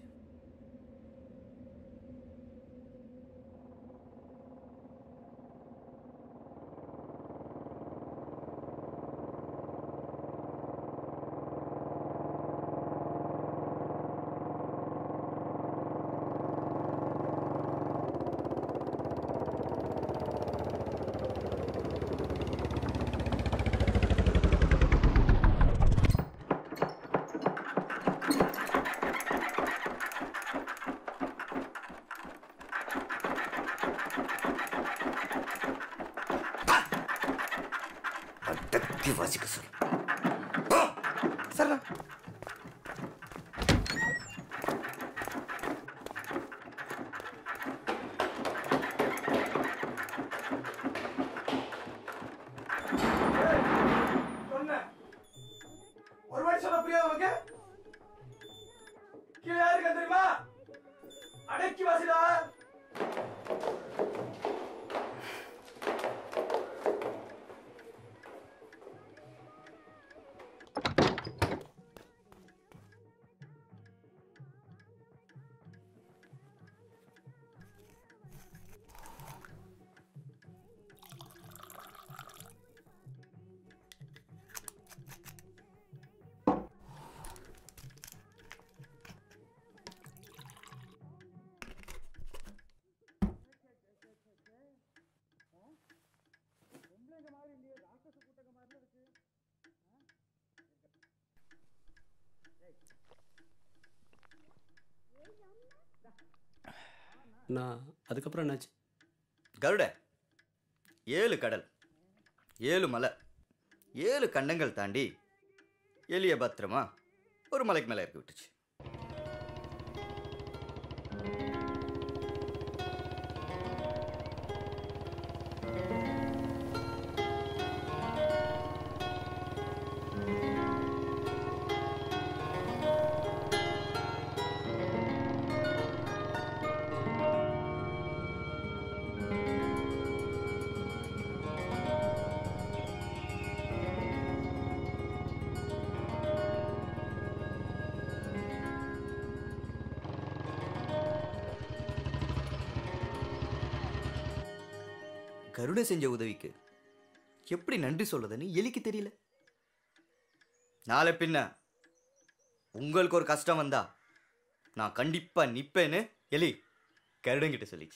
வாசிக்க சொல். சரிண்ணா. ஒரு வாட்டி சொல்ல புரியாது உனக்கு? கீழே யாருக்கு தெரியுமா? அடக்கி வாசிடா. நான் அதுக்கப்புறம் என்னாச்சு? கருட ஏழு கடல் ஏழு மலை ஏழு கண்டங்கள் தாண்டி எலிய பத்திரமா ஒரு மலைக்கு மேலே இறக்கி விட்டுச்சு. கருடன் செஞ்ச உதவிக்கு எப்படி நன்றி சொல்றதுன்னு எலிக்கு தெரியல. நாளை பின்ன உங்களுக்கு ஒரு கஷ்டம் வந்தா நான் கண்டிப்பா நிப்பேன்னு எலி கருடன் கிட்ட சொல்லிச்சு.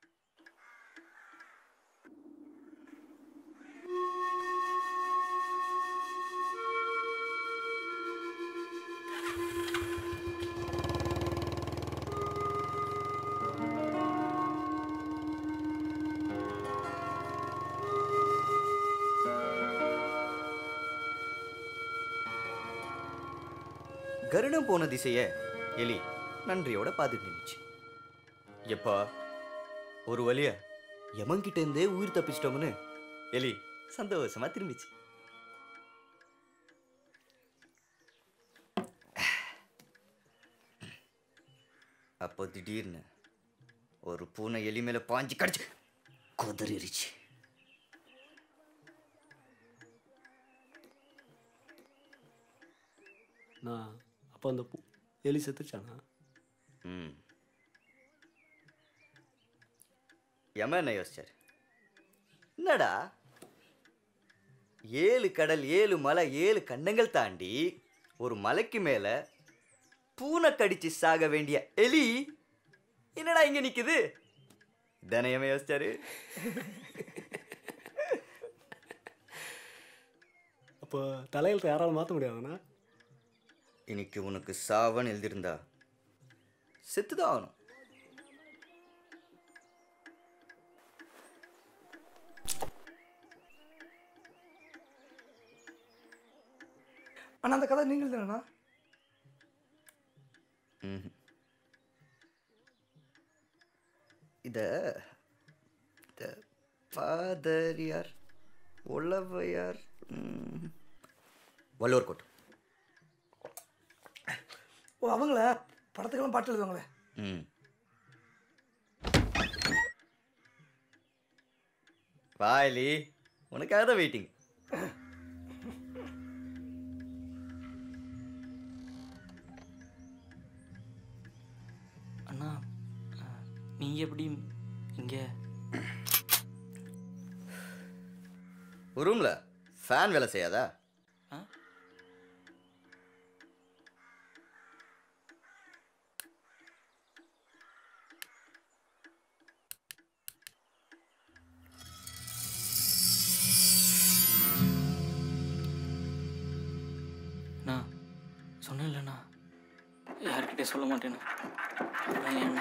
கருடம் போன திசைய எலி நன்றியோட பார்த்துட்டு நின்றுச்சு. எப்பா ஒரு வழிய யமன்கிட்ட இருந்தே உயிர் தப்பிச்சிட்டோம்னு எலி சந்தோஷமா திரும்பிச்சு. அப்போ திடீர்னு ஒரு பூனை எலி மேல பாஞ்சு கடிச்சு கொதறிச்சு. நான் அப்போ அந்த பூ எலி செத்துச்சானா? ம் யம என்ன யோசிச்சார், என்னடா ஏழு கடல் ஏழு மலை ஏழு கண்டங்கள் தாண்டி ஒரு மலைக்கு மேல பூனை கடிச்சு சாக வேண்டிய எலி என்னடா இங்க நிக்குது? தானே யம யோசிச்சாரு. அப்போ தலையில் யாராலும் மாற்ற முடியாதுண்ணா? இன்னைக்கு உனக்கு சாவன் எழுதியிருந்தா செத்துதான் ஆகணும். அண்ணா அந்த கதை நீங்கள் தானேண்ணா? இத பாதரியார் உளவையார் வள்ளுவர் கோட்டம். ஓ அவங்கள படத்துக்கெல்லாம் பாட்டு எழுதுவாங்களே. ம் வாயிலி உனக்காக தான் வெயிட்டிங். அண்ணா நீங்க எப்படி இங்க? ரூம்ல ஃபேன் வேலை செய்யாதா? நான் சொன்னேன்லண்ணா யார்கிட்டே சொல்ல மாட்டேன்னு. ஏன்னா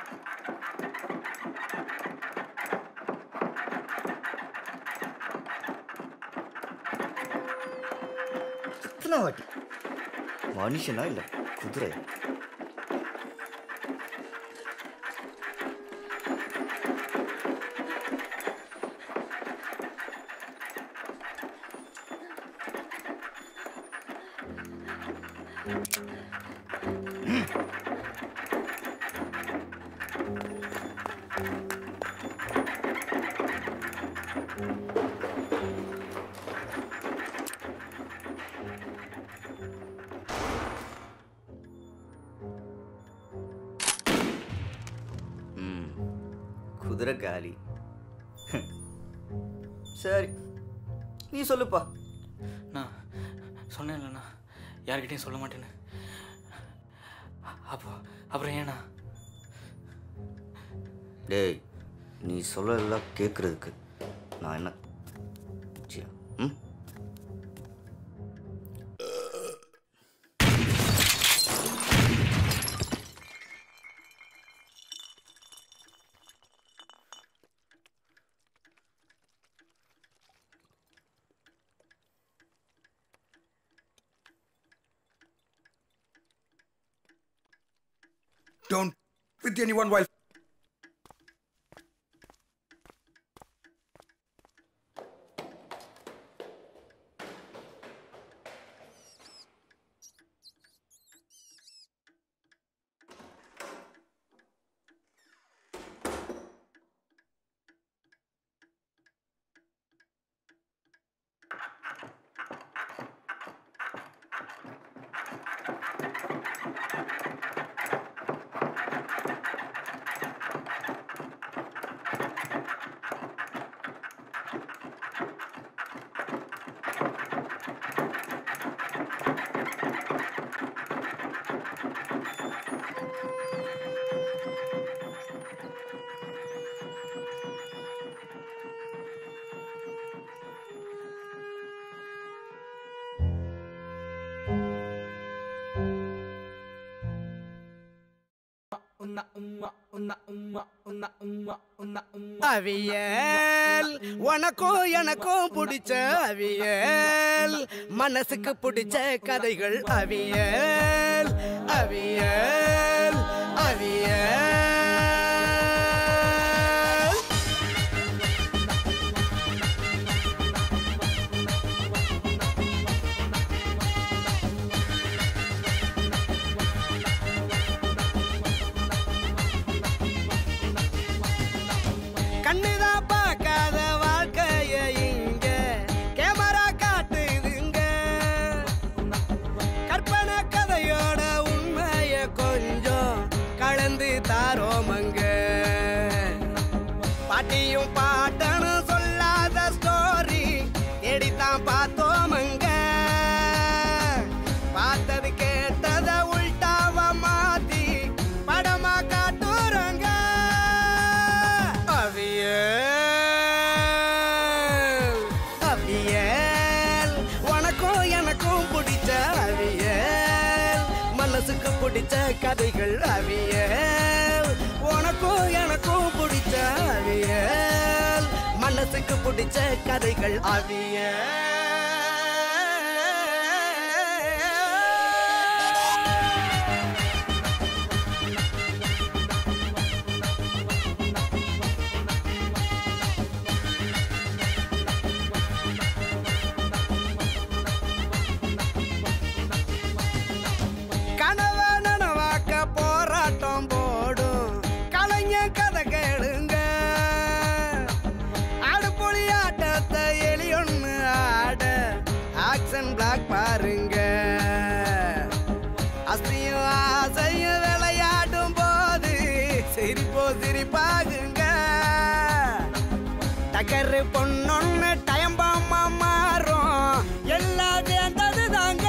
எத்தனை வாட்டி மனுஷனா இல்ல குதிரை? குதிரை காலி. சரி நீ சொல்லுப்பா. நான் சொன்னேன்லண்ணா யார்கிட்டையும் சொல்ல மாட்டேன்னு. அப்போ அப்புறம் ஏண்ணா? டேய் நீ சொல்லலாம் கேட்கறதுக்கு நான் என்ன ம் Don't with anyone while. அவியல் உனக்கும் எனக்கும் பிடிச்ச அவியல் மனசுக்கு பிடிச்ச கதைகள் அவியல் அவியல் அவியல் கண்ணுதான் பார்க்காத வாழ்க்கைய இங்க கேமரா காட்டுதுங்க கற்பனை கதையோட உண்மைய கொஞ்சம் கலந்து தாரோமங்க பாட்டியும் பாட்டனு சொல்லாத ஸ்டோரி தேடித்தான் பார்த்தோமங்க பார்த்தது கேட்டத உள்டாவ மாத்தி படமா காட்டுறங்க அவியல் உனக்கும் எனக்கும் பிடிச்ச அவியல் மனசுக்கு பிடிச்ச கதைகள் அவியல் உனக்கும் எனக்கும் பிடிச்ச அவியல் மனசுக்கு பிடிச்ச கதைகள் அவியல் கனவ நனவாக்க போராட்டம் போடும் கலைஞர் கதை கேளுங்க அடுப்பொழி ஆட்டத்தை எலியொன்னு ஆட ஆக்ஷன் பிளாக் பாருங்க அஸ்தியும் ஆசையும் விளையாடும் போது சிரிப்போ சிரிப்பாகுங்க டக்கரு பொண்ணொன்னு டயம்பாமா மாறும் எல்லாம் வேண்டது தாங்க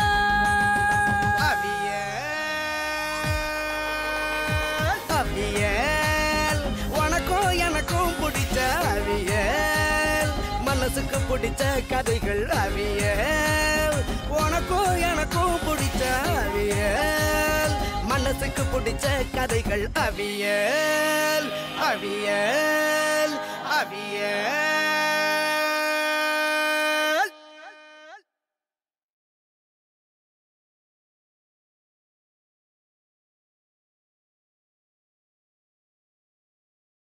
அவியல் உனக்கும் எனக்கும் பிடிச்ச அவியல் மனசுக்கு பிடிச்ச கதைகள் அவியல் உனக்கும் எனக்கும் பிடிச்ச அவியல் மனசுக்கு பிடிச்ச கதைகள் அவியல் அவியல் அவியல்